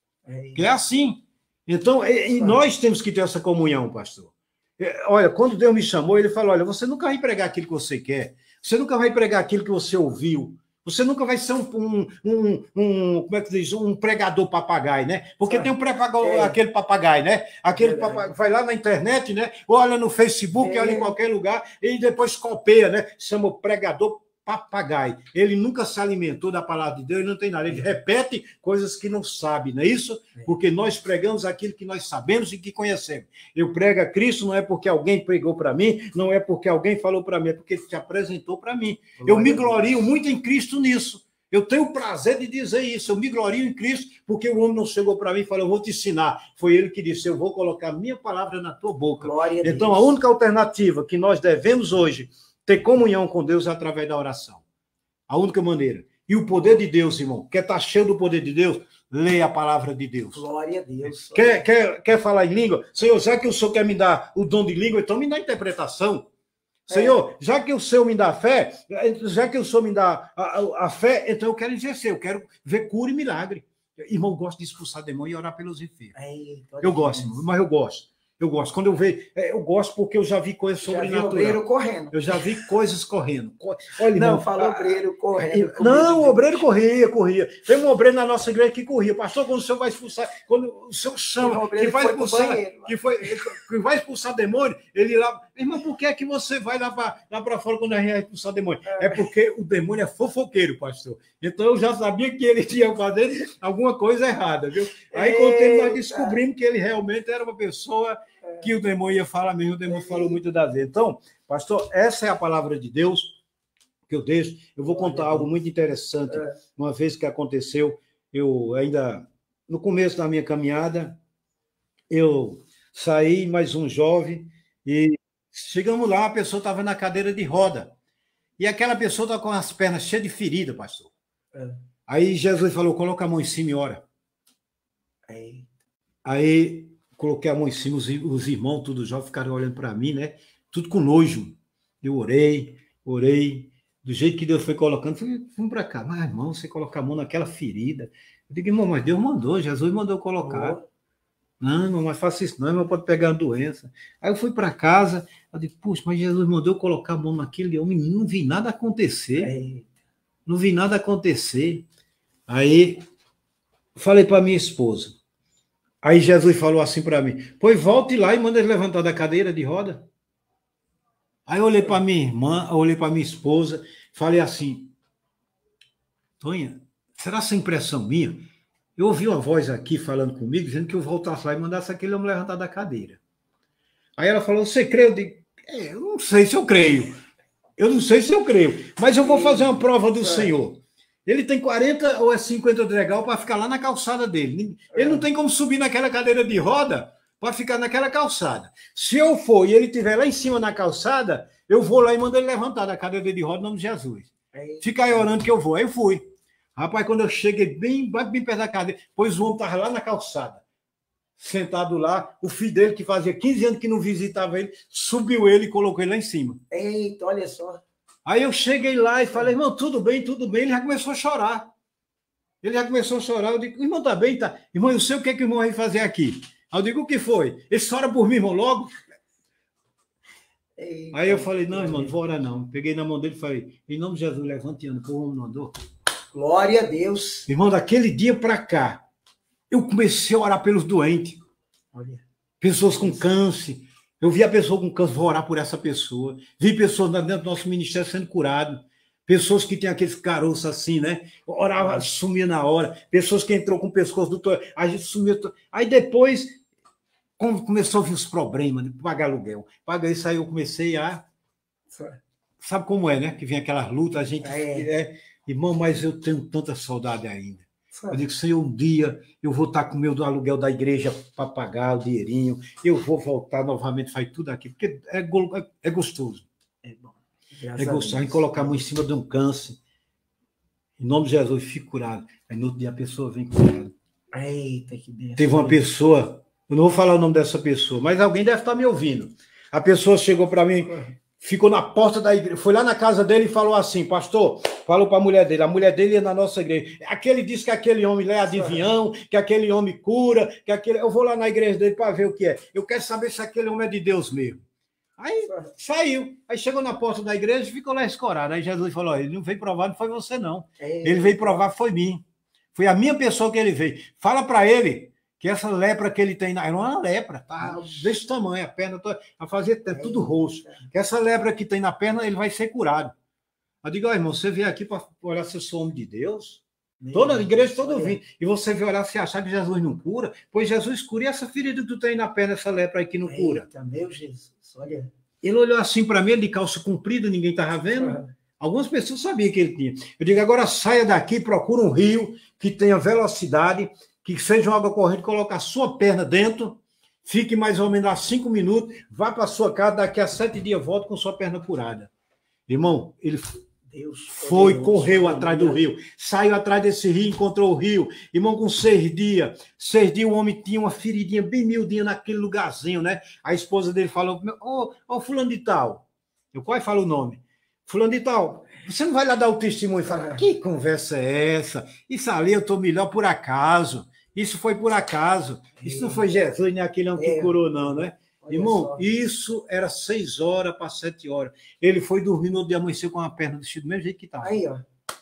É, é assim. Então, e, e nós temos que ter essa comunhão, pastor. Olha, quando Deus me chamou, ele falou, olha, você nunca vai pregar aquilo que você quer, você nunca vai pregar aquilo que você ouviu, você nunca vai ser um, um, um, um, como é que diz, um pregador papagaio, né? Porque tem um pregador, é. aquele papagaio, né? Aquele é papagaio, vai lá na internet, né? Olha no Facebook, é. olha em qualquer lugar, e depois copeia, né? Chama o pregador papagaio. Ele nunca se alimentou da palavra de Deus, ele não tem nada. Ele repete coisas que não sabe, não é isso? Porque nós pregamos aquilo que nós sabemos e que conhecemos. Eu prego a Cristo não é porque alguém pregou para mim, não é porque alguém falou para mim, é porque ele te apresentou para mim. Eu me glorio muito em Cristo nisso. Eu tenho o prazer de dizer isso. Eu me glorio em Cristo porque o homem não chegou para mim e falou, eu vou te ensinar. Foi ele que disse, eu vou colocar a minha palavra na tua boca. Glória então, a, a única alternativa que nós devemos hoje ter comunhão com Deus é através da oração. A única maneira. E o poder de Deus, irmão, quer estar cheio do poder de Deus? Leia a palavra de Deus. Glória a Deus. Quer, quer, quer falar em língua? Senhor, já que o Senhor quer me dar o dom de língua, então me dá interpretação. É. Senhor, já que o Senhor me dá fé, já que o Senhor me dá a, a, a fé, então eu quero exercer, eu quero ver cura e milagre. Irmão, eu gosto de expulsar demônio e orar pelos enfermos. É, eu gosto, irmão, mas eu gosto. Eu gosto. Quando eu vejo, eu gosto porque eu já vi coisas sobrenaturais. Já vi obreiro correndo. Eu já vi coisas correndo. Olha, não, falou obreiro correndo. Não, o obreiro corria, corria. Tem um obreiro na nossa igreja que corria. Pastor, quando o senhor vai expulsar, quando o senhor chama, que vai expulsar, que, foi, que vai expulsar demônio, ele lá, irmão, por que é que você vai lá para lá para fora quando a gente vai expulsar demônio? É. é porque o demônio é fofoqueiro, pastor. Então eu já sabia que ele tinha fazer alguma coisa errada, viu? Aí com o tempo nós descobrimos que ele realmente era uma pessoa que o demônio ia falar mesmo, o demônio falou muito das vezes. Então, pastor, essa é a palavra de Deus que eu deixo. Eu vou contar algo muito interessante. Uma vez que aconteceu, eu ainda, no começo da minha caminhada, eu saí, mais um jovem, e chegamos lá, a pessoa estava na cadeira de roda. E aquela pessoa estava com as pernas cheias de ferida, pastor. É. Aí Jesus falou, coloca a mão em cima e ora. É. Aí coloquei a mão em cima, os, os irmãos, todos jovens, ficaram olhando para mim, né? Tudo com nojo. Eu orei, orei, do jeito que Deus foi colocando, fui, fui para cá. Mas, irmão, você colocar a mão naquela ferida. Eu digo, irmão, mas Deus mandou, Jesus mandou colocar. Oh. Não, não, mas faça isso não, irmão, pode pegar uma doença. Aí eu fui para casa, eu digo, puxa, mas Jesus mandou colocar a mão naquele homem, não vi nada acontecer. É. Não vi nada acontecer. Aí, falei para minha esposa. Aí Jesus falou assim para mim, pois volte lá e manda ele levantar da cadeira de roda. Aí eu olhei para minha irmã, eu olhei para minha esposa, falei assim, Tonha, será essa impressão minha? Eu ouvi uma voz aqui falando comigo, dizendo que eu voltasse lá e mandasse aquele homem levantar da cadeira. Aí ela falou, você crê? Eu digo, é, eu não sei se eu creio. Eu não sei se eu creio, mas eu vou fazer uma prova do Senhor. Ele tem quarenta ou é cinquenta degrau para ficar lá na calçada dele. Ele não tem como subir naquela cadeira de roda para ficar naquela calçada. Se eu for e ele estiver lá em cima na calçada, eu vou lá e mando ele levantar da cadeira de roda em nome de Jesus. Fica aí orando que eu vou. Aí eu fui. Rapaz, quando eu cheguei bem, bem perto da cadeira, pois o homem estava lá na calçada, sentado lá, o filho dele, que fazia quinze anos que não visitava ele, subiu ele e colocou ele lá em cima. Eita, olha só. Aí eu cheguei lá e falei, irmão, tudo bem, tudo bem. Ele já começou a chorar. Ele já começou a chorar. Eu digo, irmão, tá bem, tá? Irmão, eu sei o que é que o irmão vai fazer aqui. Aí eu digo, o que foi? Ele chora por mim, irmão, logo. Eita, aí eu falei, não, irmão, não vou orar não. Peguei na mão dele e falei, em nome de Jesus, levante e anda, o homem não andou. Glória a Deus. Irmão, daquele dia para cá, eu comecei a orar pelos doentes. Olha. Pessoas com câncer. Eu vi a pessoa com câncer, vou orar por essa pessoa. Vi pessoas dentro do nosso ministério sendo curadas. Pessoas que têm aqueles caroços assim, né? Orava, sumia na hora. Pessoas que entrou com o pescoço do toalha, a gente sumia. Aí depois, começou a vir os problemas, né? Pagar aluguel. Pagar isso aí, eu comecei a... Sabe como é, né? Que vem aquelas lutas, a gente... É. É... Irmão, mas eu tenho tanta saudade ainda. Eu digo, Senhor, um dia eu vou estar com o meu do aluguel da igreja para pagar o dinheirinho, eu vou voltar novamente, faz tudo aqui, porque é, é, é gostoso. É bom. É gostoso. A gente colocar a mão em cima de um câncer, em nome de Jesus, fico curado. Aí no outro dia a pessoa vem curada. Eita, que bem. Teve uma pessoa, eu não vou falar o nome dessa pessoa, mas alguém deve estar me ouvindo. A pessoa chegou para mim, ficou na porta da igreja, foi lá na casa dele e falou assim, pastor, falou para a mulher dele, a mulher dele ia na nossa igreja. Aquele disse que aquele homem lá é adivinhão, que aquele homem cura, que aquele... Eu vou lá na igreja dele para ver o que é. Eu quero saber se aquele homem é de Deus mesmo. Aí saiu, aí chegou na porta da igreja e ficou lá escorado. Aí Jesus falou, ele não veio provar, não foi você não. Ele veio provar, foi mim. Foi a minha pessoa que ele veio. Fala para ele que essa lepra que ele tem, era uma lepra, tá desse tamanho, a perna toda, a fazer tudo roxo. Que essa lepra que tem na perna, ele vai ser curado. Eu digo, oh, irmão, você veio aqui para olhar se eu sou homem de Deus? Meu toda a igreja, todo vindo. E você veio olhar se achar que Jesus não cura? Pois Jesus cura. E essa ferida que tu tem na perna, essa lepra aí que não cura? Eita, meu Jesus, olha. Ele olhou assim para mim, ele de calça comprida, ninguém estava vendo. Ah. Algumas pessoas sabiam que ele tinha. Eu digo, agora saia daqui, procura um rio que tenha velocidade, que seja uma água corrente, coloque a sua perna dentro, fique mais ou menos lá cinco minutos, vá para a sua casa, daqui a sete dias volta com sua perna curada. Irmão, ele Deus foi, Deus, correu Deus, atrás Deus. do rio, saiu atrás desse rio, encontrou o rio. Irmão, com seis dias, seis dias o homem tinha uma feridinha bem miudinha naquele lugarzinho, né? A esposa dele falou, ô, oh, oh, fulano de tal, eu quase falo o nome, fulano de tal, você não vai lá dar o testemunho e falar, que conversa é essa? Isso ali eu estou melhor por acaso, isso foi por acaso, isso não foi Jesus, nem aquele homem que curou não, né? Olha Irmão, só. Isso era seis horas para sete horas. Ele foi dormir no dia amanheceu com a perna do do mesmo jeito que estava. Aí, ó.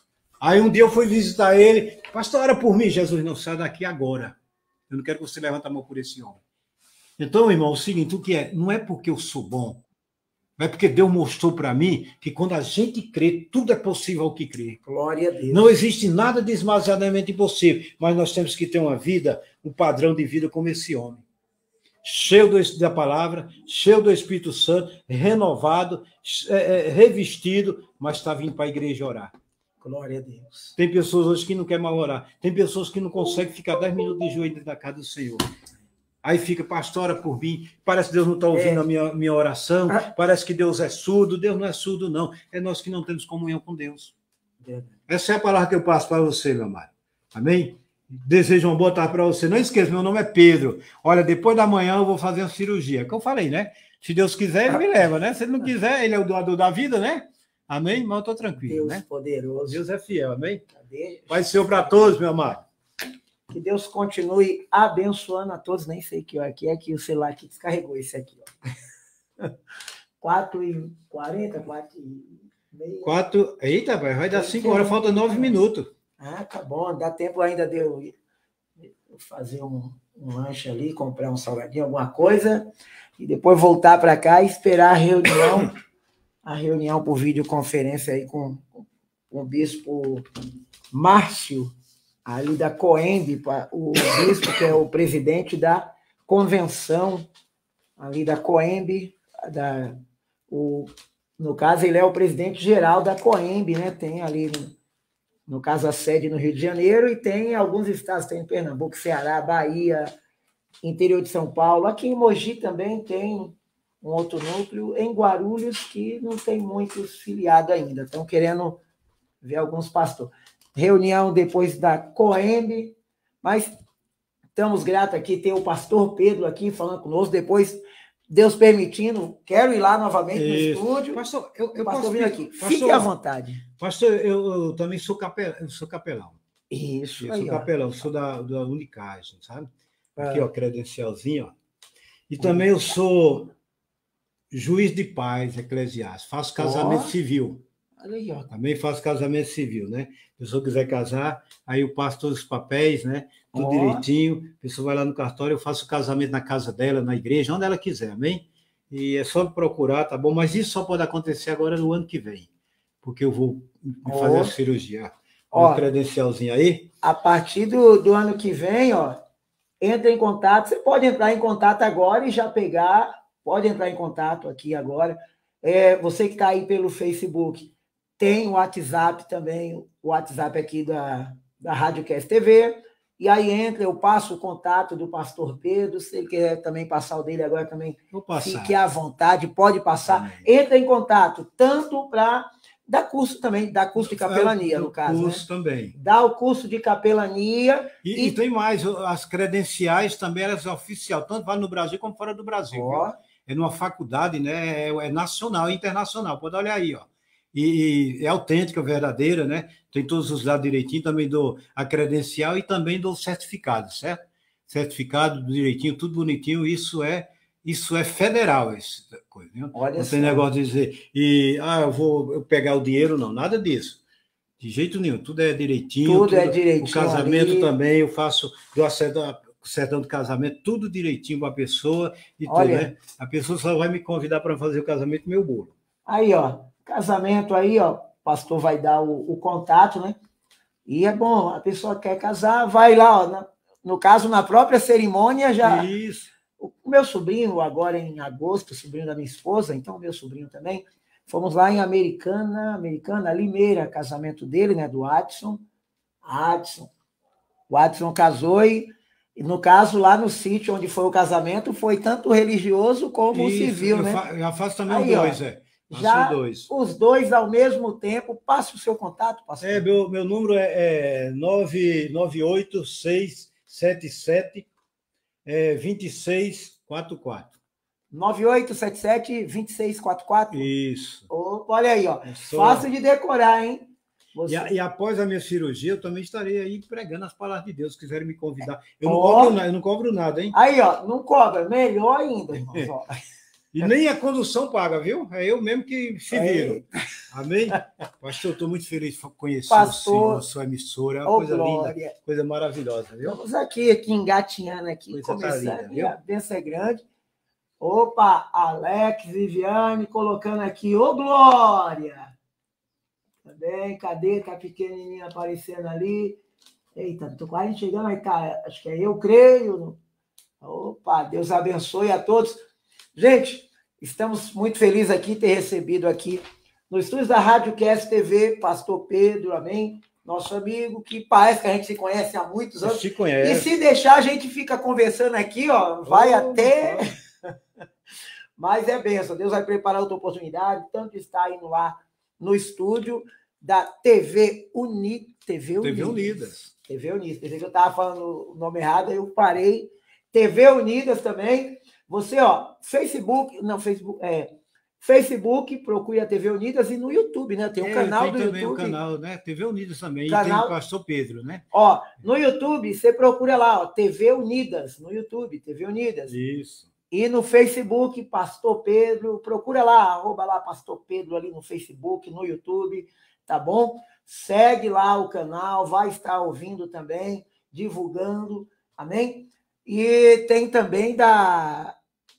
Aí um dia eu fui visitar ele. Pastor, ora por mim. Jesus, não, sai daqui agora. Eu não quero que você levante a mão por esse homem. Então, irmão, é o seguinte, o que é? Não é porque eu sou bom. Não é porque Deus mostrou para mim que quando a gente crê, tudo é possível ao que crê. Glória a Deus. Não existe nada demasiadamente impossível. Mas nós temos que ter uma vida, um padrão de vida como esse homem. Cheio do, da palavra, cheio do Espírito Santo, renovado, é, é, revestido, mas está vindo para a igreja orar. Glória a Deus. Tem pessoas hoje que não querem mais orar. Tem pessoas que não conseguem ficar dez minutos de joelho dentro da casa do Senhor. Aí fica, pastora, por mim, parece que Deus não está ouvindo É. a minha, minha oração, parece que Deus é surdo. Deus não é surdo, não. É nós que não temos comunhão com Deus. Essa é a palavra que eu passo para você, meu amado. Amém? Desejo uma boa tarde para você. Não esqueça, meu nome é Pedro. Olha, depois da manhã eu vou fazer uma cirurgia, que eu falei, né? Se Deus quiser, ele me leva, né? Se ele não quiser, ele é o doador da vida, né? Amém? Mas eu estou tranquilo, Deus né? poderoso. Deus é fiel, amém? Cadê? Pai seu para todos, meu amado. Que Deus continue abençoando a todos. Nem sei que hora que é que o celular aqui descarregou esse aqui, ó. quatro e quarenta, quatro e meia. Quatro... Eita, vai dar cinco horas, falta nove minutos. Ah, tá bom. Dá tempo ainda de eu fazer um, um lanche ali, comprar um salgadinho, alguma coisa, e depois voltar para cá e esperar a reunião, a reunião por videoconferência aí com, com o bispo Márcio, ali da Coembe, o bispo que é o presidente da convenção ali da Coembe, da, o, no caso ele é o presidente geral da Coembe, né? Tem ali, no, no caso a sede no Rio de Janeiro, e tem alguns estados, tem em Pernambuco, Ceará, Bahia, interior de São Paulo, aqui em Mogi também tem um outro núcleo, em Guarulhos, que não tem muitos filiados ainda, estão querendo ver alguns pastores. Reunião depois da Coembe, mas estamos gratos aqui, tem o pastor Pedro aqui falando conosco, depois, Deus permitindo, quero ir lá novamente Isso. no estúdio. Pastor, eu, eu pastor posso vir aqui. Pastor, fique à vontade. Pastor, eu, eu também sou capelão. Eu sou capelão. Isso. Eu aí, sou ó. capelão, sou da, da Unicagem, sabe? Aqui, ah. ó, credencialzinho, ó. E também eu sou juiz de paz eclesiástico, faço casamento oh. civil. Olha aí, ó. Também faço casamento civil, né? Se a pessoa quiser casar, aí eu passo todos os papéis, né? Tudo oh. direitinho. A pessoa vai lá no cartório, eu faço o casamento na casa dela, na igreja, onde ela quiser, amém? E é só me procurar, tá bom? Mas isso só pode acontecer agora no ano que vem, porque eu vou oh. fazer a cirurgia. Ó, um credencialzinho aí. A partir do, do ano que vem, ó, entra em contato. Você pode entrar em contato agora e já pegar. Pode entrar em contato aqui agora. É, você que está aí pelo Facebook, tem o WhatsApp também, o WhatsApp aqui da, da Rádio Cast T V. E aí entra, eu passo o contato do pastor Pedro. Se ele quer também passar o dele agora também, fique à vontade, pode passar. Amém. Entra em contato, tanto para dar curso também, dá curso de capelania, no caso. Curso, né? Também. Dá o curso de capelania. E, e... e tem mais, as credenciais também, elas são oficiais, tanto vale no Brasil como fora do Brasil. Ó. É numa faculdade, né? É, é nacional e internacional. Pode olhar aí, ó. E, e é autêntica, verdadeira, né? Tem todos os dados direitinho, também dou a credencial e também dou certificado, certo? Certificado direitinho, tudo bonitinho, isso é isso é federal, essa coisa, viu? Olha não tem negócio de dizer, e, ah, eu vou eu pegar o dinheiro, não, nada disso. De jeito nenhum, tudo é direitinho. Tudo, tudo é O direitinho. casamento ali. Também, eu faço, dou a certidão do casamento, tudo direitinho para a pessoa e Olha, tudo, né? A pessoa só vai me convidar para fazer o casamento meu bolo. Aí, ó, casamento aí, ó, o pastor vai dar o, o contato, né? E é bom, a pessoa quer casar, vai lá, ó, na, no caso, na própria cerimônia já... Isso. O meu sobrinho, agora em agosto, sobrinho da minha esposa, então meu sobrinho também, fomos lá em Americana, Americana, Limeira, casamento dele, né, do Adson. Adson. O Adson casou e, no caso, lá no sítio onde foi o casamento, foi tanto religioso como Isso, civil, eu né? Fa já faço também aí, dois, ó, é. Faço já dois. Os dois ao mesmo tempo. Passa o seu contato, pastor. É, meu, meu número é, é nove nove oito seis sete sete é, dois seis quatro quatro. nove oito sete sete, dois seis quatro quatro? Isso. Oh, olha aí, ó. Sou... Fácil de decorar, hein? Você... E, e após a minha cirurgia, eu também estarei aí pregando as palavras de Deus, se quiserem me convidar. Eu, oh. não, cobro, eu não cobro nada, hein? Aí, ó, não cobra. Melhor ainda, irmãos. Ó. E nem a condução paga, viu? É eu mesmo que se viro. Amém? Pastor, eu estou muito feliz de conhecer Pastor, o senhor, sua emissora. É uma oh, coisa glória. linda, coisa maravilhosa, viu? Vamos aqui, aqui engatinhando aqui, coisa começando. Tá linda, viu? A bênção é grande. Opa, Alex, Viviane, colocando aqui, ô Glória! Também, cadê? Tá pequenininha aparecendo ali. Eita, tô quase chegando, aí tá, acho que é eu creio. Opa, Deus abençoe a todos. Gente, estamos muito felizes aqui ter recebido aqui no estúdio da Rádio Cast T V, pastor Pedro, amém? nosso amigo, que parece que a gente se conhece há muitos anos. Se conhece. E se deixar, a gente fica conversando aqui, ó, vai oh, até... Mas é benção, Deus vai preparar outra oportunidade, tanto está indo lá no estúdio da T V Unidas. T V Unidas. T V Unidas. T V Unidas. Pensei que eu estava falando o nome errado, aí eu parei. T V Unidas também. Você, ó, Facebook, não, Facebook, é, Facebook, procure a T V Unidas e no YouTube, né? Tem um é, canal tem do também YouTube. Tem também o canal, né? T V Unidas também, canal... e tem o Pastor Pedro, né? Ó, no YouTube, você procura lá, ó, T V Unidas, no YouTube, T V Unidas. Isso. E no Facebook, Pastor Pedro, procura lá, arroba lá Pastor Pedro ali no Facebook, no YouTube, tá bom? Segue lá o canal, vai estar ouvindo também, divulgando, amém? E tem também da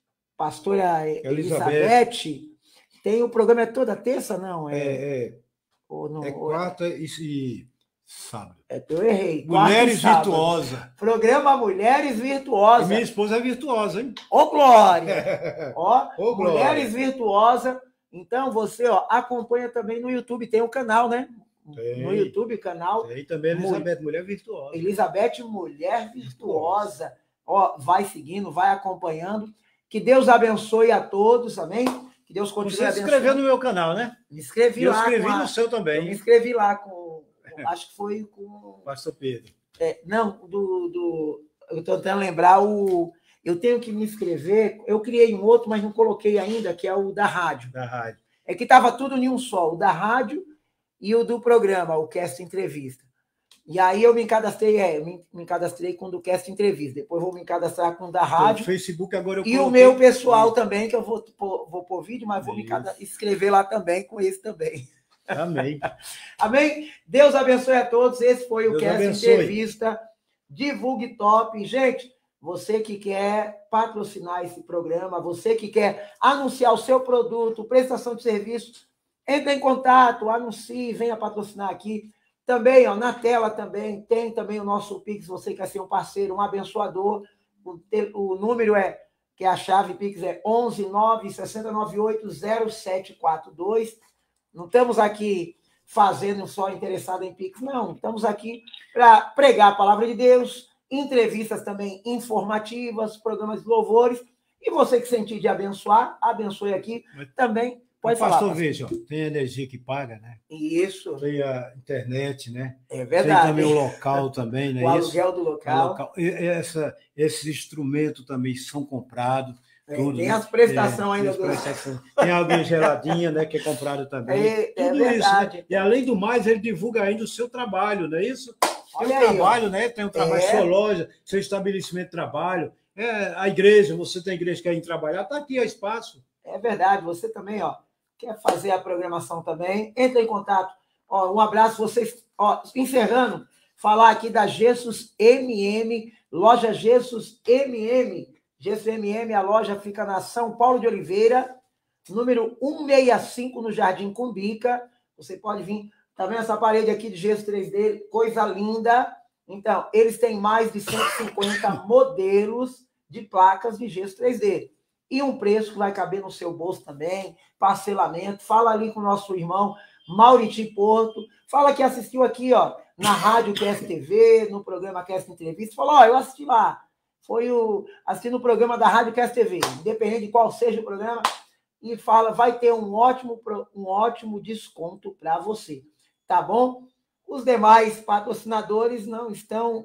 pastora Elizabeth, Elizabeth tem o programa, é toda terça, não? É, é, é, ou não, é quarta ou... e sábado. É, eu errei. Mulheres Virtuosas. Programa Mulheres Virtuosas. E minha esposa é virtuosa, hein? Ô, Glória! Ó, Ô, Glória. Mulheres Virtuosas. Então, você ó, acompanha também no YouTube. Tem o um canal, né? Tem. No YouTube, canal. Tem também Elizabeth, Mul... Mulher Virtuosa. Elizabeth, Mulher Virtuosa. Ó, vai seguindo, vai acompanhando. Que Deus abençoe a todos, amém? Que Deus continue Você abençoando. se inscreveu no meu canal, né? Me inscrevi eu lá. Eu escrevi a... no seu também. Eu me inscrevi lá com... Acho que foi com... Pastor Pedro. É, não, do, do... Eu estou tentando lembrar o... Eu tenho que me inscrever. Eu criei um outro, mas não coloquei ainda, que é o da rádio. Da rádio. É que estava tudo em um só, o da rádio e o do programa, o Cast Entrevista. E aí eu me cadastrei, é, me, me cadastrei com o do Cast Entrevista. Depois vou me cadastrar com o da rádio. O Facebook agora eu E o meu pessoal isso. também, que eu vou pôr, vou pôr vídeo, mas vou isso. me inscrever lá também, com esse também. Amém. Amém? Deus abençoe a todos. Esse foi o Deus Cast abençoe. Entrevista. Divulgue Top. Gente, você que quer patrocinar esse programa, você que quer anunciar o seu produto, prestação de serviço, entre em contato, anuncie, venha patrocinar aqui. Também, ó, na tela também, tem também o nosso Pix, você quer ser um parceiro, um abençoador. O, o número é, que é a chave Pix é onze nove seis nove oito zero sete quatro dois. Não estamos aqui fazendo só interessado em Pix, não. Estamos aqui para pregar a palavra de Deus, entrevistas também informativas, programas de louvores. E você que sentir de abençoar, abençoe aqui também. Pode falar, pastor, veja, tem energia que paga, né? Isso. Tem a internet, né? É verdade. Tem também o local também, né? O aluguel do local. local. E essa, esses instrumentos também são comprados. É, tudo, tem né? as prestações é, ainda. Tem, prestação. Tem alguém geladinha, né? Que é comprado também. É, é tudo verdade. Isso, né? E além do mais, ele divulga ainda o seu trabalho, não é isso? Tem Olha um aí, trabalho, ó. né? Tem um trabalho, É. sua loja, seu estabelecimento de trabalho. É, a igreja, você tem igreja que quer ir trabalhar, está aqui, é espaço. É verdade, você também, ó. Quer fazer a programação também, entra em contato. Ó, um abraço, vocês. Ó, encerrando, falar aqui da Jesus M M, loja Jesus M M. Jesus M M, a loja fica na São Paulo de Oliveira, número cento e sessenta e cinco, no Jardim Cumbica. Você pode vir. Tá vendo essa parede aqui de gesso três D? Coisa linda. Então, eles têm mais de cento e cinquenta modelos de placas de gesso três D. E um preço que vai caber no seu bolso também, parcelamento. Fala ali com o nosso irmão Mauriti Porto. Fala que assistiu aqui, ó, na Rádio Cast T V, no programa Cast Entrevista. Fala, ó, eu assisti lá. Foi o assisti no programa da Rádio Cast T V, independente de qual seja o programa. E fala, vai ter um ótimo, um ótimo desconto para você. Tá bom? Os demais patrocinadores não estão,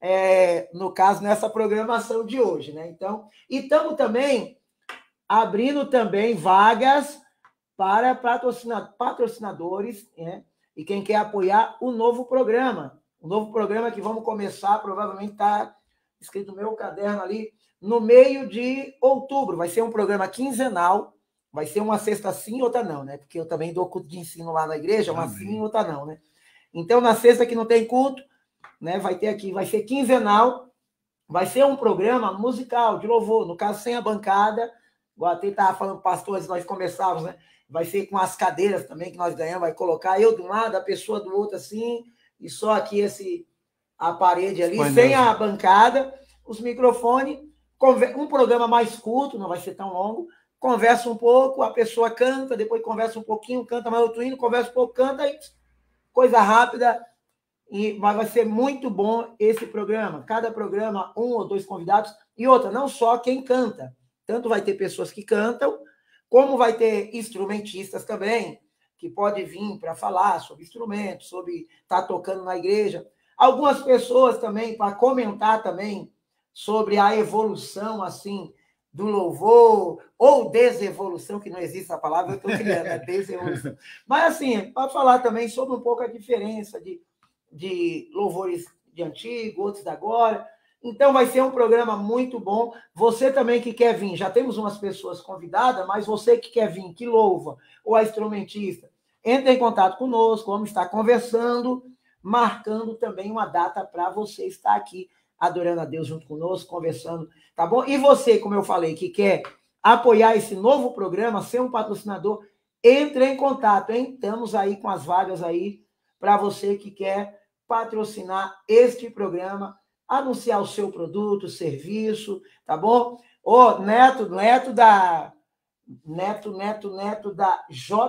é, no caso, nessa programação de hoje, né? Então, e estamos também abrindo também vagas para patrocina, patrocinadores, né? E quem quer apoiar o novo programa. O novo programa que vamos começar, provavelmente está escrito no meu caderno ali, no meio de outubro. Vai ser um programa quinzenal, vai ser uma sexta sim, outra não, né? Porque eu também dou culto de ensino lá na igreja, uma Amém. Sim, outra não, né? Então, na sexta que não tem culto, né? Vai ter aqui, vai ser quinzenal, vai ser um programa musical, de louvor, no caso, sem a bancada. Igual até estava falando, pastores, nós começávamos, né? Vai ser com as cadeiras também que nós ganhamos, vai colocar eu de um lado, a pessoa do outro assim, e só aqui esse, a parede ali, Foi sem mesmo. A bancada, os microfones, um programa mais curto, não vai ser tão longo, conversa um pouco, a pessoa canta, depois conversa um pouquinho, canta mais outro hino, conversa um pouco, canta, e coisa rápida, E, mas vai ser muito bom esse programa. Cada programa, um ou dois convidados. E outra, não só quem canta. Tanto vai ter pessoas que cantam, como vai ter instrumentistas também, que pode vir para falar sobre instrumentos, sobre estar tocando na igreja. Algumas pessoas também para comentar também sobre a evolução, assim, do louvor, ou desevolução, que não existe a palavra, eu estou criando, é desevolução. Mas, assim, para falar também sobre um pouco a diferença de, de louvores de antigo, outros da agora. Então, vai ser um programa muito bom. Você também que quer vir, já temos umas pessoas convidadas, mas você que quer vir, que louva, ou a instrumentista, entre em contato conosco, vamos estar conversando, marcando também uma data para você estar aqui, adorando a Deus junto conosco, conversando, tá bom? E você, como eu falei, que quer apoiar esse novo programa, ser um patrocinador, entre em contato, hein? Estamos aí com as vagas aí para você que quer patrocinar este programa, anunciar o seu produto, serviço, tá bom? Ô, Neto, Neto da... Neto, Neto, Neto da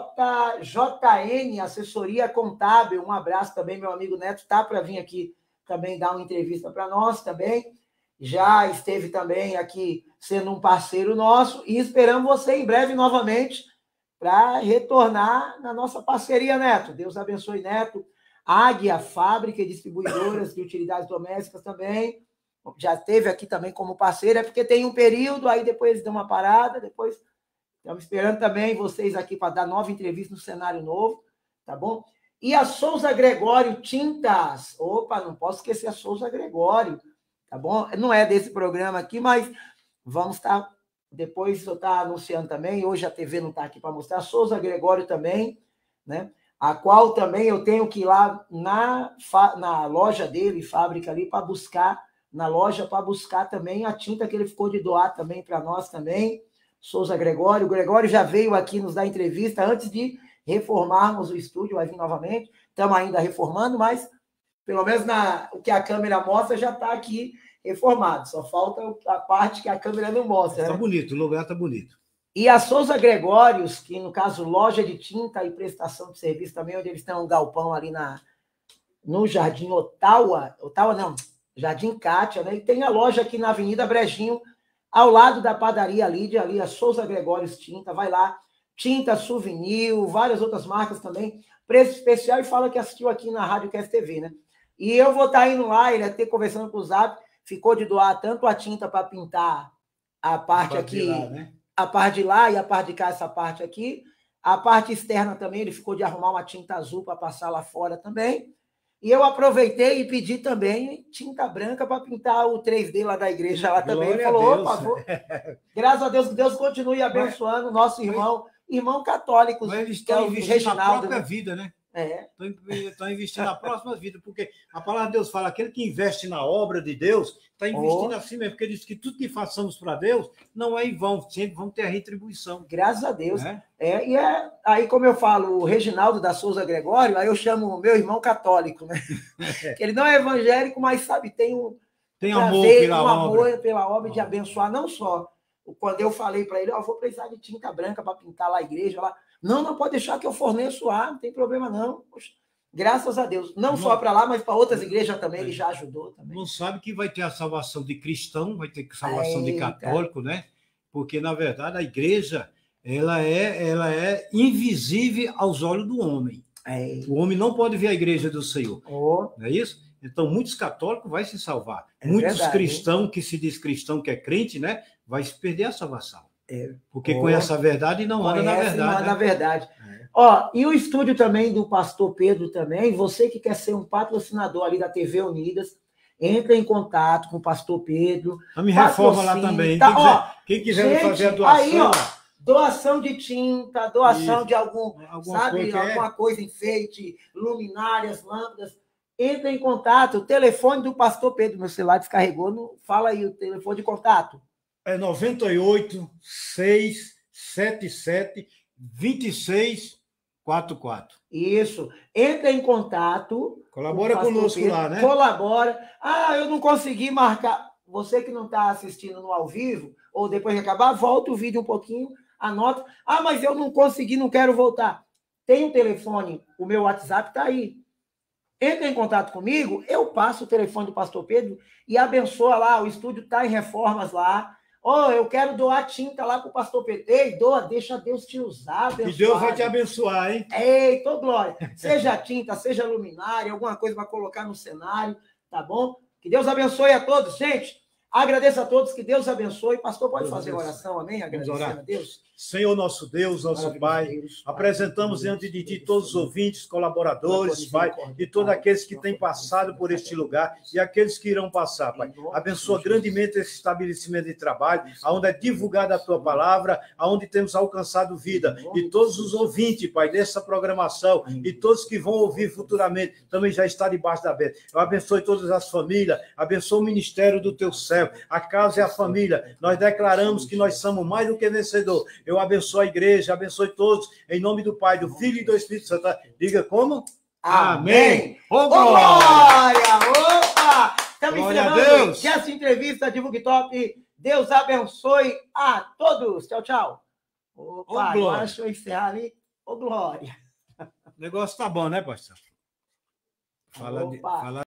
J, JN, Assessoria Contábil, um abraço também, meu amigo Neto, tá para vir aqui também dar uma entrevista para nós também, já esteve também aqui sendo um parceiro nosso, e esperamos você em breve novamente para retornar na nossa parceria, Neto. Deus abençoe, Neto. Águia, fábrica e distribuidoras de utilidades domésticas também, já esteve aqui também como parceiro, é porque tem um período, aí depois deu uma parada, depois estamos esperando também vocês aqui para dar nova entrevista no cenário novo, tá bom? E a Souza Gregório Tintas. Opa, não posso esquecer a Souza Gregório, tá bom? Não é desse programa aqui, mas vamos estar... Depois eu estar anunciando também. Hoje a T V não está aqui para mostrar. A Souza Gregório também, né? A qual também eu tenho que ir lá na, na loja dele, fábrica ali, para buscar, na loja, para buscar também a tinta que ele ficou de doar também para nós também. Souza Gregório. O Gregório já veio aqui nos dar entrevista antes de reformarmos o estúdio, vai vir novamente. Estamos ainda reformando, mas pelo menos na, o que a câmera mostra já está aqui reformado. Só falta a parte que a câmera não mostra. Está né? bonito, o lugar está bonito. E a Souza Gregórios, que no caso loja de tinta e prestação de serviço também, onde eles têm um galpão ali na, no Jardim Ottawa, Ottawa não, Jardim Cátia, né? E tem a loja aqui na Avenida Brejinho, ao lado da padaria Lídia, ali a Souza Gregórios Tinta, vai lá, tinta, souvenir, várias outras marcas também, preço especial, e fala que assistiu aqui na Rádio Cast T V, né? E eu vou estar indo lá, ele até conversando com o Zap, ficou de doar tanto a tinta para pintar a parte a aqui, lá, né? A parte de lá e a parte de cá, essa parte aqui, a parte externa também, ele ficou de arrumar uma tinta azul para passar lá fora também, e eu aproveitei e pedi também tinta branca para pintar o três D lá da igreja lá também. Ele falou, opa, vou... graças a Deus, que Deus continue abençoando o nosso irmão, irmão católico. Mas eles estão investindo Reginaldo, na própria né? vida, né? É. Estão investindo na próxima vida, porque a palavra de Deus fala, aquele que investe na obra de Deus, está investindo oh. assim mesmo, porque ele diz que tudo que façamos para Deus não é em vão, sempre vamos ter a retribuição. Graças a Deus. É? É, e é, aí, como eu falo, o Reginaldo da Souza Gregório, aí eu chamo o meu irmão católico, né? É. Ele não é evangélico, mas sabe, tem um, tem amor pela um obra. amor pela obra de abençoar, não só. Quando eu falei para ele, ó, oh, vou precisar de tinta branca para pintar lá a igreja, lá. Não, não pode deixar que eu forneço lá, não tem problema não. Poxa, graças a Deus. Não, não só para lá, mas para outras igrejas também, ele já ajudou também. Não sabe que vai ter a salvação de cristão, vai ter a salvação Eita. de católico, né? Porque, na verdade, a igreja, ela é, ela é invisível aos olhos do homem. É. O homem não pode ver a igreja do Senhor. Oh. Não é isso? Então, muitos católicos vão se salvar. É muitos verdade, cristãos, hein? Que se diz cristão, que é crente, né? Vai se perder a salvação. É. Porque oh. conhece a verdade e não anda na verdade. Não anda né? na verdade. É. Ó, e o estúdio também do pastor Pedro também, você que quer ser um patrocinador ali da T V Unidas, entra em contato com o pastor Pedro. A me reforma lá também. Tá, quem, quiser, ó, quem quiser gente, fazer a doação... Aí, ó, doação de tinta, doação Isso. de algum, alguma sabe, coisa alguma é. coisa, enfeite, luminárias, lâmpadas. Entra em contato. O telefone do pastor Pedro, meu celular descarregou. Não, fala aí o telefone de contato. É noventa e oito, seiscentos e setenta e sete, vinte e seis quarenta e quatro. Isso. Entra em contato. Colabora conosco Pedro, lá, né? Colabora. Ah, eu não consegui marcar. Você que não está assistindo no ao vivo, ou depois de acabar, volta o vídeo um pouquinho, anota. Ah, mas eu não consegui, não quero voltar. Tem um telefone, o meu WhatsApp está aí. entra em contato comigo, eu passo o telefone do pastor Pedro e abençoa lá, o estúdio está em reformas lá. Oh, eu quero doar tinta lá para o pastor Pedro. Ei, doa, deixa Deus te usar, abençoar. Que Deus vai te abençoar, hein? Eita, glória. Seja tinta, seja luminária, alguma coisa para colocar no cenário, tá bom? Que Deus abençoe a todos, gente. Agradeço a todos, que Deus abençoe. Pastor, pode fazer oração, amém? Agradecendo a Deus. Senhor nosso Deus, nosso Pai, Deus, Pai, apresentamos diante de Ti todos os ouvintes, colaboradores, Pai, e todos aqueles que têm passado por este lugar e aqueles que irão passar, Pai. Abençoa grandemente esse estabelecimento de trabalho, onde é divulgada a Tua palavra, onde temos alcançado vida. E todos os ouvintes, Pai, dessa programação, e todos que vão ouvir futuramente, também já está debaixo da bênção. Eu abençoe todas as famílias, abençoe o ministério do Teu céu, a casa e a família. Nós declaramos que nós somos mais do que vencedores. Eu abençoo a igreja, abençoe todos, em nome do Pai, do Filho e do Espírito Santo. Diga como? Amém! Ô, oh, glória! Opa! Estamos glória encerrando essa entrevista de Divulgue Top. Deus abençoe a todos. Tchau, tchau. Opa, oh, agora deixa eu encerrar ali. Ô, glória! O negócio tá bom, né, pastor? Fala de, fala